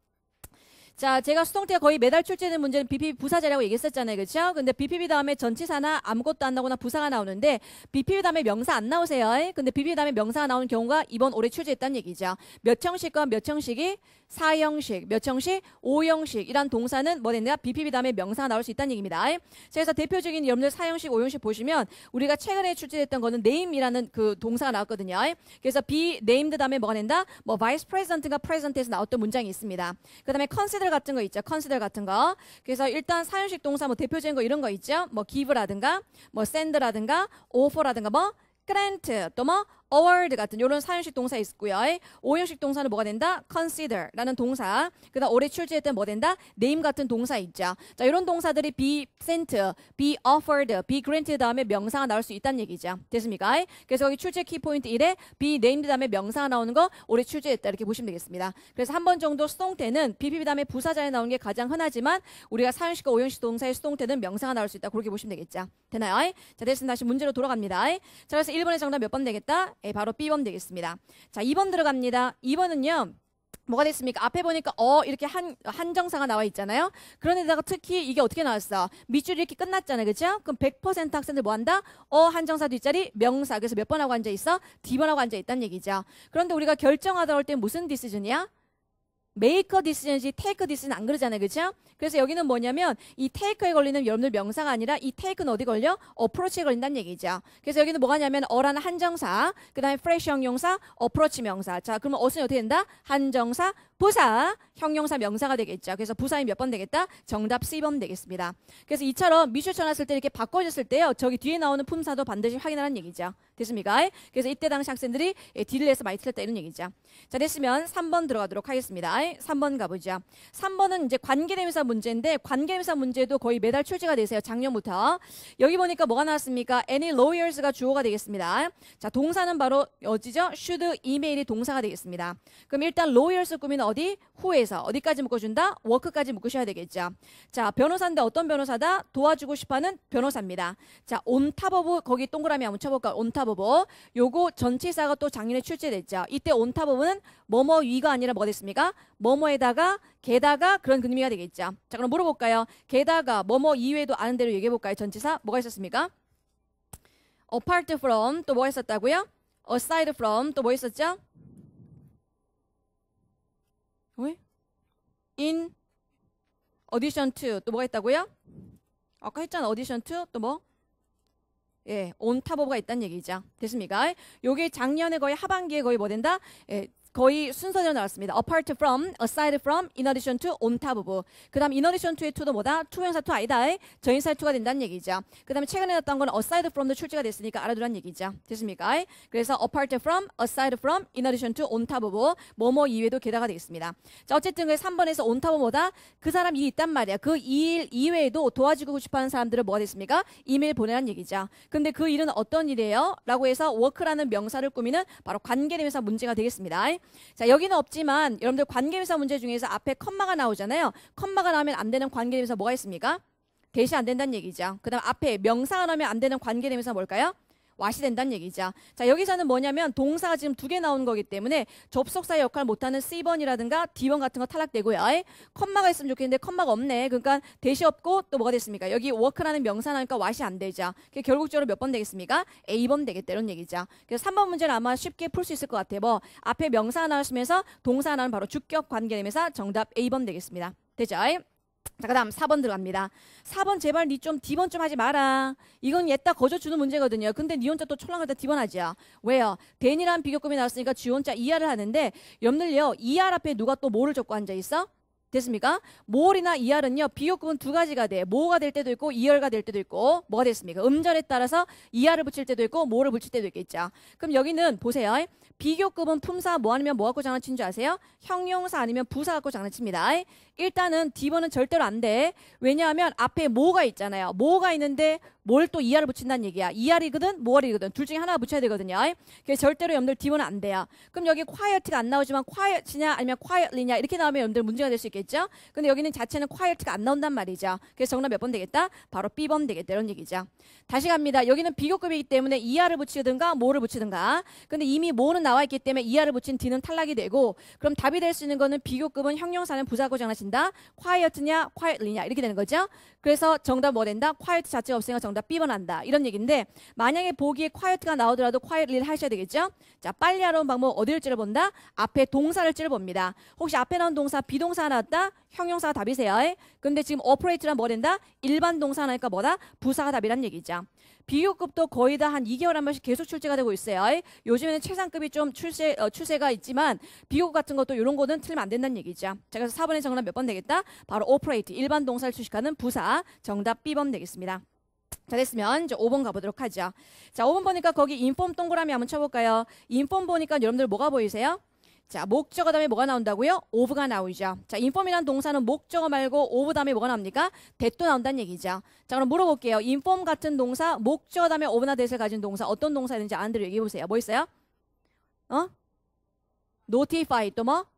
자, 제가 수동태가 거의 매달 출제되는 문제는 비피피 부사자라고 얘기했었잖아요. 그렇죠? 근데 비피피 다음에 전치사나 아무것도 안 나오거나 부사가 나오는데 비피피 다음에 명사 안 나오세요. 근데 비피피 다음에 명사가 나오는 경우가 이번 올해 출제했다는 얘기죠. 몇 형식과 몇 형식이 사 형식, 몇 형식, 오 형식 이란 동사는 뭐 됐냐? 비피피 다음에 명사가 나올 수 있다는 얘기입니다. 그래서 대표적인 여러분들 사 형식, 오 형식 보시면 우리가 최근에 출제했던 거는 name이라는 그 동사가 나왔거든요. 그래서 be named 다음에 뭐가 된다? 뭐 vice president가 present에서 나왔던 문장이 있습니다. 그 다음에 consider 같은 거 있죠. consider 같은 거. 그래서 일단 사 형식 동사 뭐 대표적인 거 이런 거 있죠. 뭐 give라든가 뭐 send라든가 offer라든가 뭐 grant 또 뭐 award 같은 이런 사 형식 동사 있고요. 오 형식 동사는 뭐가 된다? consider라는 동사. 그다음 올해 출제했던 뭐 된다? name 같은 동사 있죠. 자, 이런 동사들이 be sent, be offered, be granted 다음에 명사가 나올 수 있다는 얘기죠. 됐습니까? 그래서 여기 출제 키포인트 일에 be named 다음에 명사가 나오는 거 올해 출제했다 이렇게 보시면 되겠습니다. 그래서 한 번 정도 수동태는 비피피 다음에 부사자에 나오는 게 가장 흔하지만 우리가 사 형식과 오 형식 동사의 수동태는 명사가 나올 수 있다. 그렇게 보시면 되겠죠. 되나요? 자, 됐습니다. 다시 문제로 돌아갑니다. 자, 그래서 일 번의 정답 몇 번 되겠다? 예, 바로 B번 되겠습니다. 자, 이 번 들어갑니다. 이 번은요. 뭐가 됐습니까? 앞에 보니까 어 이렇게 한 한정사가 나와 있잖아요. 그런데다가 특히 이게 어떻게 나왔어? 밑줄이 이렇게 끝났잖아요. 그렇죠? 그럼 백 퍼센트 학생들 뭐 한다? 어 한정사 뒷자리 명사. 그래서 몇 번 하고 앉아 있어? D번 하고 앉아 있다는 얘기죠. 그런데 우리가 결정하다 할 때 무슨 디시전이야? make a decision이지 take a decision 안 그러잖아요. 그렇죠? 그래서 여기는 뭐냐면 이 take에 걸리는 여러분들 명사가 아니라 이 take는 어디 걸려? approach에 걸린다는 얘기죠. 그래서 여기는 뭐가 냐면 어라는 한정사, 그 다음에 fresh 형용사, approach 명사. 자, 그러면 어순이 어떻게 된다? 한정사, 부사, 형용사, 명사가 되겠죠. 그래서 부사이 몇 번 되겠다? 정답 C번 되겠습니다. 그래서 이처럼 미줄 쳐놨을 때 이렇게 바꿔줬을 때요. 저기 뒤에 나오는 품사도 반드시 확인하라는 얘기죠. 됐습니까? 그래서 이때 당시 학생들이 딜을 해서 많이 틀렸다 이런 얘기죠. 자, 됐으면 삼 번 들어가도록 하겠습니다. 삼 번 가보죠. 삼 번은 이제 관계대명사 문제인데 관계대명사 문제도 거의 매달 출제가 되세요. 작년부터. 여기 보니까 뭐가 나왔습니까? Any lawyers가 주어가 되겠습니다. 자, 동사는 바로 어디죠? should, email이 동사가 되겠습니다. 그럼 일단 lawyers 꾸미는 어디? who에서 어디까지 묶어준다? work까지 묶으셔야 되겠죠. 자, 변호사인데 어떤 변호사다? 도와주고 싶어하는 변호사입니다. 자, on top of 거기 동그라미 한번 쳐볼까? on top of 요거 전치사가 또 작년에 출제됐죠. 이때 on top of는 뭐뭐 위가 아니라 뭐가 됐습니까? 뭐뭐에다가 게다가 그런 의미가 되겠죠. 자, 그럼 물어볼까요? 게다가 뭐뭐 이외에도 아는 대로 얘기해볼까요? 전치사 뭐가 있었습니까? apart from 또 뭐 했었다고요? aside from 또 뭐 있었죠? 왜? in addition to 또 뭐가 있다고요? 아까 했잖아. addition to 또 뭐? 예, on top of가 있다는 얘기죠. 됐습니까? 요게 작년에 거의 하반기에 거의 뭐 된다? 예, 거의 순서대로 나왔습니다. apart from, aside from, in addition to, on top of. 그 다음 in addition to의 to도 뭐다? 투명사 to 아니다. 저인사의 to가 된다는 얘기죠. 그 다음에 최근에 나왔던 건 aside from도 출제가 됐으니까 알아두라는 얘기죠. 됐습니까? 그래서 apart from, aside from, in addition to, on top of, 뭐뭐 이외에도 게다가 되겠습니다. 자, 어쨌든 그 삼 번에서 on top of 뭐다? 그 사람 일이 있단 말이야. 그 일 이외에도 도와주고 싶어하는 사람들은 뭐가 됐습니까? 이메일 보내라는 얘기죠. 근데 그 일은 어떤 일이에요? 라고 해서 work라는 명사를 꾸미는 바로 관계대명사 문제가 되겠습니다. 자, 여기는 없지만 여러분들 관계대명사 문제 중에서 앞에 컴마가 나오잖아요. 컴마가 나오면 안 되는 관계대명사 뭐가 있습니까? 대시 안 된다는 얘기죠. 그 다음 앞에 명사가 나오면 안 되는 관계대명사 뭘까요? what이 된다는 얘기죠. 자, 여기서는 뭐냐면 동사가 지금 두 개 나오는 거기 때문에 접속사의 역할을 못하는 씨 번이라든가 디 번 같은 거 탈락되고요. 컴마가 있으면 좋겠는데 컴마가 없네. 그러니까 대시 없고 또 뭐가 됐습니까? 여기 work라는 명사 나오니까 what이 안 되죠. 결국적으로 몇 번 되겠습니까? 에이 번 되겠다 이런 얘기죠. 그래서 삼 번 문제는 아마 쉽게 풀 수 있을 것 같아요. 뭐 앞에 명사가 나왔으면서 동사가 나오는 바로 주격 관계대명사 정답 에이 번 되겠습니다. 되죠? 자, 그 다음 사 번 들어갑니다. 사 번 제발 니 좀 디 번 좀 하지 마라. 이건 얘따 거저 주는 문제거든요. 근데 니 혼자 또 촐랑하다 디 번 하죠. 왜요? then이라는 비교급이 나왔으니까 주어자 이하를 하는데 여러분들요. 이하 앞에 누가 또 뭐를 적고 앉아있어? 됐습니까? 모어이나 이알은요 비교급은 두 가지가 돼. 모어가 될 때도 있고 이열가 될 때도 있고 뭐가 됐습니까? 음절에 따라서 이알을 붙일 때도 있고 모어를 붙일 때도 있겠죠. 그럼 여기는 보세요. 비교급은 품사 뭐 아니면 뭐 갖고 장난치는 줄 아세요? 형용사 아니면 부사 갖고 장난칩니다. 일단은 디번은 절대로 안 돼. 왜냐하면 앞에 뭐가 있잖아요. 뭐가 있는데 뭘 또 이알을 붙인다는 얘기야. 이알이거든 모어이거든 둘 중에 하나 붙여야 되거든요. 그래서 절대로 여러분들 디번은 안 돼요. 그럼 여기 quiet가 안 나오지만 quiet이냐 아니면 quietly냐 이렇게 나오면 여러분들 문제가 될 수 있겠죠. 근데 여기는 자체는 quiet가 안 나온단 말이죠. 그래서 정답 몇 번 되겠다? 바로 비 번 되겠다 이런 얘기죠. 다시 갑니다. 여기는 비교급이기 때문에 이알을 붙이든가 뭐를 붙이든가. 근데 이미 뭐는 나와 있기 때문에 이알을 붙인 D는 탈락이 되고 그럼 답이 될 수 있는 거는 비교급은 형용사는 부사고 장난친다. quiet냐 quietly냐 이렇게 되는 거죠. 그래서 정답 뭐 된다? quiet 자체가 없으니까 정답 비 번 한다. 이런 얘기인데 만약에 보기에 quiet가 나오더라도 quietly를 하셔야 되겠죠. 자, 빨리 하러 온 방법 어디를 찔러본다? 앞에 동사를 찔러봅니다. 혹시 앞에 나온 동사 비동사 나왔다? 형용사가 답이세요. 근데 지금 operate란 뭐 된다? 일반 동사 나니까 뭐다? 부사가 답이란 얘기죠. 비교급도 거의 다 한 이 개월 한 번씩 계속 출제가 되고 있어요. 요즘에는 최상급이 좀 출세, 어, 추세가 있지만 비교급 같은 것도 이런 거는 틀리면 안 된다는 얘기죠. 자, 그래서 사 번의 정답 몇 번 되겠다? 바로 operate, 일반 동사를 수식하는 부사, 정답 비 번 되겠습니다. 자, 됐으면 이제 오 번 가보도록 하죠. 자, 오 번 보니까 거기 inform 동그라미 한번 쳐볼까요? inform 보니까 여러분들 뭐가 보이세요? 자, 목적어 다음에 뭐가 나온다고요? of가 나오죠. 자, inform이라는 동사는 목적어 말고 of 다음에 뭐가 나옵니까? that도 나온다는 얘기죠. 자, 그럼 물어볼게요. inform 같은 동사, 목적어 다음에 of나 that을 가진 동사 어떤 동사인지 아는 대로 얘기해보세요. 뭐 있어요? 어? notify 또 뭐?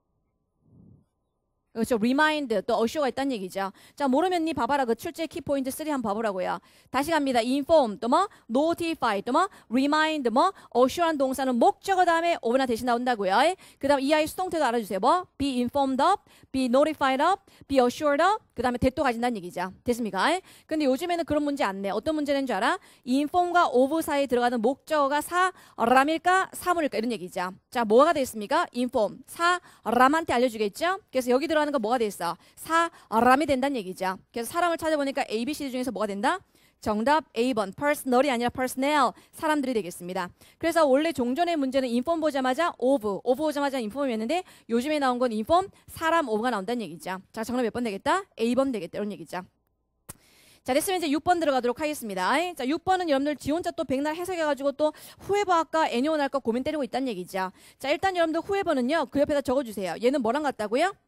그렇죠. remind 또 assure가 있다는 얘기죠. 자, 모르면 니 봐봐라. 그 출제 키포인트 삼 한번 봐보라고요. 다시 갑니다. inform 또 뭐? notify 또 뭐? remind 뭐? assure한 동사는 목적어 다음에 of나 대신 나온다고요. 그 다음 이 아이 수동태도 알아주세요. 뭐? be informed of, be notified of, be assured of 그 다음에 that도 가진다는 얘기죠. 됐습니까? 근데 요즘에는 그런 문제 안 내. 어떤 문제는 줄 알아? inform과 of 사이에 들어가는 목적어가 사람일까? 사물일까? 이런 얘기죠. 자, 뭐가 됐습니까? inform, 사람한테 알려주겠죠? 그래서 여기 들어가는 거 뭐가 됐어? 사람이 된다는 얘기죠. 그래서 사람을 찾아보니까 A, B, C 중에서 뭐가 된다? 정답 에이 번, personal이 아니라 personnel, 사람들이 되겠습니다. 그래서 원래 종전의 문제는 inform 보자마자 of, of 보자마자 inform이었는데 요즘에 나온 건 inform, 사람 of가 나온다는 얘기죠. 자, 정답 몇 번 되겠다? 에이 번 되겠다 이런 얘기죠. 자, 됐으면 이제 육 번 들어가도록 하겠습니다. 자, 육 번은 여러분들 지 혼자 또 백날 해석해가지고 또 후에버 할까 애니원 할까 고민 때리고 있다는 얘기죠. 자, 일단 여러분들 후에버는요 그 옆에다 적어주세요. 얘는 뭐랑 같다고요?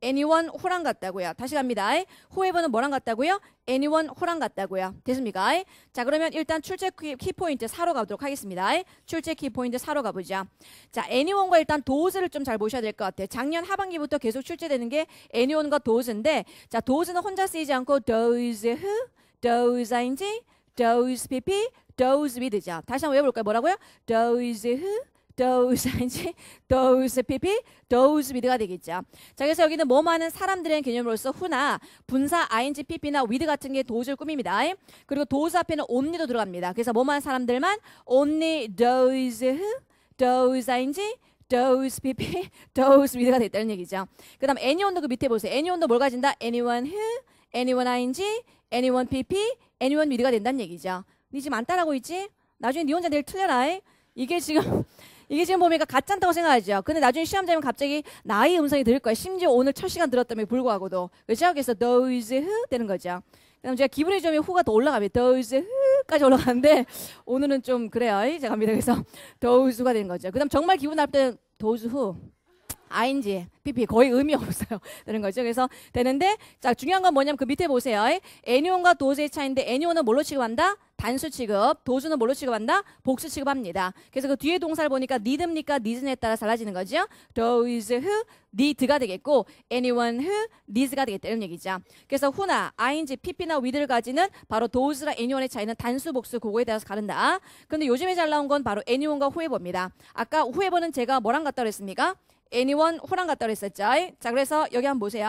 anyone who랑 같다고요. 다시 갑니다. whoever는 뭐랑 같다고요? anyone who랑 같다고요. 됐습니까? 자, 그러면 일단 출제 키포인트 사로 가도록 하겠습니다. 출제 키포인트 사로 가보자. 자, anyone과 일단 does를 좀 잘 보셔야 될 것 같아요. 작년 하반기부터 계속 출제되는 게 anyone과 does인데, 자, does는 혼자 쓰이지 않고 does who, does ing, does pp, does with죠. 다시 한번 외워볼까요? 뭐라고요? does who, does ing, does pp, does with가 되겠죠. 자, 그래서 여기는 뭐 많은 사람들의 개념으로서 who나 분사 ing, pp나 with 같은 게 does를 꾸밉니다. 그리고 does 앞에는 only도 들어갑니다. 그래서 뭐 많은 사람들만 only does who, does ing, does pp, does with가 됐다는 얘기죠. 그 다음 anyone도 그 밑에 보세요. anyone도 뭘 가진다? anyone who, anyone ing, anyone pp, anyone with가 된다는 얘기죠. 니 지금 안 따라하고 있지? 나중에 니 혼자 내일 틀려라. 이게 지금 이게 지금 보니까 가짜다고 생각하죠. 근데 나중에 시험 되면 갑자기 나의 음성이 들을 거야. 심지어 오늘 첫 시간 들었다며 불구하고도. 그렇죠? 그래서 those who 되는 거죠. 그다음 제가 기분이 좀 who가 더 올라가면 those who까지 올라가는데 오늘은 좀 그래요. 제가 갑니다. 그래서 those who가 되는 거죠. 그다음 정말 기분 나쁠 때는 those who ing, pp 거의 의미 없어요. 되는 거죠. 그래서 되는데 자, 중요한 건 뭐냐면 그 밑에 보세요. anyone과 does의 차이인데 anyone은 뭘로 취급한다? 단수 취급. does는 뭘로 취급한다? 복수 취급합니다. 그래서 그 뒤에 동사를 보니까 need입니까? needs에 따라 달라지는 거죠. those who need가 되겠고 anyone who needs가 되겠다 이런 얘기죠. 그래서 who나 ing, pp나 with를 가지는 바로 does랑 anyone의 차이는 단수, 복수 그거에 따라서 다른다. 그런데 요즘에 잘 나온 건 바로 anyone과 whoever입니다. 아까 whoever는 제가 뭐랑 같다고 했습니까? anyone who랑 같다고 했었죠. 자, 그래서 여기 한번 보세요.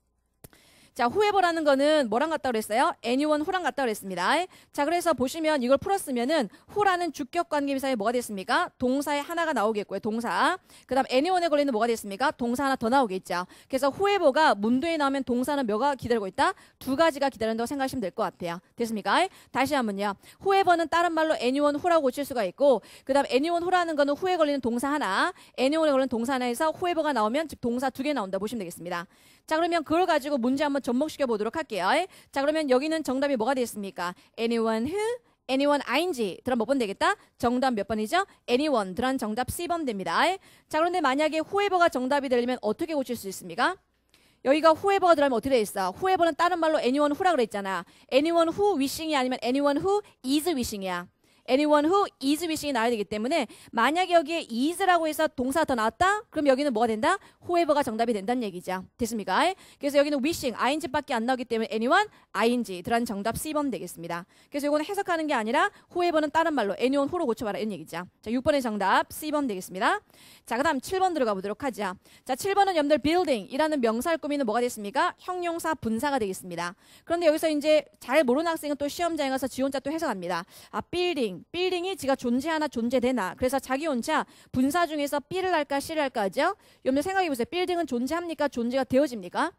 자, whoever라는 거는 뭐랑 같다고 그랬어요? anyone who랑 같다고 그랬습니다. 자, 그래서 보시면 이걸 풀었으면은 who라는 주격 관계미사에 뭐가 됐습니까? 동사에 하나가 나오겠고요. 동사. 그 다음 anyone에 걸리는 뭐가 됐습니까? 동사 하나 더 나오겠죠. 그래서 whoever가 문도에 나오면 동사는 몇가 기다리고 있다? 두 가지가 기다린다고 생각하시면 될 것 같아요. 됐습니까? 다시 한번요. whoever는 다른 말로 anyone who라고 고칠 수가 있고, 그 다음 anyone who라는 거는 who에 걸리는 동사 하나, anyone에 걸리는 동사 하나에서 whoever가 나오면 즉 동사 두 개 나온다 보시면 되겠습니다. 자, 그러면 그걸 가지고 문제 한번 접목시켜 보도록 할게요. 자, 그러면 여기는 정답이 뭐가 되겠습니까? anyone who, anyone ing. 들어간 몇 번 되겠다? 정답 몇 번이죠? anyone. 들어간 정답 씨 번 됩니다. 자, 그런데 만약에 whoever가 정답이 되려면 어떻게 고칠 수 있습니까? 여기가 whoever가 들어가면 어떻게 돼 있어? whoever는 다른 말로 anyone who라 그랬잖아. anyone who wishing이 아니면 anyone who is wishing이야. anyone who is wishing이 나와야 되기 때문에 만약에 여기에 is라고 해서 동사가 더 나왔다? 그럼 여기는 뭐가 된다? whoever가 정답이 된다는 얘기죠. 됐습니까? 그래서 여기는 wishing, ing밖에 안 나오기 때문에 anyone, ing 들어간 정답 씨 번 되겠습니다. 그래서 이거는 해석하는 게 아니라 whoever는 다른 말로 anyone who로 고쳐봐라 이런 얘기죠. 자, 육 번의 정답 씨 번 되겠습니다. 자, 그 다음 칠 번 들어가 보도록 하죠. 자, 칠 번은 여러분들 building이라는 명사를 꾸미는 뭐가 됐습니까? 형용사 분사가 되겠습니다. 그런데 여기서 이제 잘 모르는 학생은 또 시험장에 가서 지 혼자 또 해석합니다. 아, building, building이 지가 존재하나 존재되나. 그래서 자기 혼자 분사 중에서 B를 할까 C를 할까 하죠. 여러분들 생각해보세요. building은 존재합니까? 존재가 되어집니까?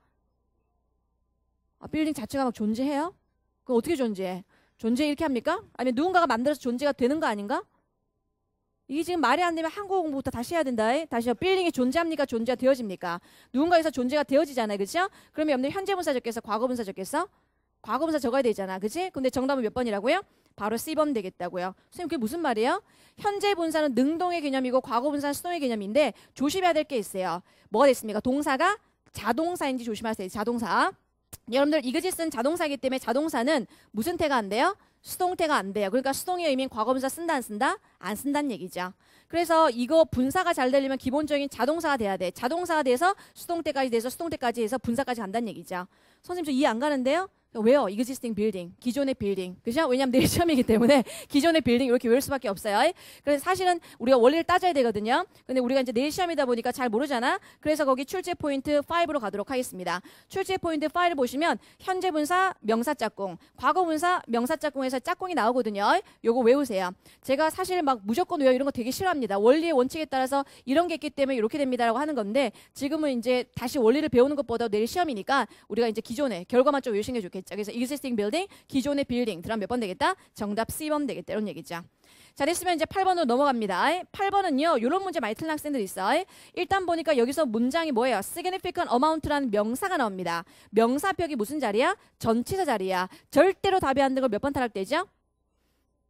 아, 빌딩 자체가 막 존재해요? 그럼 어떻게 존재해? 존재 이렇게 합니까? 아니면 누군가가 만들어서 존재가 되는 거 아닌가? 이게 지금 말이 안 되면 한국어 공부부터 다시 해야 된다. 다시요. 빌딩이 존재합니까? 존재가 되어집니까? 누군가에서 존재가 되어지잖아요. 그렇죠? 그러면 여러분들 현재 분사 적겠어? 과거 분사 적겠어? 과거 분사 적어야 되잖아. 그치? 근데 정답은 몇 번이라고요? 바로 씨 번 되겠다고요. 선생님 그게 무슨 말이에요? 현재 분사는 능동의 개념이고 과거 분사는 수동의 개념인데 조심해야 될 게 있어요. 뭐가 됐습니까? 동사가 자동사인지 조심하세요. 자동사. 여러분들 이것이 쓴 자동사이기 때문에 자동사는 무슨 태가 안 돼요? 수동태가 안 돼요. 그러니까 수동의 의미인 과거분사 쓴다 안 쓴다? 안 쓴다는 얘기죠. 그래서 이거 분사가 잘 되려면 기본적인 자동사가 돼야 돼. 자동사가 돼서 수동태까지 돼서 수동태까지 해서 분사까지 간다는 얘기죠. 선생님 저 이해 안 가는데요? 왜요? existing building, 기존의 빌딩. 그죠? 왜냐면 내일 시험이기 때문에 기존의 빌딩 이렇게 외울 수밖에 없어요. 그래서 사실은 우리가 원리를 따져야 되거든요. 근데 우리가 이제 내일 시험이다 보니까 잘 모르잖아. 그래서 거기 출제 포인트 오로 가도록 하겠습니다. 출제 포인트 오를 보시면 현재 분사 명사 짝꿍, 과거 분사 명사 짝꿍에서 짝꿍이 나오거든요. 요거 외우세요. 제가 사실 막 무조건 외워 이런 거 되게 싫어합니다. 원리의 원칙에 따라서 이런 게 있기 때문에 이렇게 됩니다라고 하는 건데 지금은 이제 다시 원리를 배우는 것보다 내일 시험이니까 우리가 이제 기존의 결과만 좀 외우시는 게 좋겠죠. 그래서 existing building, 기존의 빌딩 들어가면 몇 번 되겠다? 정답 씨 번 되겠다. 이런 얘기죠. 자, 됐으면 이제 팔 번으로 넘어갑니다. 팔 번은요. 이런 문제 많이 틀린 학생들이 있어. 일단 보니까 여기서 문장이 뭐예요? significant amount라는 명사가 나옵니다. 명사격이 무슨 자리야? 전치사 자리야. 절대로 답이 안 되는 걸 몇 번 탈락되죠?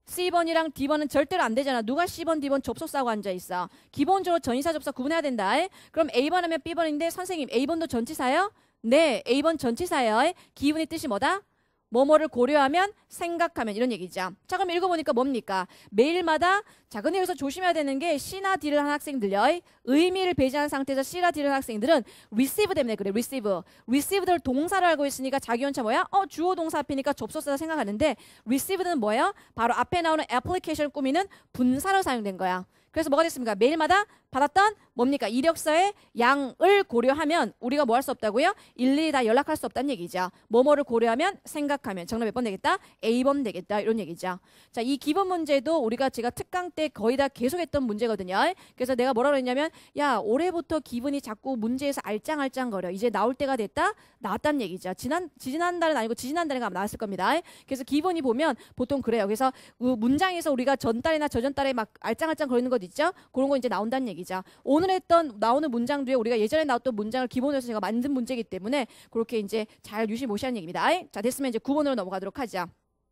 C번이랑 D번은 절대로 안 되잖아. 누가 C번, D번 접속사고 앉아있어. 기본적으로 전치사 접속사 구분해야 된다. 그럼 A번 하면 B번인데 선생님 A번도 전치사예요? 네, A번 전치사예요. 기분의 뜻이 뭐다? 뭐뭐를 고려하면, 생각하면 이런 얘기죠. 자, 그럼 읽어보니까 뭡니까? 매일마다, 자, 근데 여기서 조심해야 되는 게 C나 D를 한 학생들요. 의미를 배제한 상태에서 C나 D를 한 학생들은 receive 때문에 그래, receive. receive를 동사로 알고 있으니까 자기 원차 뭐야? 어, 주어 동사 앞이니까 접속사라 생각하는데 receive는 뭐예요? 바로 앞에 나오는 application 꾸미는 분사로 사용된 거야. 그래서 뭐가 됐습니까? 매일마다 받았던 뭡니까? 이력서의 양을 고려하면 우리가 뭐 할 수 없다고요? 일일이 다 연락할 수 없다는 얘기죠. 뭐뭐를 고려하면, 생각하면. 정답 몇 번 되겠다? A번 되겠다. 이런 얘기죠. 자, 이 기본 문제도 우리가 제가 특강 때 거의 다 계속했던 문제거든요. 그래서 내가 뭐라고 했냐면 야, 올해부터 기분이 자꾸 문제에서 알짱알짱거려. 이제 나올 때가 됐다? 나왔다는 얘기죠. 지난, 지난달은 아니고 지지난달인가 나왔을 겁니다. 그래서 기본이 보면 보통 그래요. 그래서 문장에서 우리가 전달이나 저전달에 막 알짱알짱 거리는 것 있죠? 그런 거 이제 나온다는 얘기죠. 오늘 했던 나오는 문장 뒤에 우리가 예전에 나왔던 문장을 기본으로 해서 제가 만든 문제이기 때문에 그렇게 이제 잘 유심무시하는 얘기입니다. 자, 됐으면 이제 구 번으로 넘어가도록 하죠.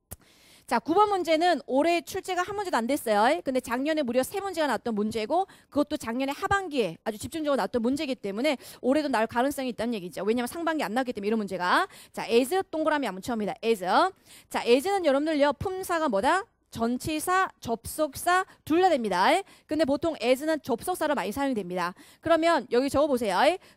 자, 구 번 문제는 올해 출제가 한 문제도 안 됐어요. 근데 작년에 무려 세 문제가 나왔던 문제고 그것도 작년에 하반기에 아주 집중적으로 나왔던 문제이기 때문에 올해도 나올 가능성이 있다는 얘기죠. 왜냐하면 상반기 안 나왔기 때문에 이런 문제가. 자, as 동그라미 한번 쳐옵니다. as. 자, as는 여러분들요. 품사가 뭐다? 전치사, 접속사 둘 다 됩니다. 근데 보통 as는 접속사로 많이 사용이 됩니다. 그러면 여기 적어보세요.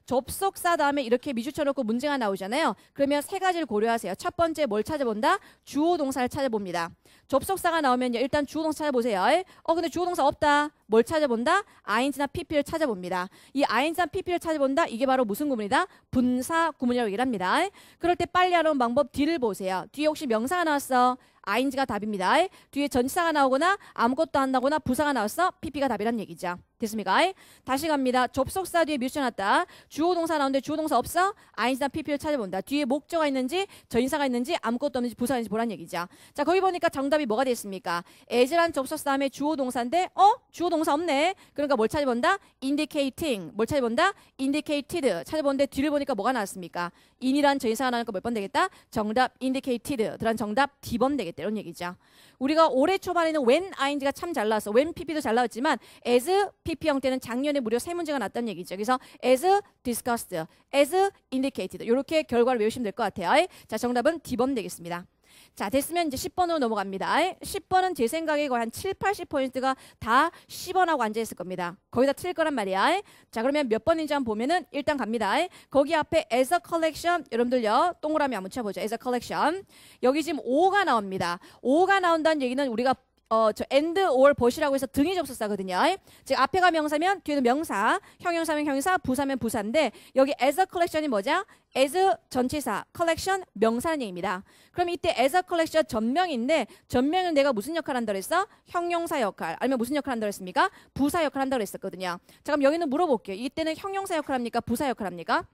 접속사 다음에 이렇게 미주 쳐놓고 문제가 나오잖아요. 그러면 세 가지를 고려하세요. 첫 번째 뭘 찾아본다? 주어 동사를 찾아봅니다. 접속사가 나오면요. 일단 주어 동사 찾아보세요. 어 근데 주어 동사 없다. 뭘 찾아본다? ing나 pp를 찾아봅니다. 이 ing나 pp를 찾아본다. 이게 바로 무슨 구문이다? 분사 구문이라고 얘기를 합니다. 그럴 때 빨리 하는 방법 D를 보세요. 뒤에 혹시 명사가 나왔어? ing가 답입니다. 뒤에 전치사가 나오거나 아무것도 안 나오거나 부사가 나왔어? pp가 답이란 얘기죠. 됐습니까? 다시 갑니다. 접속사 뒤에 뮤셔놨다. 주어 동사 나오는데 주어 동사 없어? ing나 pp를 찾아본다. 뒤에 목적어가 있는지 전치사가 있는지 아무것도 없는지 부사가 있는지 보란 얘기죠. 자, 거기 보니까 정답이 뭐가 됐습니까? as란 접속사 다음에 주어 동사인데 어? 주어 동사 없네. 그러니까 뭘 찾아본다? indicating. 뭘 찾아본다? indicated. 찾아보는데 뒤를 보니까 뭐가 나왔습니까? in이란 전치사가 나오니까 몇 번 되겠다? 정답 indicated. 들어간 정답 D번 되겠다. 이런 얘기죠. 우리가 올해 초반에는 when ing가 참 잘 나왔어. when pp도 잘 나왔지만 as pp 형태는 작년에 무려 세 문제가 났다는 얘기죠. 그래서 as discussed, as indicated 이렇게 결과를 외우시면 될 것 같아요. 자, 정답은 D번 되겠습니다. 자, 됐으면 이제 십 번으로 넘어갑니다. 십 번은 제 생각에 거의 한 칠, 팔십 퍼센트가 다 십 번하고 앉아있을 겁니다. 거의 다 틀릴 거란 말이야. 자, 그러면 몇 번인지 한번 보면은 일단 갑니다. 거기 앞에 as a collection 여러분들요. 동그라미 한번 쳐보죠. as a collection. 여기 지금 오가 나옵니다. 오가 나온다는 얘기는 우리가 어, 저 and or but이라고 해서 등이 접속사거든요. 즉 앞에가 명사면 뒤에는 명사, 형용사면 형용사, 부사면 부사인데 여기 as a collection이 뭐죠? as 전치사, collection 명사라는 얘기입니다. 그럼 이때 as a collection 전명인데 전명은 내가 무슨 역할을 한다고 했어? 형용사 역할 아니면 무슨 역할을 한다고 했습니까? 부사 역할을 한다고 했었거든요. 자, 그럼 여기는 물어볼게요. 이때는 형용사 역할 합니까? 부사 역할 합니까?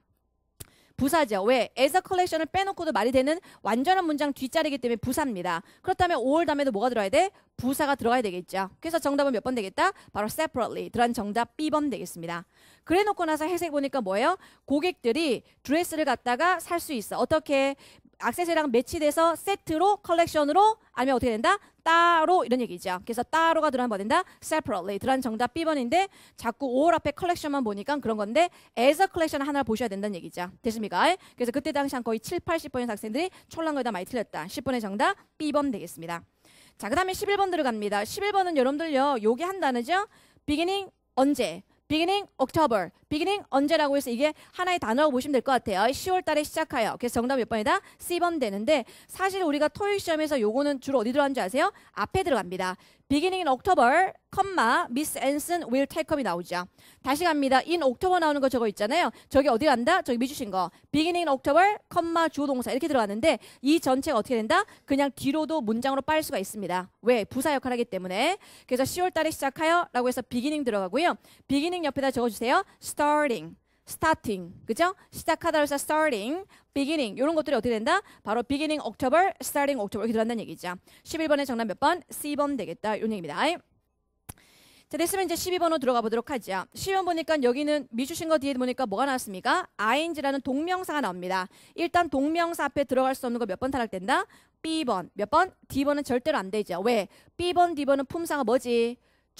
부사죠. 왜? as a collection을 빼놓고도 말이 되는 완전한 문장 뒷자리이기 때문에 부사입니다. 그렇다면 or 다음에도 뭐가 들어가야 돼? 부사가 들어가야 되겠죠. 그래서 정답은 몇 번 되겠다? 바로 separately. 들어간 정답 B번 되겠습니다. 그래 놓고 나서 해석해 보니까 뭐예요? 고객들이 드레스를 갖다가 살 수 있어. 어떻게? 액세서리랑 매치돼서 세트로 컬렉션으로 아니면 어떻게 된다? 따로 이런 얘기죠. 그래서 따로가 들어가면 뭐 된다? separately. 들어간 정답 B번인데 자꾸 or 앞에 컬렉션만 보니까 그런 건데 as a collection 하나를 보셔야 된다는 얘기죠. 됐습니까? 그래서 그때 당시 한 거의 칠, 팔십 퍼센트 학생들이 촐랑 거의 다 많이 틀렸다. 십 번의 정답 B번 되겠습니다. 자, 그 다음에 십일 번 들어갑니다. 십일 번은 여러분들요. 요게 한 단어죠. beginning 언제? beginning October. beginning 언제라고 해서 이게 하나의 단어라고 보시면 될 것 같아요. 시월 달에 시작하여. 그래서 정답 몇 번이다? C번 되는데 사실 우리가 토익 시험에서 요거는 주로 어디 들어가는지 아세요? 앞에 들어갑니다. beginning in October, 컴마, Miss Anson will take up이 나오죠. 다시 갑니다. in October 나오는 거 저거 있잖아요. 저기 어디 간다? 저기 미주신 거. beginning in October, 컴마, 주어 동사 이렇게 들어가는데 이 전체가 어떻게 된다? 그냥 뒤로도 문장으로 빨 수가 있습니다. 왜? 부사 역할을 하기 때문에. 그래서 시월 달에 시작하여 라고 해서 beginning 들어가고요. beginning 옆에다 적어주세요. starting. starting, 그죠? 시작하다로 해서 starting, beginning 이런 것들이 어떻게 된다? 바로 beginning October, starting October 이렇게 들어간다는 얘기죠. 십일 번의 정답 몇 번? C번 되겠다. 이런 얘기입니다. 자, 됐으면 이제 십이 번으로 들어가 보도록 하죠. 십이 번 보니까 여기는 미주신 거 뒤에 보니까 뭐가 나왔습니까? ing라는 동명사가 나옵니다. 일단 동명사 앞에 들어갈 수 없는 거 몇 번 탈락된다? B번. 몇 번? D번은 절대로 안 되죠. 왜? B번, D번은 품사가 뭐지?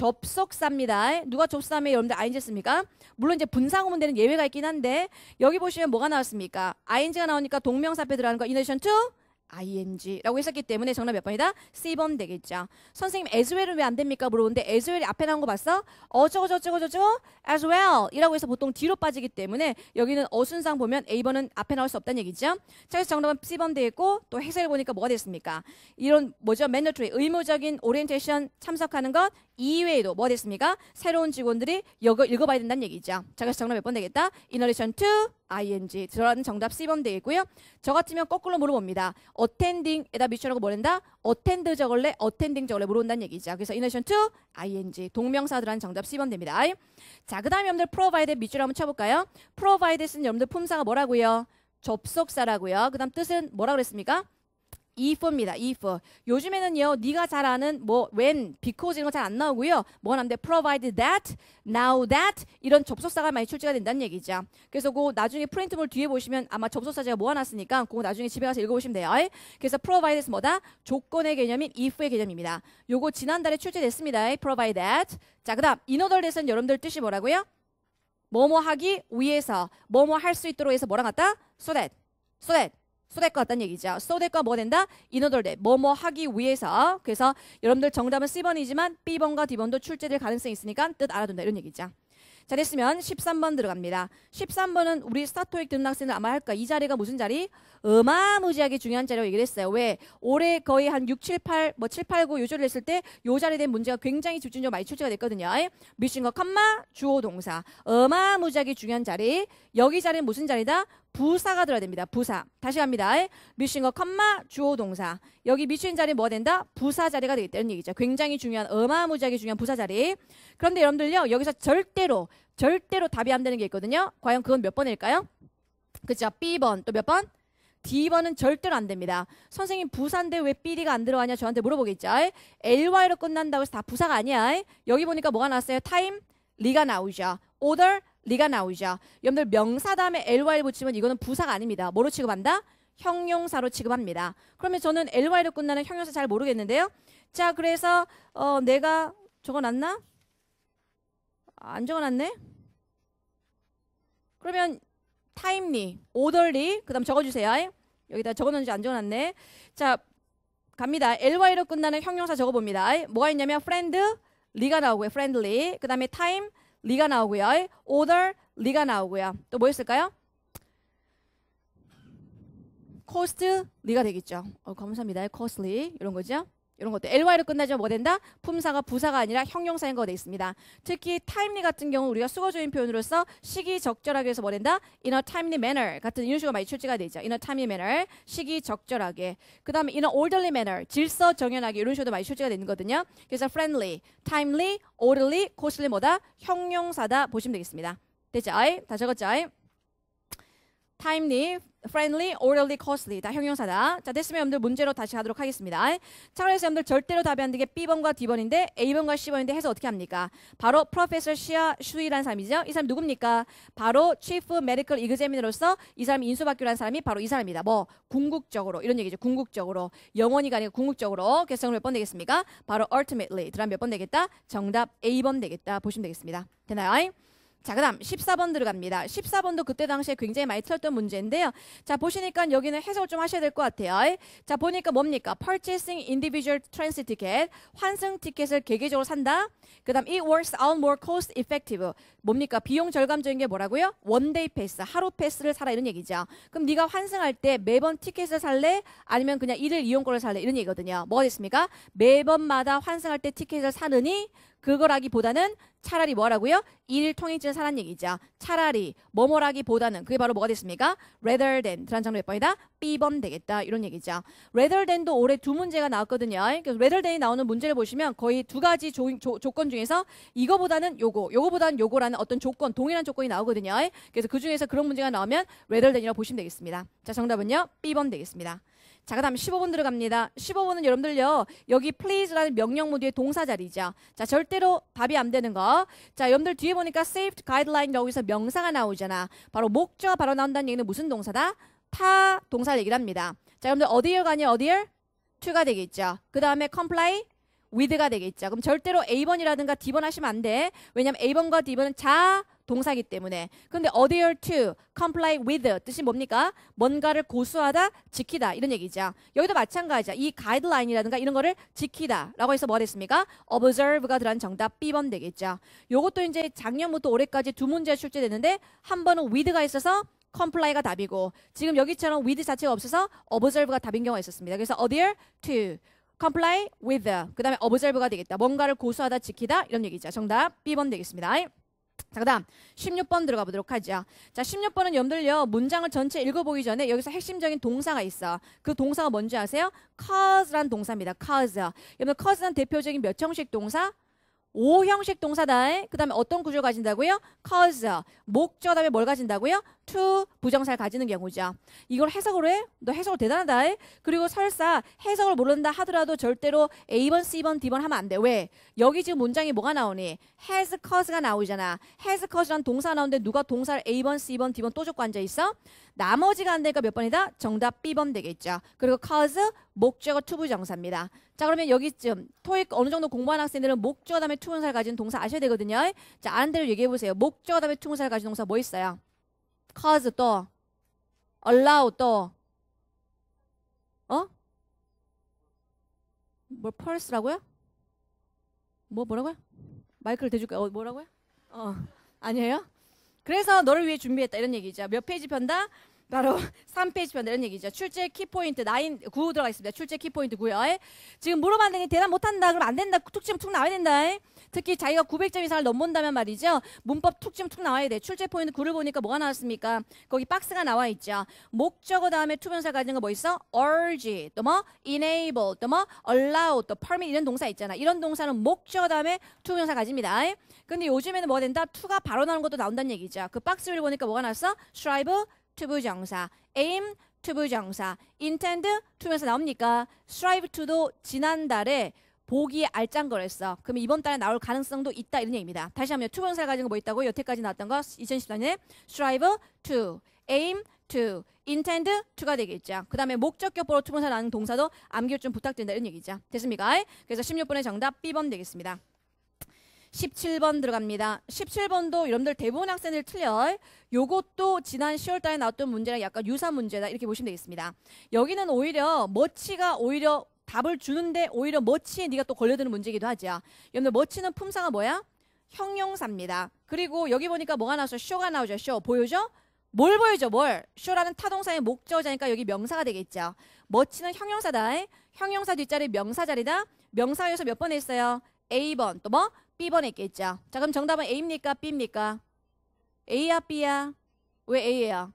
접속사입니다. 누가 접속사면 여러분들 아이엔지 씁니까? 물론 이제 분사구문되는 예외가 있긴 한데 여기 보시면 뭐가 나왔습니까? 아이엔지가 나오니까 동명사 앞에 들어가는 거 in addition to 아이엔지라고 했었기 때문에 정답 몇 번이다? C번 되겠죠. 선생님 as well은 왜 안 됩니까? 물어보는데 as well이 앞에 나온 거 봤어? 어쩌고 저쩌고 저쩌고 as well 이라고 해서 보통 뒤로 빠지기 때문에 여기는 어순상 보면 A번은 앞에 나올 수 없다는 얘기죠. 자, 그래서 정답은 C번 되겠고 또 해석을 보니까 뭐가 됐습니까? 이런 뭐죠? mandatory 의무적인 오리엔테이션 참석하는 것 이외에도 뭐가 됐습니까? 새로운 직원들이 읽어, 읽어봐야 된다는 얘기죠. 자, 그래서 정답 몇 번 되겠다? in addition to 아이엔지. 저라는 정답 C번 되겠고요. 저 같으면 거꾸로 물어봅니다. attending에다 미쳐라고 뭐랜다? attend 적을래? attending 적을래? 물어본다는 얘기죠. 그래서 in addition to 아이엔지. 동명사들한 정답 C번 됩니다. 자, 그 다음에 여러분들 provide 밑줄 한번 쳐볼까요? provide 쓰는 여러분들 품사가 뭐라고요? 접속사라고요. 그 다음 뜻은 뭐라고 그랬습니까? if입니다. if. 요즘에는요, 네가 잘 아는 뭐 when, because 이런 거 잘 안 나오고요. 뭐가 나오는데 provide that, now that 이런 접속사가 많이 출제가 된다는 얘기죠. 그래서 그 나중에 프린트물 뒤에 보시면 아마 접속사 제가 모아놨으니까 그거 나중에 집에 가서 읽어보시면 돼요. 그래서 provide에서 뭐다? 조건의 개념인 if의 개념입니다. 요거 지난달에 출제됐습니다. provide that. 자, 그 다음 in order that은 여러분들 뜻이 뭐라고요? 뭐뭐 하기 위해서, 뭐뭐 할 수 있도록 해서 뭐랑 같다? so that, so that. so that과 같다는 얘기죠. so that과 뭐가 된다? in order that. 뭐뭐 하기 위해서. 그래서 여러분들 정답은 C번이지만 B번과 D번도 출제될 가능성이 있으니까 뜻 알아둔다. 이런 얘기죠. 자, 됐으면 십삼 번 들어갑니다. 십삼 번은 우리 스타토익 듣는 학생들 아마 할까? 이 자리가 무슨 자리? 어마무지하게 중요한 자리라고 얘기를 했어요. 왜? 올해 거의 한 육, 칠, 팔, 뭐 칠, 팔, 구 요절을 했을 때 요 자리에 대한 문제가 굉장히 집중적으로 많이 출제가 됐거든요. 미친거 컴마 주어 동사. 어마무지하게 중요한 자리. 여기 자리는 무슨 자리다? 부사가 들어야 됩니다. 부사. 다시 갑니다. 미친거 컴마 주어 동사. 여기 미친 자리 뭐가 된다? 부사 자리가 되겠다는 얘기죠. 굉장히 중요한 어마무지하게 중요한 부사 자리. 그런데 여러분들요. 여기서 절대로 절대로 답이 안 되는 게 있거든요. 과연 그건 몇 번일까요? 그죠? B번. 또 몇 번? D번은 절대로 안 됩니다. 선생님 부사인데 왜 B가 안 들어가냐 저한테 물어보겠죠. 엘와이로 끝난다고 해서 다 부사가 아니야. 여기 보니까 뭐가 나왔어요? time, 리가 나오죠. order, 리가 나오죠. 여러분들 명사 다음에 엘와이를 붙이면 이거는 부사가 아닙니다. 뭐로 취급한다? 형용사로 취급합니다. 그러면 저는 엘와이로 끝나는 형용사 잘 모르겠는데요. 자, 그래서 어, 내가 적어놨나? 안 적어놨네? 그러면 timely, orderly 그 다음 적어주세요. 여기다 적어놓은지 안 적어놨네. 자, 갑니다. 엘와이로 끝나는 형용사 적어봅니다. 뭐가 있냐면 friendly가 나오고요. friendly 그 다음에 time, 리가 나오고요. order, 리가 나오고요. 또 뭐 있을까요? cost, 리가 되겠죠. 어, 감사합니다. costly 이런 거죠. 이런 것도 엘와이로 끝나죠. 뭐 된다? 품사가 부사가 아니라 형용사인 거가 되어 있습니다. 특히 timely 같은 경우 우리가 수거조인 표현으로서 시기적절하게 해서 뭐 된다? in a timely manner 같은 이런 식으로 많이 출제가 되죠. in a timely manner 시기적절하게. 그 다음에 in a orderly manner 질서정연하게 이런 식으로 많이 출제가 되는 거거든요. 그래서 friendly, timely, orderly, costly 뭐다? 형용사다 보시면 되겠습니다. 됐죠? 다 적었죠? timely, friendly, orderly, costly 다 형용사다. 자, 됐으면 여러분들 문제로 다시 가도록 하겠습니다. 자, 그래서 여러분들 절대로 답이 안 되게 B번과 D번인데 A번과 C번인데 해서 어떻게 합니까? 바로 프로페서 시아 슈이라는 사람이죠. 이 사람 누굽니까? 바로 Chief Medical Examiner로서 이 사람이 인수받기로 한 사람이 바로 이 사람입니다. 뭐 궁극적으로 이런 얘기죠. 궁극적으로 영원히가 아니고 궁극적으로. 그래서 정답 몇 번 되겠습니까? 바로 ultimately. 그다음 몇 번 되겠다? 정답 A번 되겠다. 보시면 되겠습니다. 되나요? 자, 그 다음 십사 번 들어갑니다. 십사 번도 그때 당시에 굉장히 많이 틀렸던 문제인데요. 자, 보시니까 여기는 해석을 좀 하셔야 될 것 같아요. 자, 보니까 뭡니까? Purchasing individual transit ticket. 환승 티켓을 개개적으로 산다. 그 다음 it works out more cost effective. 뭡니까? 비용 절감적인 게 뭐라고요? 원데이 패스, 하루 패스를 사라 이런 얘기죠. 그럼 네가 환승할 때 매번 티켓을 살래? 아니면 그냥 일일 이용권을 살래? 이런 얘기거든요. 뭐가 됐습니까? 매번마다 환승할 때 티켓을 사느니 그거라기보다는 차라리 뭐라고요? 일일 통행증을 사라는 얘기죠. 차라리 뭐뭐라기보다는 그게 바로 뭐가 됐습니까? rather than 들어간 장르 몇 번이다? B번 되겠다 이런 얘기죠. rather than도 올해 두 문제가 나왔거든요. 그래서 rather than이 나오는 문제를 보시면 거의 두 가지 조, 조, 조건 중에서 이거보다는 요거, 요거보다는 요거라는 어떤 조건, 동일한 조건이 나오거든요. 그래서 그 중에서 그런 문제가 나오면 rather than이라고 보시면 되겠습니다. 자, 정답은요? B번 되겠습니다. 자, 그 다음 십오 번 들어갑니다. 십오 번은 여러분들요, 여기 please라는 명령문 뒤에 동사 자리죠. 자, 절대로 답이 안 되는 거. 자, 여러분들 뒤에 보니까 saved guideline 여기서 명사가 나오잖아. 바로 목적 바로 나온다는 얘기는 무슨 동사다? 타 동사를 얘기를 합니다. 자, 여러분들 어디에가 아니야? 어디에? to가 되겠죠. 그 다음에 comply with가 되겠죠. 그럼 절대로 A번이라든가 D번 하시면 안 돼. 왜냐면 A번과 D번은 자 동사기 때문에. 근데 adhere to, comply with 뜻이 뭡니까? 뭔가를 고수하다, 지키다 이런 얘기죠. 여기도 마찬가지야. 이 가이드라인이라든가 이런 거를 지키다 라고 해서 뭐가 됐습니까? observe가 들어간 정답 B번 되겠죠. 요것도 이제 작년부터 올해까지 두 문제가 출제됐는데 한 번은 with가 있어서 comply가 답이고 지금 여기처럼 with 자체가 없어서 observe가 답인 경우가 있었습니다. 그래서 adhere to, comply with, 그 다음에 observe가 되겠다. 뭔가를 고수하다, 지키다 이런 얘기죠. 정답 B번 되겠습니다. 자, 그 다음 십육 번 들어가 보도록 하죠. 자, 십육 번은 여러분들요 문장을 전체 읽어보기 전에 여기서 핵심적인 동사가 있어. 그 동사가 뭔지 아세요? cause란 동사입니다. cause. 여러분 cause란 대표적인 몇 형식 동사? 오 형식 동사다. 그 다음에 어떤 구조를 가진다고요? cause, 목적 다음에 뭘 가진다고요? to, 부정사를 가지는 경우죠. 이걸 해석으로 해? 너 해석을 대단하다. 그리고 설사 해석을 모른다 하더라도 절대로 A번, C번, D번 하면 안 돼. 왜? 여기 지금 문장이 뭐가 나오니? has, cause가 나오잖아. has, cause란 동사가 나오는데 누가 동사를 A번, C번, D번 또 줬고 앉아있어? 나머지가 안 되니까 몇 번이다? 정답 B번 되겠죠. 그리고 cause, 목적어 to 부정사입니다. 자, 그러면 여기쯤 토익 어느 정도 공부한 학생들은 목적어 다음에 투문사를 가진 동사 아셔야 되거든요. 자, 아는 대로 얘기해 보세요. 목적어 다음에 투문사를 가진 동사 뭐 있어요? cause 또 allow 또 어? 뭐 purse라고요? 뭐 뭐라고요? 마이크를 대줄까요? 어, 뭐라고요? 어, 아니에요? 그래서 너를 위해 준비했다 이런 얘기죠. 몇 페이지 편다? 바로 삼 페이지 편 이런 얘기죠. 출제 키포인트 구 들어가 있습니다. 출제 키포인트 구요. 지금 물어봤는데 대답 못한다. 그럼 안 된다. 툭 치면 툭 나와야 된다. 특히 자기가 구백 점 이상을 넘본다면 말이죠. 문법 툭 치면 툭 나와야 돼. 출제 포인트 구를 보니까 뭐가 나왔습니까? 거기 박스가 나와 있죠. 목적어 다음에 투명사 가진 거 뭐 있어? urge, 또 뭐 enable, 또 뭐 allow, 또 permit 이런 동사 있잖아. 이런 동사는 목적어 다음에 투명사 가집니다. 근데 요즘에는 뭐가 된다? to가 바로 나오는 것도 나온다는 얘기죠. 그 박스 위를 보니까 뭐가 나왔어? strive, 투부정사, aim, 투부정사, intend, 투부정사 나옵니까? strive to도 지난달에 보기에 알짱거렸어. 그러면 이번 달에 나올 가능성도 있다 이런 얘기입니다. 다시 한번 투부정사를 가진 거 뭐 있다고? 여태까지 나왔던 거 이천십사 년에 strive to, aim to, intend to가 되겠죠. 그 다음에 목적격보로 투부정사 나는 동사도 암기를 좀 부탁드린다 이런 얘기죠. 됐습니까? 그래서 십육 번의 정답 B번 되겠습니다. 십칠 번 들어갑니다. 십칠 번도 여러분들 대부분 학생들 틀려. 요것도 지난 시월 달에 나왔던 문제랑 약간 유사한 문제다 이렇게 보시면 되겠습니다. 여기는 오히려 머치가 오히려 답을 주는데 오히려 머치에 네가 또 걸려드는 문제이기도 하죠. 여러분들 머치는 품사가 뭐야? 형용사입니다. 그리고 여기 보니까 뭐가 나왔어? 쇼가 나오죠. 쇼 보여줘? 뭘 보여줘? 뭘? 쇼라는 타동사의 목적어자니까 여기 명사가 되겠죠. 머치는 형용사다. 형용사 뒷자리 명사 자리다. 명사에서 몇 번 했어요? A번 또 뭐? B번 했겠죠. 자, 그럼 정답은 A입니까? B입니까? A야 B야? 왜 A야?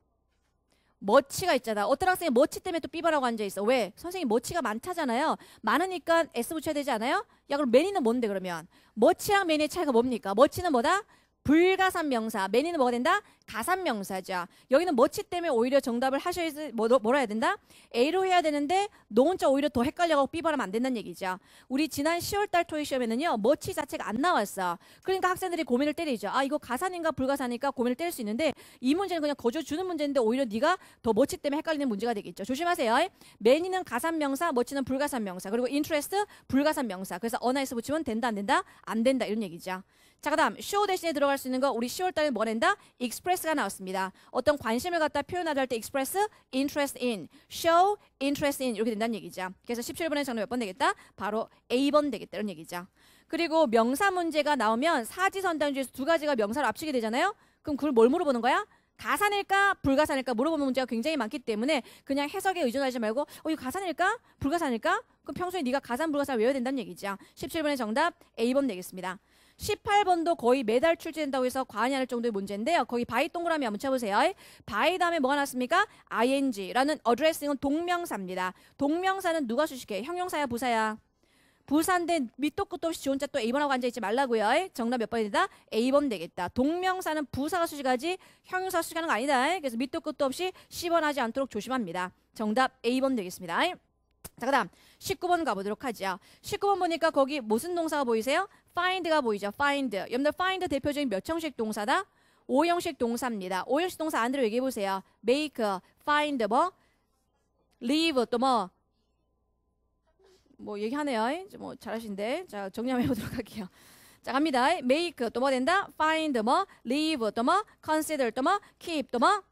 머치가 있잖아. 어떤 학생이 머치 때문에 또 B번하고 앉아있어. 왜? 선생님 머치가 많다잖아요. 많으니까 S 붙여야 되지 않아요? 야, 그럼 many는 뭔데 그러면? 머치랑 many의 차이가 뭡니까? 머치는 뭐다? 불가산명사. many는 뭐가 된다? 가산명사죠. 여기는 머치 때문에 오히려 정답을 하셔야 뭐, 뭐라 해야 된다? A로 해야 되는데 노은자 오히려 더 헷갈려가고 B번하면 안 된다는 얘기죠. 우리 지난 시월 달 토익 시험에는요. 머치 자체가 안 나왔어. 그러니까 학생들이 고민을 때리죠. 아 이거 가산인가 불가산인가 고민을 때릴 수 있는데 이 문제는 그냥 거저 주는 문제인데 오히려 네가 더 머치 때문에 헷갈리는 문제가 되겠죠. 조심하세요. many는 가산명사, 머치는 불가산명사. 그리고 interest 불가산명사. 그래서 언어에서 붙이면 된다 안 된다? 안 된다 이런 얘기죠. 자, 그 다음 show 대신에 들어갈 수 있는 거 우리 시월 달에 뭐 낸다? express가 나왔습니다. 어떤 관심을 갖다 표현하다 할 때 express, interest in, show, interest in 이렇게 된다는 얘기죠. 그래서 십칠 번의 정답 몇 번 되겠다? 바로 A번 되겠다 이런 얘기죠. 그리고 명사 문제가 나오면 사지선단 중에서 두 가지가 명사를 합치게 되잖아요. 그럼 그걸 뭘 물어보는 거야? 가산일까 불가산일까 물어보는 문제가 굉장히 많기 때문에 그냥 해석에 의존하지 말고 어 이거 가산일까 불가산일까? 그럼 평소에 네가 가산 불가산 외워야 된다는 얘기죠. 십칠 번의 정답 A번 되겠습니다. 십팔 번도 거의 매달 출제된다고 해서 과언이 아닐 정도의 문제인데요. 거기 바이 동그라미 한번 쳐보세요. 바이 다음에 뭐가 나왔습니까? ing라는 어드레싱은 동명사입니다. 동명사는 누가 수식해? 형용사야 부사야? 부사인데 밑도 끝도 없이 지원자 또 A번하고 앉아있지 말라고요. 정답 몇 번이다? A번 되겠다. 동명사는 부사가 수식하지 형용사가 수식하는 거 아니다. 그래서 밑도 끝도 없이 C번 하지 않도록 조심합니다. 정답 A번 되겠습니다. 자, 그 다음 십구 번 가보도록 하죠. 십구 번 보니까 거기 무슨 동사가 보이세요? find가 보이죠. find. 여러분들 find 대표적인 몇 형식 동사다? 오 형식 동사입니다. 오 형식 동사 안대로 얘기해보세요. make, find, 뭐? leave, 또 뭐? 뭐 얘기하네요. 뭐 잘하신데. 자, 정리 한번 해보도록 할게요. 자, 갑니다. make 또 뭐 된다? find 뭐, leave 또 뭐, consider 또 뭐, keep 또 뭐.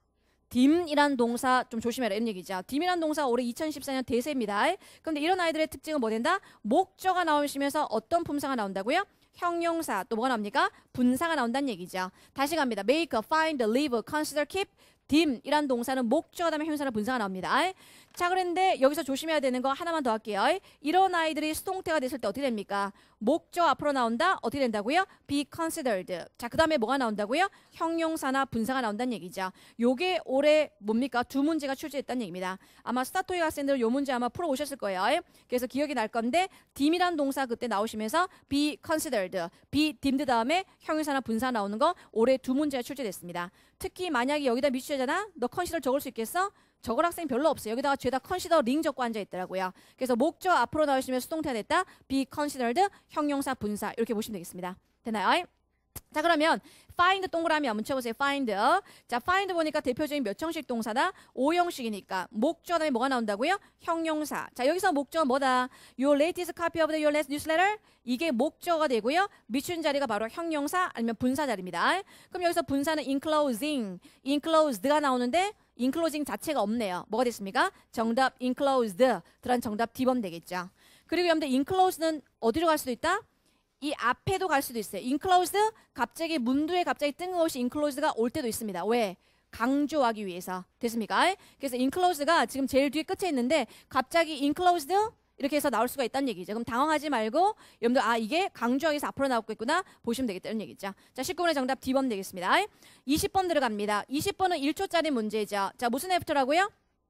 딤이란 동사 좀 조심해라 이런 얘기죠. 딤이란 동사 올해 이천십사 년 대세입니다. 그런데 이런 아이들의 특징은 뭐 된다? 목적어가 나오시면서 어떤 품사가 나온다고요? 형용사 또 뭐가 나옵니까? 분사가 나온다는 얘기죠. 다시 갑니다. make, find, leave, consider, keep. 딤이란 동사는 목적어 다음에 형용사나 분사가 나옵니다. 자, 그런데 여기서 조심해야 되는 거 하나만 더 할게요. 이런 아이들이 수동태가 됐을 때 어떻게 됩니까? 목적 앞으로 나온다? 어떻게 된다고요? be considered. 자, 그 다음에 뭐가 나온다고요? 형용사나 분사가 나온다는 얘기죠. 요게 올해 뭡니까? 두 문제가 출제됐다는 얘기입니다. 아마 스타토익 학생들 요 문제 아마 풀어오셨을 거예요. 그래서 기억이 날 건데 딤이란 동사 그때 나오시면서 be considered, be deemed 다음에 형용사나 분사 나오는 거 올해 두 문제가 출제됐습니다. 특히 만약에 여기다 미취자잖아? 너 컨시더 적을 수 있겠어? 적을 학생 별로 없어요. 여기다가 죄다 컨시더 링 적고 앉아 있더라고요. 그래서 목적 앞으로 나오시면 수동태가 됐다. be considered, 형용사 분사 이렇게 보시면 되겠습니다. 되나요? 자, 그러면 find 동그라미 한번 쳐보세요. find. 자, find 보니까 대표적인 몇 형식 동사다? 오 형식이니까 목적 다음에 뭐가 나온다고요? 형용사. 자, 여기서 목적은 뭐다? Your latest copy of the your latest newsletter. 이게 목적어가 되고요. 미춘 자리가 바로 형용사 아니면 분사 자리입니다. 그럼 여기서 분사는 enclosing, enclosed가 나오는데 enclosing 자체가 없네요. 뭐가 됐습니까? 정답 enclosed. 들어간 정답 D번 되겠죠. 그리고 여러분들 enclosed는 어디로 갈 수도 있다? 이 앞에도 갈 수도 있어요. enclosed 갑자기 문두에 갑자기 뜬금없이 enclosed가 올 때도 있습니다. 왜? 강조하기 위해서. 됐습니까? 그래서 enclosed가 지금 제일 뒤에 끝에 있는데 갑자기 enclosed 이렇게 해서 나올 수가 있다는 얘기죠. 그럼 당황하지 말고 여러분들 아 이게 강조하기 위해서 앞으로 나오겠구나 보시면 되겠다는 얘기죠. 자, 십구 번의 정답 D번 되겠습니다. 이십 번 들어갑니다. 이십 번은 일 초짜리 문제죠. 자, 무슨 after라고요?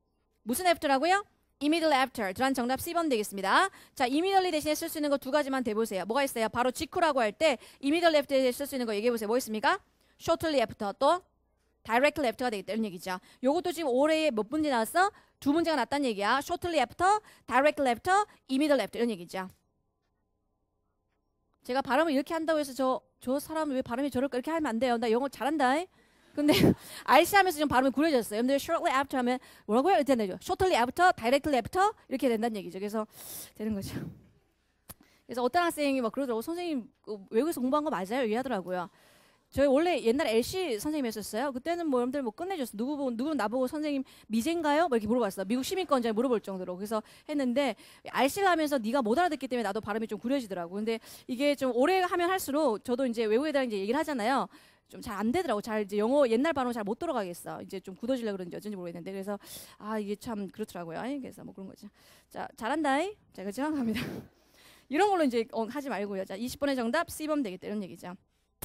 무슨 after라고요? immediately after. 들어간 정답 C번 되겠습니다. 자, immediately 대신에 쓸 수 있는 거 두 가지만 대보세요. 뭐가 있어요? 바로 직후라고 할 때 immediately after에 쓸 수 있는 거 얘기해보세요. 뭐 있습니까? shortly after 또 directly after가 되겠다는 얘기죠. 요것도 지금 올해에 몇 문제 나왔어? 두 문제가 났다는 얘기야. shortly after, directly after, immediately after 이런 얘기죠. 제가 발음을 이렇게 한다고 해서 저, 저 사람은 왜 발음이 저럴까 이렇게 하면 안 돼요. 나 영어 잘한다. 근데 알씨 하면서 좀 발음이 구려졌어요. 여러분들 shortly after 하면 뭐라고요? 이렇게 되죠. shortly after, directly after 이렇게 된다는 얘기죠. 그래서 되는 거죠. 그래서 어떤 학생이 막 그러더라고. 선생님 외국에서 공부한 거 맞아요? 얘기하더라고요. 저희 원래 옛날에 엘씨 선생님이었어요. 그때는 뭐 여러분들 뭐 끝내줬어. 누구 보고 누구 나보고 선생님 미제인가요? 뭐 이렇게 물어봤어. 미국 시민권자에 물어볼 정도로. 그래서 했는데 알씨를 하면서 네가 못 알아듣기 때문에 나도 발음이 좀 구려지더라고. 근데 이게 좀 오래 하면 할수록 저도 이제 외국에다 이제 얘기를 하잖아요. 좀 잘 안 되더라고. 잘 이제 영어 옛날 발음 잘 못 돌아가겠어. 이제 좀 굳어지려고 그런지 어쩐지 모르겠는데 그래서 아 이게 참 그렇더라고요. 그래서 뭐 그런 거죠. 자, 잘한다. 자, 그죠? 갑니다. 이런 걸로 이제 어, 하지 말고요. 자, 이십 번의 정답 C번 되겠다 이런 얘기죠.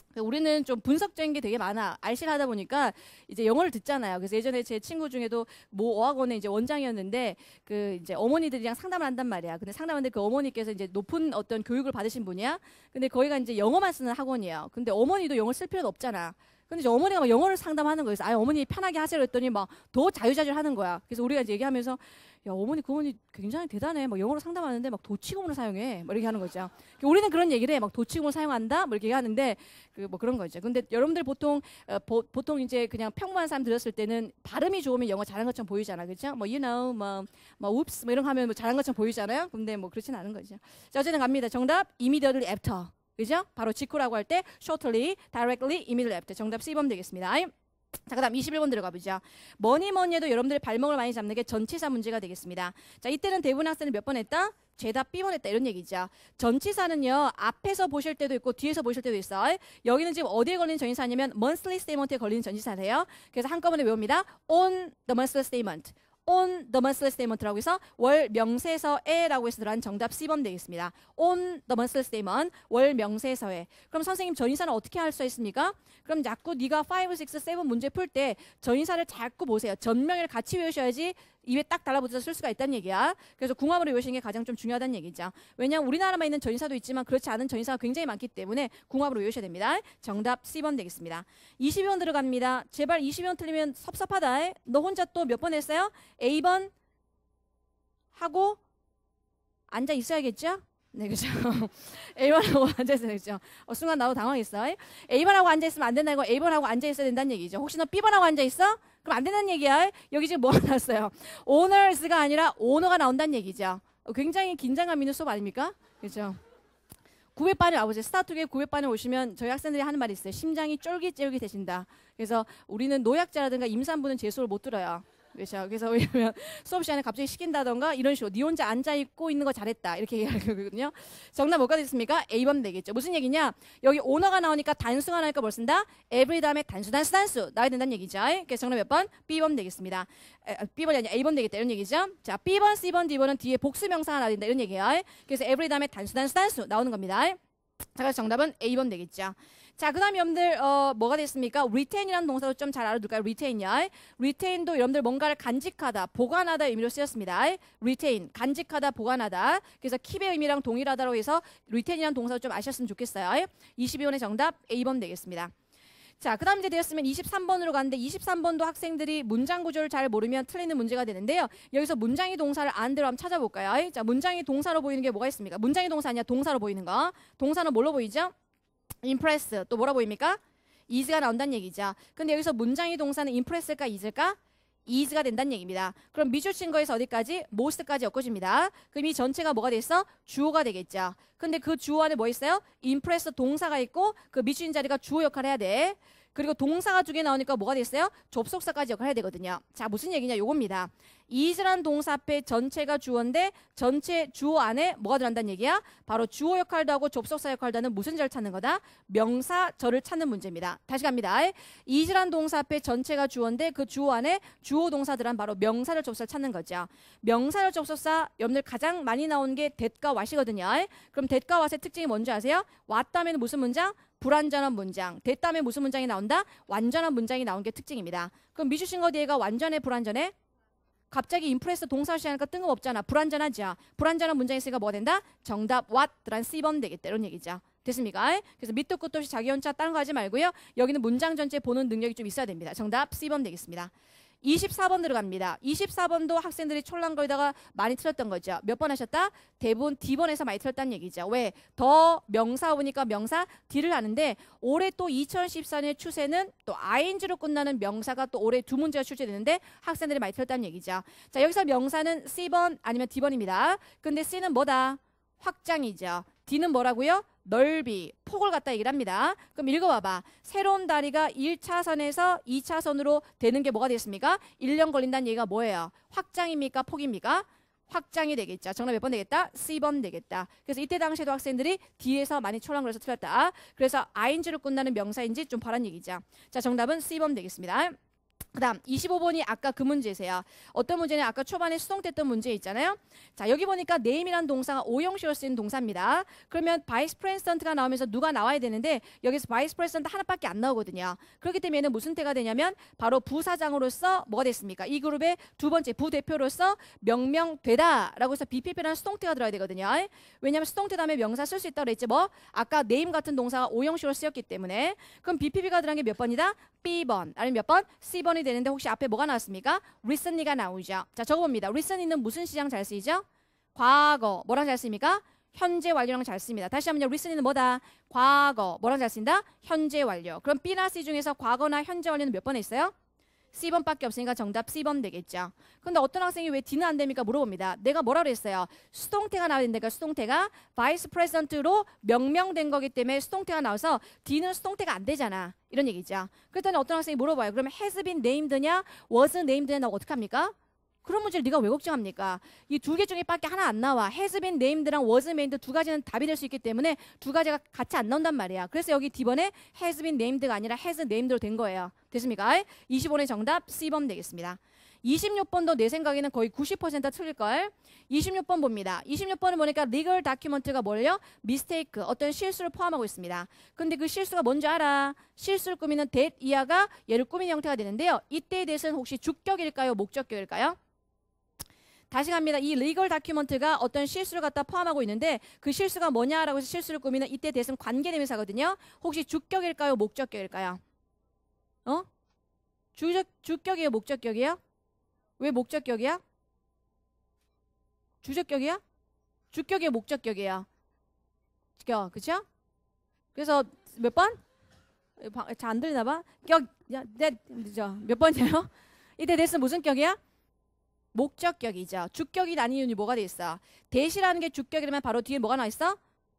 우리는 좀 분석적인 게 되게 많아. 알씨를 하다 보니까 이제 영어를 듣잖아요. 그래서 예전에 제 친구 중에도 모 어학원의 이제 원장이었는데 그 이제 어머니들이랑 상담을 한단 말이야. 근데 상담하는데 그 어머니께서 이제 높은 어떤 교육을 받으신 분이야. 근데 거기가 이제 영어만 쓰는 학원이에요. 근데 어머니도 영어를 쓸 필요도 없잖아. 근데 이제 어머니가 막 영어를 상담하는 거예요. 그래서 아 어머니 편하게 하세요 했더니 막 더 자유자재로 하는 거야. 그래서 우리가 이제 얘기하면서 야 어머니 그분이 굉장히 대단해. 막 영어로 상담하는데 막 도치공을 사용해. 막 이렇게 하는 거죠. 우리는 그런 얘기를 해. 막 도치공을 사용한다. 뭐 이렇게 하는데 그 뭐 그런 거죠. 근데 여러분들 보통 어, 보, 보통 이제 그냥 평범한 사람 들었을 때는 발음이 좋으면 영어 잘하는 것처럼 보이잖아. 그렇죠? 뭐 you know 뭐 뭐 oops 뭐 이런 거 하면 뭐 잘하는 것처럼 보이잖아요. 근데 뭐 그렇진 않은 거죠. 자, 어쨌든 갑니다. 정답 immediately after. 그죠? 바로 직후라고 할 때 shortly, directly, immediately after. 정답 C번 되겠습니다. 자, 그 다음 이십일 번 들어가 보죠. 뭐니 뭐니 해도 여러분들의 발목을 많이 잡는 게 전치사 문제가 되겠습니다. 자, 이때는 대부분 학생은 몇 번 했다? 죄다 B번 했다 이런 얘기죠. 전치사는요 앞에서 보실 때도 있고 뒤에서 보실 때도 있어. 여기는 지금 어디에 걸리는 전치사냐면 monthly statement에 걸리는 전치사래요. 그래서 한꺼번에 외웁니다. on the monthly statement. on the monthly statement라고 해서 월 명세서에라고 해서 들어간 정답 C번 되겠습니다. on the monthly statement 월 명세서에. 그럼 선생님 전치사는 어떻게 할 수 있습니까? 그럼 자꾸 네가 오, 육, 칠 문제 풀 때 전치사를 자꾸 보세요. 전명을 같이 외우셔야지 입에 딱 달라붙어서 쓸 수가 있다는 얘기야. 그래서 궁합으로 외우시는 게 가장 좀 중요하다는 얘기죠. 왜냐하면 우리나라만 있는 전치사도 있지만 그렇지 않은 전치사가 굉장히 많기 때문에 궁합으로 외우셔야 됩니다. 정답 C번 되겠습니다. 이십이 번 들어갑니다. 제발 이십이 번 틀리면 섭섭하다. 너 혼자 또 몇 번 했어요? A번 하고 앉아 있어야겠죠? 네, 그죠? A번하고 앉아있어야겠죠? 어, 순간 나도 당황했어. A번하고 앉아있으면 안 된다는 거 A번하고 앉아있어야 된다는 얘기죠. 혹시 너 B번하고 앉아있어? 그럼 안 된다는 얘기야. 여기 지금 뭐가 나왔어요? owners가 아니라 owner가 나온다는 얘기죠. 굉장히 긴장감 있는 수업 아닙니까? 그렇죠? 구회반에 와보세요. 스타트에 구회반에 오시면 저희 학생들이 하는 말이 있어요. 심장이 쫄깃쫄깃해진다. 그래서 우리는 노약자라든가 임산부는 제 수업을 못 들어요. 그렇죠. 그래서 왜냐면 수업 시간에 갑자기 시킨다던가 이런 식으로 니 혼자 앉아있고 있는 거 잘했다 이렇게 얘기하거든요. 정답 뭐가 됐습니까? A번 되겠죠. 무슨 얘기냐? 여기 오너가 나오니까 단수가 나오니까 뭘 쓴다? every 다음에 단수 단수 단수 나와야 된다는 얘기죠. 그래서 정답 몇 번? B번 되겠습니다. 에, B번이 아니라 A번 되겠다 이런 얘기죠. 자, B번, C번, D번은 뒤에 복수명사가 나와야 된다 이런 얘기예요. 그래서 every 다음에 단수 단수 단수 나오는 겁니다. 자, 그래서 정답은 A번 되겠죠. 자, 그 다음 여러분들 어, 뭐가 됐습니까? retain이라는 동사도 좀 잘 알아둘까요? retain요. retain도 여러분들 뭔가를 간직하다, 보관하다 의미로 쓰였습니다. retain, 간직하다, 보관하다. 그래서 keep의 의미랑 동일하다고 해서 retain이라는 동사도 좀 아셨으면 좋겠어요. 이십이 번의 정답 A번 되겠습니다. 자, 그 다음 이제 되었으면 이십삼 번으로 가는데 이십삼 번도 학생들이 문장 구조를 잘 모르면 틀리는 문제가 되는데요. 여기서 문장이 동사를 안 대로 한번 찾아볼까요? 자, 문장이 동사로 보이는 게 뭐가 있습니까? 문장이 동사 아니야 동사로 보이는 거. 동사는 뭘로 보이죠? impress. 또 뭐라 보입니까? is가 나온다는 얘기죠. 근데 여기서 문장이 동사는 impress일까 is일까? is가 된다는 얘기입니다. 그럼 미줄 친거에서 어디까지? most까지 엮어줍니다. 그럼 이 전체가 뭐가 됐어? 주어가 되겠죠. 근데 그 주어 안에 뭐 있어요? impress 동사가 있고 그 미줄인 자리가 주어 역할을 해야 돼. 그리고 동사가 두 개 나오니까 뭐가 됐어요? 접속사까지 역할을 해야 되거든요. 자, 무슨 얘기냐? 요겁니다. is라는 동사 앞에 전체가 주어인데 전체 주어 안에 뭐가 들어간다는 얘기야? 바로 주어 역할도 하고 접속사 역할도 하는 무슨 절을 찾는 거다? 명사절을 찾는 문제입니다. 다시 갑니다. is라는 동사 앞에 전체가 주어인데 그 주어 안에 주어 동사들은 바로 명사절 접속사를 찾는 거죠. 명사절 접속사 여러분들 가장 많이 나오는 게 that과 what이거든요. 그럼 that과 what의 특징이 뭔지 아세요? what 다음에는 무슨 문장? 불완전한 문장. that 다음에 무슨 문장이 나온다? 완전한 문장이 나온 게 특징입니다. 그럼 미주신 거 뒤에가 완전해 불완전해? 갑자기 임프레스 동사 시하니까 뜬금없잖아. 불완전하죠. 불완전한 문장이 있으니까 뭐가 된다? 정답 what란 C번 되겠다 이런 얘기죠. 됐습니까? 그래서 밑도 끝도 없이 자기 혼자 다른 거 하지 말고요. 여기는 문장 전체 보는 능력이 좀 있어야 됩니다. 정답 C번 되겠습니다. 이십사 번 들어갑니다. 이십사 번도 학생들이 촐랑거리다가 많이 틀렸던 거죠. 몇 번 하셨다? 대부분 D번에서 많이 틀렸다는 얘기죠. 왜? 더 명사 오니까 명사 D를 하는데 올해 또 이천십사 년의 추세는 또 아이엔지로 끝나는 명사가 또 올해 두 문제가 출제되는데 학생들이 많이 틀렸다는 얘기죠. 자, 여기서 명사는 C번 아니면 D번입니다. 근데 C는 뭐다? 확장이죠. D는 뭐라고요? 넓이, 폭을 갖다 얘기를 합니다. 그럼 읽어봐봐. 새로운 다리가 일 차선에서 이 차선으로 되는 게 뭐가 되겠습니까? 일 년 걸린다는 얘기가 뭐예요? 확장입니까? 폭입니까? 확장이 되겠죠. 정답 몇 번 되겠다? C번 되겠다. 그래서 이때 당시에도 학생들이 D에서 많이 촐랑거려서 틀렸다. 그래서 아이엔지로 끝나는 명사인지 좀 바란 얘기죠. 자, 정답은 C번 되겠습니다. 그 다음 이십오 번이 아까 그 문제세요. 어떤 문제냐? 아까 초반에 수동됐던 문제 있잖아요. 자, 여기 보니까 name이란 동사가 오형식으로 쓰인 동사입니다. 그러면 vice president가 나오면서 누가 나와야 되는데 여기서 vice president 하나밖에 안 나오거든요. 그렇기 때문에 얘는 무슨 태가 되냐면 바로 부사장으로서 뭐가 됐습니까? 이 그룹의 두 번째 부대표로서 명명되다 라고 해서 비피피라는 수동태가 들어야 되거든요. 왜냐하면 수동태 다음에 명사 쓸 수 있다고 그랬지 뭐? 아까 name 같은 동사가 오형식으로 쓰였기 때문에. 그럼 비피피가 들어간 게 몇 번이다? B번 아니면 몇 번? C번이 되는데 혹시 앞에 뭐가 나왔습니까? recently가 나오죠. 자, 적어봅니다. recently는 무슨 시장 잘 쓰이죠? 과거. 뭐랑 잘 쓰입니까? 현재 완료랑 잘 씁니다. 다시 한번요. recently는 뭐다? 과거. 뭐랑 잘 쓴다? 현재 완료. 그럼 B나 C 중에서 과거나 현재 완료는 몇 번에 있어요? C번밖에 없으니까 정답 C번 되겠죠. 근데 어떤 학생이 왜 D는 안 됩니까? 물어봅니다. 내가 뭐라 그랬어요? 수동태가 나와야 된다니까 수동태가 vice president로 명명된 거기 때문에 수동태가 나와서 D는 수동태가 안 되잖아. 이런 얘기죠. 그랬더니 어떤 학생이 물어봐요. 그러면 has been named냐? was named냐? 나고 어떡합니까? 그런 문제를 네가 왜 걱정합니까? 이 두 개 중에 밖에 하나 안 나와. has been named랑 was named 두 가지는 답이 될 수 있기 때문에 두 가지가 같이 안 나온단 말이야. 그래서 여기 D번에 has been named가 아니라 has named로 된 거예요. 됐습니까? 이십오 번의 정답 C번 되겠습니다. 이십육 번도 내 생각에는 거의 구십 퍼센트 틀릴걸? 이십육 번 봅니다. 이십육 번을 보니까 legal document가 뭘요? mistake, 어떤 실수를 포함하고 있습니다. 근데 그 실수가 뭔지 알아? 실수를 꾸미는 that 이하가 얘를 꾸민 형태가 되는데요. 이때의 that은 혹시 주격일까요? 목적격일까요? 다시 갑니다. 이 legal document가 어떤 실수를 갖다 포함하고 있는데 그 실수가 뭐냐라고 해서 실수를 꾸미는 이때 that은 관계대명사거든요. 혹시 주격일까요? 목적격일까요? 어? 주적, 주격이에요? 목적격이에요? 왜 목적격이야? 주적격이야? 주격이에요? 목적격이에요? 그쵸? 그래서 몇 번? 잘 안 들리나 봐? 격, 야, 네, 몇 번이에요? 이때 that은 무슨 격이야? 목적격이죠. 주격이 아닌 이유는 뭐가 돼 있어? 대시라는 게 주격이라면 바로 뒤에 뭐가 나와 있어?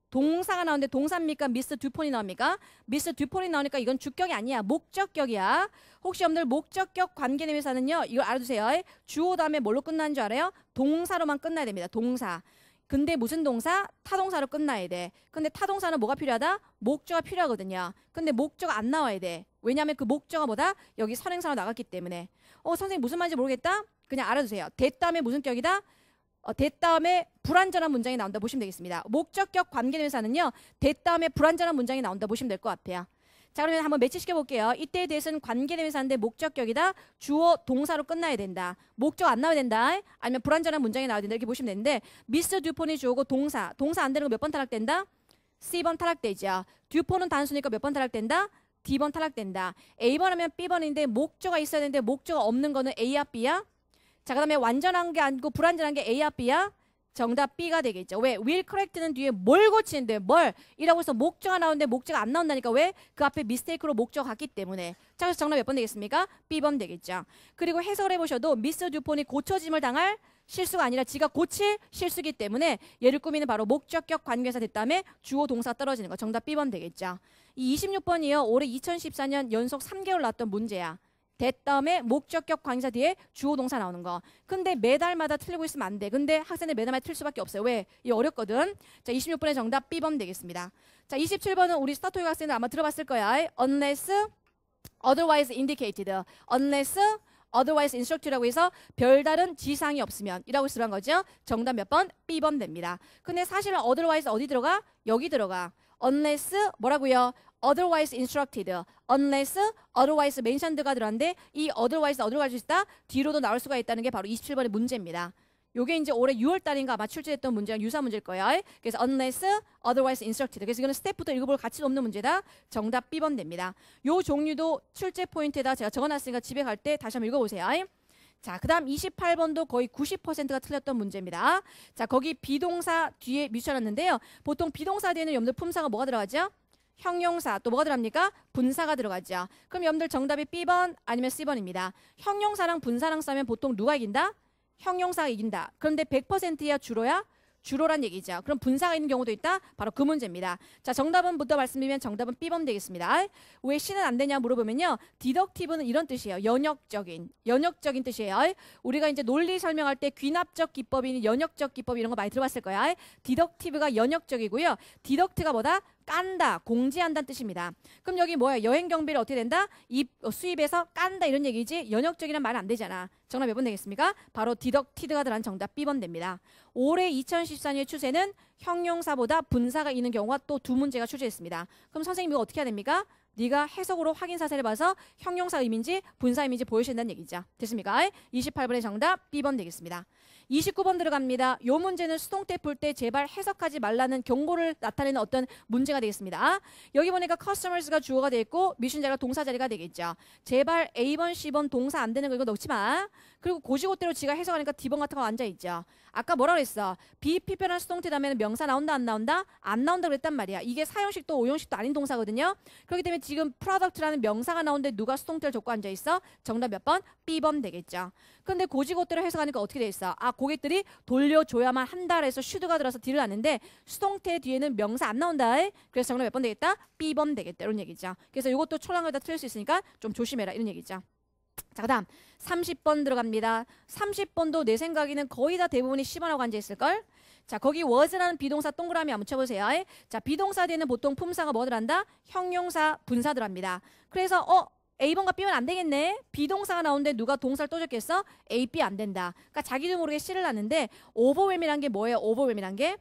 동사가 나오는데 동사입니까? 미스 듀폰이 나옵니까? 미스 듀폰이 나오니까 이건 주격이 아니야. 목적격이야. 혹시 여러분들 목적격 관계대명사는요. 이거 알아두세요. 주어 다음에 뭘로 끝나는 줄 알아요? 동사로만 끝나야 됩니다. 동사. 근데 무슨 동사? 타동사로 끝나야 돼. 근데 타동사는 뭐가 필요하다? 목적어가 필요하거든요. 근데 목적어 안 나와야 돼. 왜냐하면 그 목적어가 뭐다? 여기 선행사로 나갔기 때문에. 어 선생님 무슨 말인지 모르겠다? 그냥 알아두세요. 대 다음에 무슨 격이다? 어, 대 다음에 불완전한 문장이 나온다 보시면 되겠습니다. 목적격 관계대명사는요. 대 다음에 불완전한 문장이 나온다 보시면 될 것 같아요. 자 그러면 한번 매치시켜 볼게요. 이때에 대해서는 관계대명사인데 목적격이다. 주어 동사로 끝나야 된다. 목적 안 나와야 된다. 아니면 불완전한 문장이 나와야 된다. 이렇게 보시면 되는데 미스 듀폰이 주어고 동사. 동사 안 되는 거 몇 번 탈락된다? C번 탈락되죠. 듀폰은 단수니까 몇 번 탈락된다? D번 탈락된다. A번 하면 B번인데 목적어가 있어야 되는데 목적어 없는 거는 A야 B야? 자 그 다음에 완전한 게 아니고 불완전한 게 A야 B야? 정답 B가 되겠죠. 왜? will correct는 뒤에 뭘 고치는데 뭘? 이라고 해서 목적어가 나오는데 목적어가 안 나온다니까 왜? 그 앞에 mistake로 목적어 갔기 때문에. 자 그래서 정답 몇 번 되겠습니까? B번 되겠죠. 그리고 해석을 해보셔도 미스 듀폰이 고쳐짐을 당할 실수가 아니라 지가 고칠 실수기 때문에 얘를 꾸미는 바로 목적격 관계사 됐다음에 주어 동사 떨어지는 거. 정답 B번 되겠죠. 이 이십육 번이요. 올해 이천십사 년 연속 삼 개월 나왔던 문제야. that 다음에 목적격 관계사 뒤에 주어 동사 나오는 거. 근데 매달마다 틀리고 있으면 안 돼. 근데 학생들 매달마다 틀 수밖에 없어요. 왜? 이게 어렵거든. 자 이십육 번의 정답 B번 되겠습니다. 자 이십칠 번은 우리 스타토익 학생들 아마 들어봤을 거야. unless otherwise indicated. unless otherwise instructed라고 해서 별다른 지상이 없으면 이라고 쓰는 거죠. 정답 몇 번? B번 됩니다. 근데 사실은 otherwise 어디 들어가? 여기 들어가. unless 뭐라고요? otherwise instructed, unless otherwise mentioned가 들어갔는데 이 otherwise 어디로 갈 수 있다? 뒤로도 나올 수가 있다는 게 바로 이십칠 번의 문제입니다. 요게 이제 올해 유월 달인가 아마 출제됐던 문제랑 유사 문제일 거예요. 그래서 unless otherwise instructed. 그래서 이거는 스텝부터 읽어볼 가치가 없는 문제다. 정답 B번 됩니다. 요 종류도 출제 포인트에다 제가 적어놨으니까 집에 갈 때 다시 한번 읽어보세요. 자, 그 다음 이십팔 번도 거의 구십 퍼센트가 틀렸던 문제입니다. 자, 거기 비동사 뒤에 미쳐놨는데요. 보통 비동사 뒤에는 여러분들 품사가 뭐가 들어가죠? 형용사, 또 뭐가 들어갑니까? 분사가 들어가죠. 그럼 여러분들 정답이 B번 아니면 C번입니다. 형용사랑 분사랑 싸면 보통 누가 이긴다? 형용사가 이긴다. 그런데 백 퍼센트야 주로야? 주로란 얘기죠. 그럼 분사가 있는 경우도 있다? 바로 그 문제입니다. 자, 정답은부터 말씀드리면 정답은 B번 되겠습니다. 왜 C는 안 되냐 물어보면요. 디덕티브는 이런 뜻이에요. 연역적인. 연역적인 뜻이에요. 우리가 이제 논리 설명할 때 귀납적 기법이니 연역적 기법 이런 거 많이 들어봤을 거야. 디덕티브가 연역적이고요. 디덕트가 뭐다? 깐다, 공지한다는 뜻입니다. 그럼 여기 뭐야? 여행 경비를 어떻게 된다? 이 수입에서 깐다 이런 얘기지 연역적이란 말은 안 되잖아. 정답 몇 번 되겠습니까? 바로 디덕티드가 들어간 정답 B번 됩니다. 올해 이천십사 년의 추세는 형용사보다 분사가 있는 경우가 또 두 문제가 출제했습니다. 그럼 선생님 이거 어떻게 해야 됩니까? 네가 해석으로 확인 사실을 봐서 형용사 의미인지 분사 의미인지 보여주셔야 된다는 얘기죠. 됐습니까? 이십팔 번의 정답 B번 되겠습니다. 이십구 번 들어갑니다. 요 문제는 수동태 풀 때 제발 해석하지 말라는 경고를 나타내는 어떤 문제가 되겠습니다. 여기 보니까 customers가 주어가 되어 있고 미션 자리가 동사 자리가 되겠죠. 제발 A번, C번 동사 안 되는 거 이거 넣지 마. 그리고 고지고대로 지가 해석하니까 D번 같은 거 앉아있죠. 아까 뭐라 그랬어? 비피편한 수동태 다음에는 명사 나온다 안 나온다? 안 나온다 그랬단 말이야. 이게 사형식도 오형식도 아닌 동사거든요. 그렇기 때문에 지금 product라는 명사가 나오는데 누가 수동태를 줬고 앉아있어? 정답 몇 번? B번 되겠죠. 근데 고지고대로 해석하니까 어떻게 돼 있어? 아, 고객들이 돌려줘야만 한다 해서 should가 들어서 D를 하는데 수동태 뒤에는 명사 안 나온다. 그래서 정답 몇 번 되겠다? B번 되겠다. 이런 얘기죠. 그래서 이것도 초랑을 틀릴 수 있으니까 좀 조심해라. 이런 얘기죠. 자, 그 다음 삼십 번 들어갑니다. 삼십 번도 내 생각에는 거의 다 대부분이 C번하고 앉아있을걸? 자, 거기 was라는 비동사 동그라미 한번 쳐보세요. 자, 비동사 뒤에는 보통 품사가 뭐들 한다? 형용사, 분사들 합니다. 그래서 어? A번과 B번 안 되겠네. 비동사가 나오는데 누가 동사를 또 줬겠어? A, B 안 된다. 그러니까 자기도 모르게 C를 놨는데 overwhelm이란 게 뭐예요? overwhelm이란 게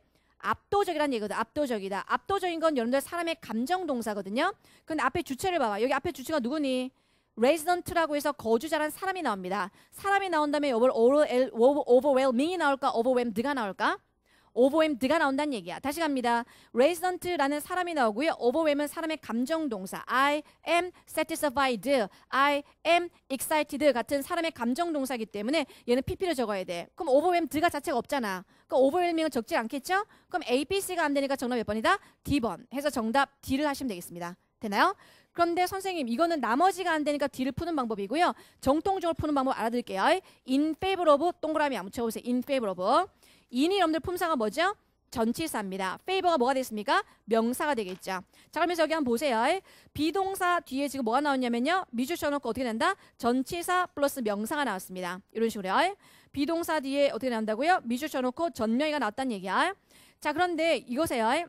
압도적이란 얘기거든. 압도적이다. 압도적인 건 여러분들 사람의 감정 동사거든요. 근데 앞에 주체를 봐봐. 여기 앞에 주체가 누구니? resident라고 해서 거주자란 사람이 나옵니다. 사람이 나온 다음에 overwhelming이 나올까? overwhelmed가 나올까? overwhelmed가 나온다는 얘기야. 다시 갑니다. resident라는 사람이 나오고요. overwhelm은 사람의 감정 동사. I am satisfied, I am excited 같은 사람의 감정 동사이기 때문에 얘는 피피를 적어야 돼. 그럼 overwhelmed가 자체가 없잖아. 그럼 overwhelming은 적지 않겠죠? 그럼 A, B, C가 안 되니까 정답 몇 번이다? D번. 해서 정답 D를 하시면 되겠습니다. 되나요? 그런데 선생님 이거는 나머지가 안 되니까 D를 푸는 방법이고요. 정통적으로 푸는 방법 알아드릴게요. in favor of 동그라미 한번 채워보세요. in favor of. in이 여러분들 품사가 뭐죠? 전치사입니다. favor가 뭐가 됐습니까? 명사가 되겠죠. 자, 그러면서 여기 한번 보세요. 비동사 뒤에 지금 뭐가 나왔냐면요. 미주 쳐놓고 어떻게 된다? 전치사 플러스 명사가 나왔습니다. 이런 식으로요. 비동사 뒤에 어떻게 나온다고요? 미주 쳐놓고 전명이가 나왔다는 얘기야. 자, 그런데 이거세요.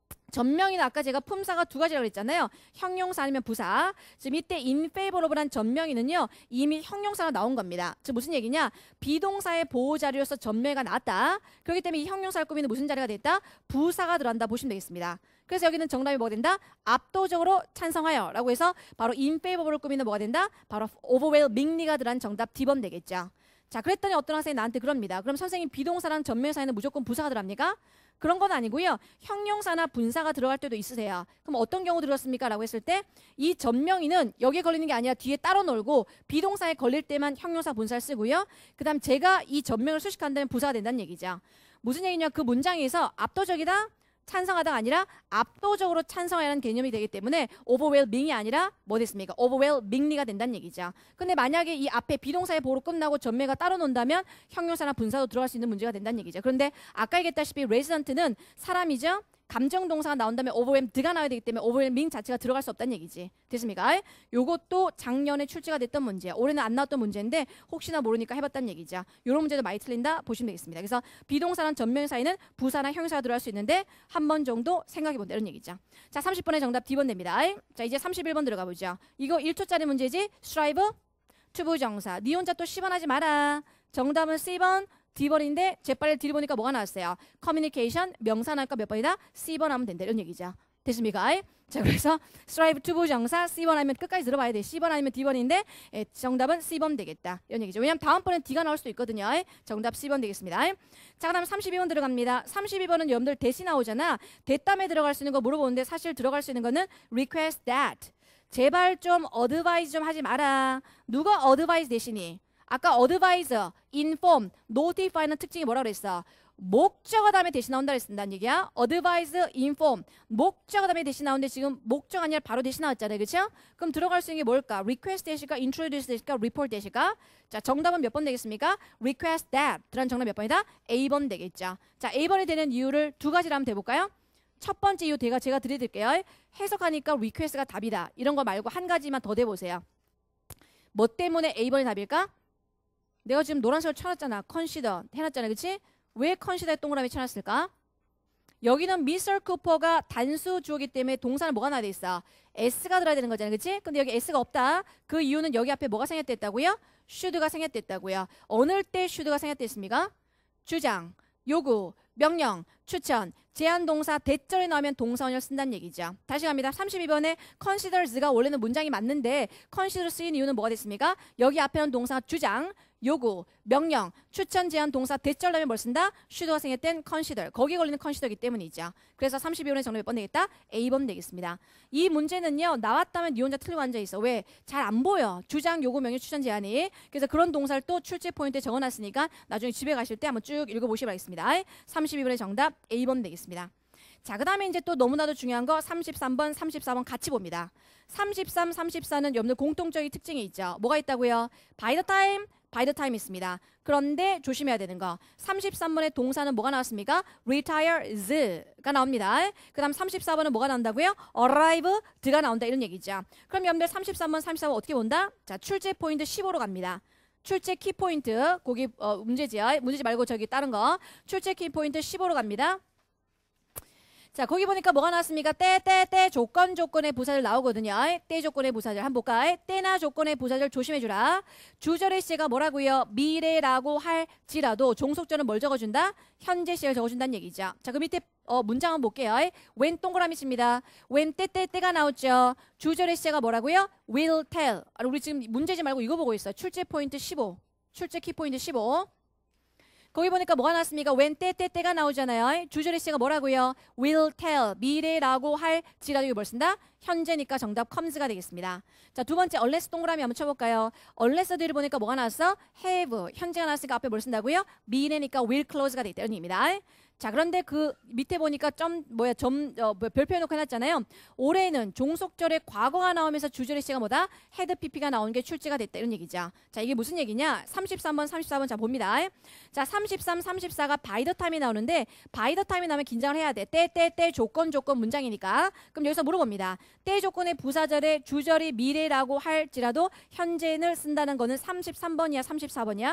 전명이는 아까 제가 품사가 두 가지라고 했잖아요. 형용사 아니면 부사. 지금 이때 in favor of란 전명이는요. 이미 형용사가 나온 겁니다. 즉 무슨 얘기냐? 비동사의 보호 자리로서 전명이가 나왔다. 그렇기 때문에 이 형용사를 꾸미는 무슨 자리가 됐다? 부사가 들어간다 보시면 되겠습니다. 그래서 여기는 정답이 뭐가 된다? 압도적으로 찬성하여 라고 해서 바로 in favor of를 꾸미는 뭐가 된다? 바로 overwhelmingly가 들어간 정답 디 번 되겠죠. 자, 그랬더니 어떤 학생이 나한테 그럽니다. 그럼 선생님 비동사랑 전명사에는 무조건 부사가 들어갑니까? 그런 건 아니고요. 형용사나 분사가 들어갈 때도 있으세요. 그럼 어떤 경우 들었습니까? 라고 했을 때 이 전명이는 여기에 걸리는 게 아니라 뒤에 따로 놀고 비동사에 걸릴 때만 형용사 분사를 쓰고요. 그 다음 제가 이 전명을 수식한다면 부사가 된다는 얘기죠. 무슨 얘기냐? 그 문장에서 압도적이다? 찬성하다가 아니라 압도적으로 찬성하라는 개념이 되기 때문에 overwhelming이 아니라 뭐 됐습니까? overwhelmingly가 된다는 얘기죠. 근데 만약에 이 앞에 비동사의 보로 끝나고 전매가 따로 논다면 형용사나 분사도 들어갈 수 있는 문제가 된다는 얘기죠. 그런데 아까 얘기했다시피 resident는 사람이죠. 감정 동사가 나온다면 overwhelmed가 나와야 되기 때문에 overwhelming 자체가 들어갈 수 없다는 얘기지. 됐습니까? 요것도 작년에 출제가 됐던 문제야. 올해는 안 나왔던 문제인데 혹시나 모르니까 해봤다는 얘기죠. 요런 문제도 많이 틀린다 보시면 되겠습니다. 그래서 비동사랑 전명 사이는 부사나 형용사가 들어갈 수 있는데 한 번 정도 생각해본다 이런 얘기죠. 자, 삼십 번의 정답 디 번 됩니다. 자, 이제 삼십일 번 들어가 보죠. 이거 일 초짜리 문제지. strive 투부정사. 니 혼자 또 십 번 하지 마라. 정답은 씨 번 디 번인데 재빨리 D를 보니까 뭐가 나왔어요? 커뮤니케이션 명사 나니까 몇 번이다? 씨 번 하면 된다 이런 얘기죠. 됐습니까? 자, 그래서 strive to 부정사 씨 번 하면 끝까지 들어봐야 돼. 씨 번 아니면 디 번인데 예, 정답은 씨 번 되겠다 이런 얘기죠. 왜냐면 다음번엔 D가 나올 수도 있거든요. 정답 씨 번 되겠습니다. 자, 그다음 삼십이 번 들어갑니다. 삼십이 번은 여러분들 대시 나오잖아. 대담에 들어갈 수 있는 거 물어보는데 사실 들어갈 수 있는 거는 request that. 제발 좀 advise 좀 하지 마라. 누가 advise 대신이? 아까 advise, inform, notify는 특징이 뭐라고 그랬어? 목적어 다음에 대신 나온다 그랬습니다. 얘기야. advise, inform, 목적어 다음에 대신 나오는데 지금 목적 아니라 바로 대신 나왔잖아요. 그렇죠? 그럼 들어갈 수 있는 게 뭘까? request 대실까? introduce 대실까? report 대실까? 자, 정답은 몇 번 되겠습니까? request that. 들어간 정답 몇 번이다? 에이 번 되겠죠. 자, 에이 번이 되는 이유를 두 가지로 한번 대볼까요? 첫 번째 이유 제가, 제가 드려드릴게요. 해석하니까 request가 답이다. 이런 거 말고 한 가지만 더 대보세요. 뭐 때문에 에이 번이 답일까? 내가 지금 노란색을 쳐놨잖아. consider 해놨잖아. 그치? 왜 consider 동그라미 쳐놨을까? 여기는 미스터 쿠퍼가 단수 주어기 때문에 동사는 뭐가 나와 돼 있어? S가 들어야 되는 거잖아. 그치? 근데 여기 S가 없다. 그 이유는 여기 앞에 뭐가 생략됐다고요? should가 생략됐다고요. 어느 때 should가 생략됐습니까? 주장, 요구, 명령, 추천, 제한 동사 대절에 나오면 동사원을 쓴다는 얘기죠. 다시 갑니다. 삼십이 번에 considers가 원래는 문장이 맞는데 consider 쓰인 이유는 뭐가 됐습니까? 여기 앞에는 동사가 주장, 요구, 명령, 추천, 제한 동사 대절 다음에 뭘 쓴다? should가 생략된 consider. 거기에 걸리는 consider이기 때문이죠. 그래서 삼십이 번의 정답 몇 번 되겠다? 에이 번 되겠습니다. 이 문제는요. 나왔다면 니 혼자 틀리고 앉아있어. 왜? 잘 안 보여. 주장, 요구, 명령, 추천, 제한이. 그래서 그런 동사를 또 출제 포인트에 적어놨으니까 나중에 집에 가실 때 한번 쭉 읽어보시기 바라겠습니다. 삼십이 번의 정답 에이 번 되겠습니다. 자, 그 다음에 이제 또 너무나도 중요한 거 삼십삼 번, 삼십사 번 같이 봅니다. 삼십삼, 삼십사는 여러분들 공통적인 특징이 있죠. 뭐가 있다고요? by the time, by the time 있습니다. 그런데 조심해야 되는 거. 삼십삼 번의 동사는 뭐가 나왔습니까? retires가 나옵니다. 그 다음 삼십사 번은 뭐가 나온다고요? arrived가 나온다 이런 얘기죠. 그럼 여러분들 삼십삼 번, 삼십사 번 어떻게 본다? 자, 출제 포인트 십오로 갑니다. 출제 키포인트, 거기 어, 문제지요. 문제지 말고 저기 다른 거. 출제 키포인트 십오로 갑니다. 자, 거기 보니까 뭐가 나왔습니까? 때, 때, 때 조건, 조건의 부사절 나오거든요. 때 조건의 부사절 한번 볼까요? 때나 조건의 부사절 조심해주라. 주절의 시가 뭐라고요? 미래라고 할지라도 종속절은 뭘 적어준다? 현재 시를 적어준다는 얘기죠. 자, 그 밑에 어, 문장 한번 볼게요. when 동그라미 칩니다. when 때, 때, 때가 나왔죠. 주절의 시가 뭐라고요? will tell. 아, 우리 지금 문제지 말고 이거 보고 있어요. 출제 포인트 십오. 출제 키 포인트 십오. 거기 보니까 뭐가 나왔습니까? when 때, 때, 때가 나오잖아요. 주절의 시가 뭐라고요? will tell. 미래라고 할지라도 이걸 뭘 쓴다? 현재니까 정답 comes가 되겠습니다. 자, 두 번째 unless 동그라미 한번 쳐볼까요? unless 뒤를 보니까 뭐가 나왔어? have, 현재가 나왔으니까 앞에 뭘 쓴다고요? 미래니까 will close가 되겠다는 얘기입니다. 자, 그런데 그 밑에 보니까 점 뭐야 점 어, 별표 해놓고 해놨잖아요. 올해는 종속절에 과거가 나오면서 주절의 시가 뭐다? had pp가 나오는 게 출제가 됐다 이런 얘기죠. 자, 이게 무슨 얘기냐? 삼십삼 번, 삼십사 번 자 봅니다. 자, 삼십삼, 삼십사가 by the time이 나오는데 by the time이 나오면 긴장을 해야 돼. 때, 때, 때 조건, 조건 문장이니까. 그럼 여기서 물어봅니다. 때 조건의 부사절에 주절이 미래라고 할지라도 현재를 쓴다는 거는 삼십삼 번이야, 삼십사 번이야?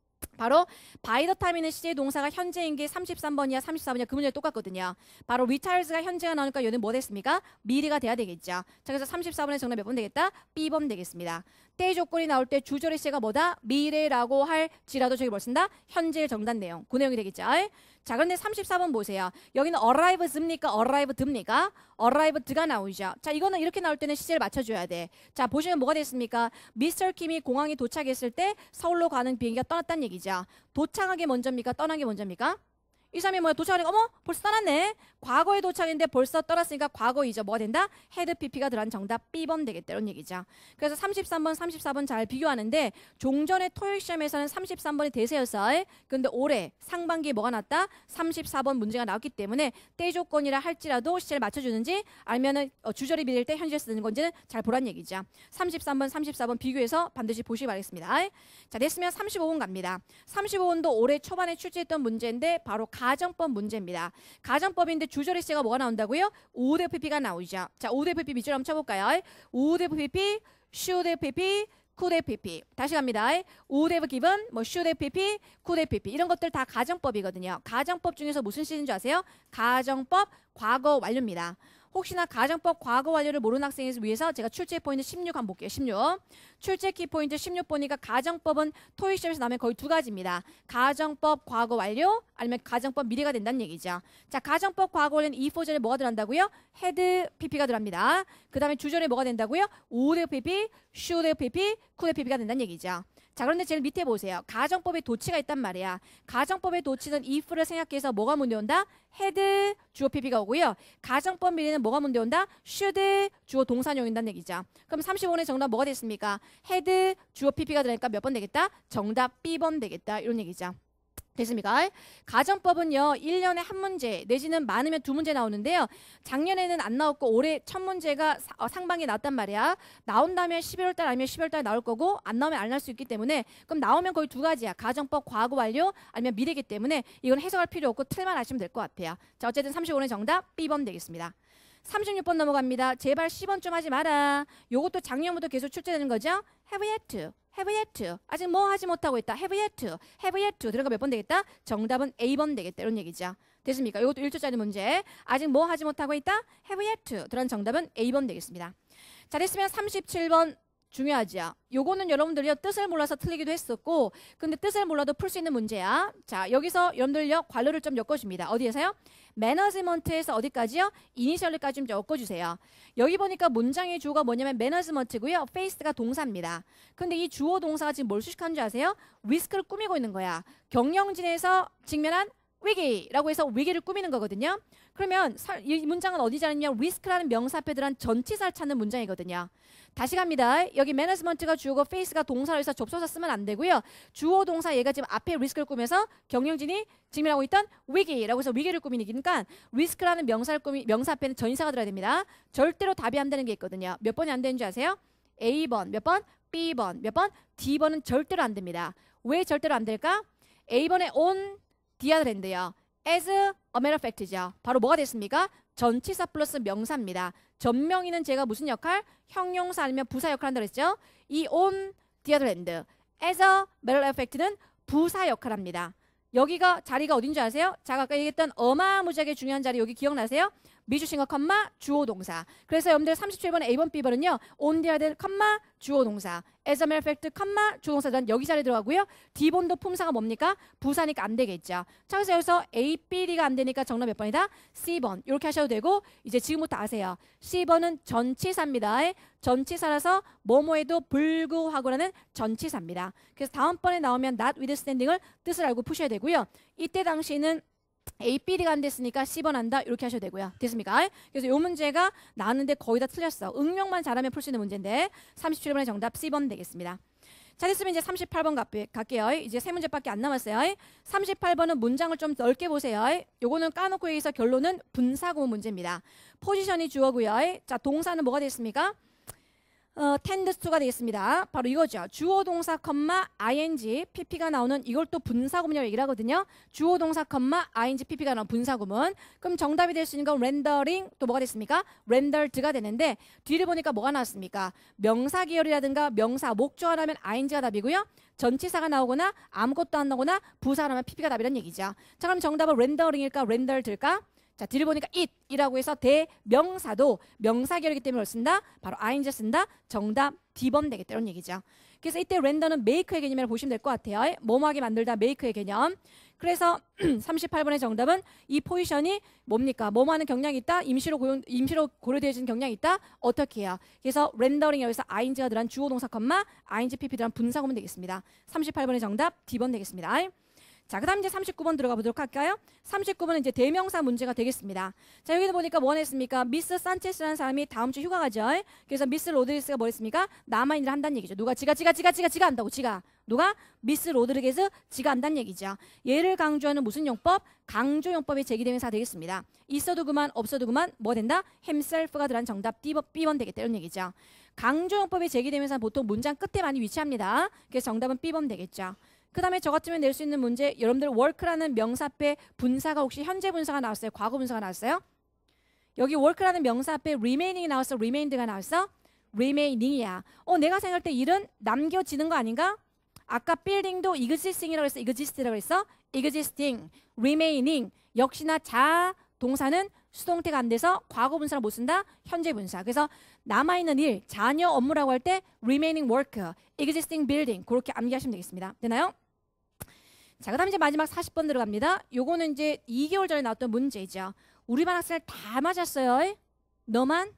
바로 by the time이는 시제 동사가 현재인 게 삼십삼 번이야 삼십사 번이야 그 문제랑 똑같거든요. 바로 retires가 현재가 나오니까 얘는 뭐 됐습니까? 미래가 돼야 되겠죠. 자, 그래서 삼십사 번의 정답 몇 번 되겠다? B번 되겠습니다. 때 조건이 나올 때 주절의 시제가 뭐다? 미래라고 할지라도 저기 뭘 쓴다? 현재의 정답 내용. 그 내용이 되겠죠. 자, 그런데 삼십사 번 보세요. 여기는 arrive 습니까? arrive 듭니까? arrive 드가 나오죠. 자, 이거는 이렇게 나올 때는 시제를 맞춰줘야 돼. 자, 보시면 뭐가 됐습니까? 미스터 킴이 공항에 도착했을 때 서울로 가는 비행기가 떠났다는 얘기죠. 도착하기 먼저입니까? 떠난 게 먼저입니까? 이 사람이 뭐야? 도착하니까 어머 벌써 떠났네. 과거에 도착했는데 벌써 떠났으니까 과거이죠. 뭐가 된다? had pp가 들어간 정답 B번 되겠다 이런 얘기죠. 그래서 삼십삼 번, 삼십사 번 잘 비교하는데 종전의 토요일 시험에서는 삼십삼 번이 대세였어. 근데 올해 상반기에 뭐가 났다? 삼십사 번 문제가 나왔기 때문에 때 조건이라 할지라도 시제를 맞춰주는지 아니면은 어, 주절이 미래일 때 현재 쓰는 건지는 잘 보란 얘기죠. 삼십삼 번, 삼십사 번 비교해서 반드시 보시기 바라겠습니다. 자, 됐으면 삼십오 번 갑니다. 삼십오 번도 올해 초반에 출제했던 문제인데 바로 가정법 문제입니다. 가정법인데 주절의 시제가 뭐가 나온다고요? would pp가 나오죠. 자, would pp 밑줄 한번 쳐볼까요? would pp, should pp, could pp. 다시 갑니다. would have given, 뭐 should have pp, could have pp. 이런 것들 다 가정법이거든요. 가정법 중에서 무슨 시제인 줄 아세요? 가정법 과거 완료입니다. 혹시나 가정법 과거 완료를 모르는 학생을 위해서 제가 출제 포인트 십육 한번 볼게요. 십육. 출제 키포인트 십육 보니까 가정법은 토익 시험에서 나오면 거의 두 가지입니다. 가정법 과거 완료 아니면 가정법 미래가 된다는 얘기죠. 자, 가정법 과거 완료는 이 포절에 뭐가 들어간다고요? had pp가 들어갑니다. 그 다음에 주절에 뭐가 된다고요? would pp, should pp, could pp가 된다는 얘기죠. 자, 그런데 제일 밑에 보세요. 가정법에 도치가 있단 말이야. 가정법의 도치는 if를 생각해서 뭐가 문제 온다? had 주어 pp가 오고요. 가정법 미래는 뭐가 문제 온다? should 주어 동사용이 온다는 얘기죠. 그럼 삼십오 번의 정답 뭐가 됐습니까? had 주어 pp가 들어가니까 몇 번 되겠다? 정답 B번 되겠다. 이런 얘기죠. 됐습니까? 가정법은요, 일 년에 한 문제 내지는 많으면 두 문제 나오는데요. 작년에는 안 나왔고 올해 첫 문제가 사, 어, 상반기에 나왔단 말이야. 나온다면 십일월 달 아니면 십이월 달 나올 거고 안 나오면 안 날 수 있기 때문에 그럼 나오면 거의 두 가지야. 가정법 과거 완료 아니면 미래이기 때문에 이건 해석할 필요 없고 틀만 아시면 될 것 같아요. 자, 어쨌든 삼십오 번의 정답 B번 되겠습니다. 삼십육 번 넘어갑니다. 제발 십 번 좀 하지 마라. 요것도 작년부터 계속 출제되는 거죠. have yet to. have yet to. 아직 뭐 하지 못하고 있다. have yet to. have yet to. 들어가 몇 번 되겠다? 정답은 A번 되겠다. 이런 얘기죠. 됐습니까? 이것도 일 초짜리 문제. 아직 뭐 하지 못하고 있다? have yet to. 들어간 정답은 A번 되겠습니다. 자, 됐으면 삼십칠 번 중요하죠. 요거는 여러분들이요 뜻을 몰라서 틀리기도 했었고 근데 뜻을 몰라도 풀 수 있는 문제야. 자, 여기서 여러분들요 관료를 좀 엮어줍니다. 어디에서요? 매너지먼트에서 어디까지요? 이니셜까지 좀 엮어주세요. 여기 보니까 문장의 주어가 뭐냐면 매너지먼트고요. 페이스가 동사입니다. 근데 이 주어 동사가 지금 뭘 수식하는 줄 아세요? 위스크를 꾸미고 있는 거야. 경영진에서 직면한 위기라고 해서 위기를 꾸미는 거거든요. 그러면 이 문장은 어디 자르냐? 리스크라는 명사 앞에 들어간 전치사를 찾는 문장이거든요. 다시 갑니다. 여기 매너지먼트가 주어고 페이스가 동사로 해서 접속사 쓰면 안 되고요. 주어 동사 얘가 지금 앞에 리스크를 꾸면서 경영진이 직면하고 있던 위기라고 해서 위기를 꾸미니까 리스크라는 명사를 꾸미, 명사 앞에는 전치사가 들어야 됩니다. 절대로 답이 안 되는 게 있거든요. 몇 번이 안 되는 줄 아세요? A번, 몇 번? B번, 몇 번? D번은 절대로 안 됩니다. 왜 절대로 안 될까? A번에 on 디아드랜드요. as a matter of fact죠. 바로 뭐가 됐습니까? 전치사 플러스 명사입니다. 전명이는 제가 무슨 역할? 형용사 아니면 부사 역할 한다고 했죠? 이 on 디아드랜드 as a matter of fact는 부사 역할 합니다. 여기가 자리가 어딘 줄 아세요? 제가 아까 얘기했던 어마무지하게 중요한 자리 여기 기억나세요? 미주신거 컴마 주어 동사. 그래서 여러분들 삼십칠 번에 A번 B번은요. on the other 컴마 주어 동사. as a matter of fact 컴마 주어 동사는 여기 자리에 들어가고요. D번도 품사가 뭡니까? 부사니까 안 되겠죠. 자, 그래서 여기서 A, B, D가 안 되니까 정답 몇 번이다? C번. 이렇게 하셔도 되고 이제 지금부터 아세요. C번은 전치사입니다. 전치사라서 뭐뭐에도 불구하고라는 전치사입니다. 그래서 다음번에 나오면 not withstanding을 뜻을 알고 푸셔야 되고요. 이때 당시는 A, B가 안 됐으니까 십 번 한다. 이렇게 하셔도 되고요. 됐습니까? 그래서 이 문제가 나왔는데 거의 다 틀렸어. 응용만 잘하면 풀 수 있는 문제인데 삼십칠 번의 정답 십 번 되겠습니다. 자, 됐으면 이제 삼십팔 번 갈게요. 이제 세 문제밖에 안 남았어요. 삼십팔 번은 문장을 좀 넓게 보세요. 요거는 까놓고 여기서 결론은 분사구문 문제입니다. 포지션이 주어고요. 자, 동사는 뭐가 됐습니까? 어, tends to가 되겠습니다. 바로 이거죠. 주어 동사 컴마 ing pp가 나오는 이걸 또 분사구문이라고 얘기를 하거든요. 주어 동사 컴마 ing pp가 나오는 분사구문. 그럼 정답이 될 수 있는 건 rendering 또 뭐가 됐습니까? rendered가 되는데 뒤를 보니까 뭐가 나왔습니까? 명사 계열이라든가 명사 목조가 나오면 ing가 답이고요. 전치사가 나오거나 아무것도 안 나오거나 부사가 나오면 pp가 답이란 얘기죠. 자, 그럼 정답은 rendering일까 rendered일까? 자, 뒤를 보니까 it이라고 해서 대명사도 명사 계열이기 때문에 쓴다. 바로 ing 쓴다. 정답 D번 되겠다. 이런 얘기죠. 그래서 이때 렌더는 make의 개념이라고 보시면 될 것 같아요. 뭐뭐하게 만들다 make의 개념. 그래서 삼십팔 번의 정답은 이 포지션이 뭡니까? 뭐뭐하는 경향이 있다. 임시로 고용, 임시로 고려되어진 경향이 있다. 어떻게 해요? 그래서 렌더링 여기서 ing가 들어간 주어 동사 컴마 ing pp 들어간 분사구문 되겠습니다. 삼십팔 번의 정답 D번 되겠습니다. 자, 그 다음 이제 삼십구 번 들어가 보도록 할까요? 삼십구 번은 이제 대명사 문제가 되겠습니다. 자, 여기도 보니까 뭐 했습니까? 미스 산체스라는 사람이 다음 주 휴가 가죠. 그래서 미스 로드리게스가 뭐 했습니까? 남아있는 한다는 얘기죠. 누가 지가 지가 지가 지가 지가 한다고 지가. 누가? 미스 로드리게스 지가 한다는 얘기죠. 얘를 강조하는 무슨 용법? 강조용법이 제기대명사 되겠습니다. 있어도 그만 없어도 그만 뭐 된다? himself가 들어간 정답 B번 되겠다. 이런 얘기죠. 강조용법이 제기대명사는 보통 문장 끝에 많이 위치합니다. 그래서 정답은 B번 되겠죠. 그 다음에 저 같으면 낼 수 있는 문제, 여러분들 work라는 명사 앞에 분사가 혹시 현재 분사가 나왔어요? 과거 분사가 나왔어요? 여기 work라는 명사 앞에 remaining이 나왔어? remained가 나왔어? remaining이야. 어, 내가 생각할 때 일은 남겨지는 거 아닌가? 아까 building도 existing이라고 했어? exist라고 했어? existing, remaining. 역시나 자 동사는 수동태가 안 돼서 과거 분사를 못 쓴다? 현재 분사. 그래서 남아있는 일, 자녀 업무라고 할 때 remaining work, existing building 그렇게 암기하시면 되겠습니다. 되나요? 자, 그 다음 이제 마지막 사십 번 들어갑니다. 요거는 이제 이 개월 전에 나왔던 문제죠. 우리 반 학생을 다 맞았어요. 너만?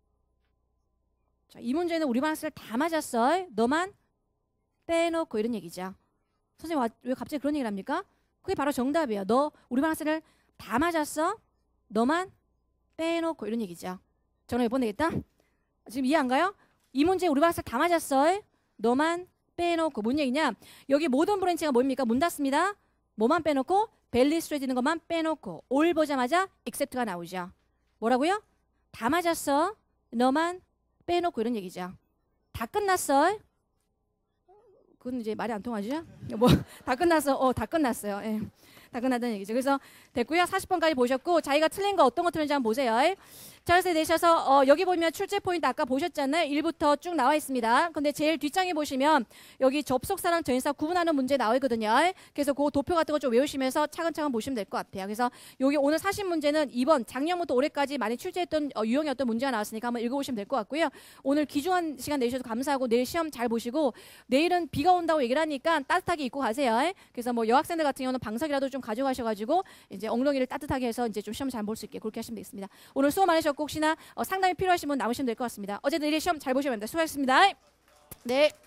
자, 이 문제는 우리 반 학생을 다 맞았어. 너만? 빼놓고 이런 얘기죠. 선생님 왜 갑자기 그런 얘기를 합니까? 그게 바로 정답이에요. 너 우리 반 학생을 다 맞았어. 너만? 빼놓고 이런 얘기죠. 전화 몇 번 되겠다? 지금 이해 안 가요? 이 문제 우리 반 학생 다 맞았어. 너만? 빼놓고 뭔 얘기냐? 여기 모든 브랜치가 뭡니까? 문 닫습니다. 뭐만 빼놓고? 벨리 스트레이트 있는 것만 빼놓고 올 보자마자 except가 나오죠. 뭐라고요? 다 맞았어. 너만 빼놓고 이런 얘기죠. 다 끝났어. 그건 이제 말이 안 통하죠? 뭐 다 끝났어. 어, 다 끝났어요. 예. 다 끝났다는 얘기죠. 그래서 됐고요. 사십 번까지 보셨고 자기가 틀린 거 어떤 거 틀린지 한번 보세요. 자, 그래서 내셔서 어, 여기 보면 출제 포인트 아까 보셨잖아요. 일부터 쭉 나와 있습니다. 근데 제일 뒷장에 보시면 여기 접속사랑 전치사 구분하는 문제 나와 있거든요. 그래서 그 도표 같은 거 좀 외우시면서 차근차근 보시면 될 것 같아요. 그래서 여기 오늘 사십 문제는 이번 작년부터 올해까지 많이 출제했던 어, 유형이었던 문제가 나왔으니까 한번 읽어보시면 될 것 같고요. 오늘 귀중한 시간 내주셔서 감사하고 내일 시험 잘 보시고 내일은 비가 온다고 얘기를 하니까 따뜻하게 입고 가세요. 그래서 뭐 여학생들 같은 경우는 방석이라도 좀 가져가셔가지고 이제 엉덩이를 따뜻하게 해서 이제 좀 시험 잘 볼 수 있게 그렇게 하시면 되겠습니다. 오늘 수고 많으셨고 혹시나 어, 상담이 필요하신 분 나오시면 될 것 같습니다. 어제도 내일 시험 잘 보시면 됩니다. 수고하셨습니다. 네.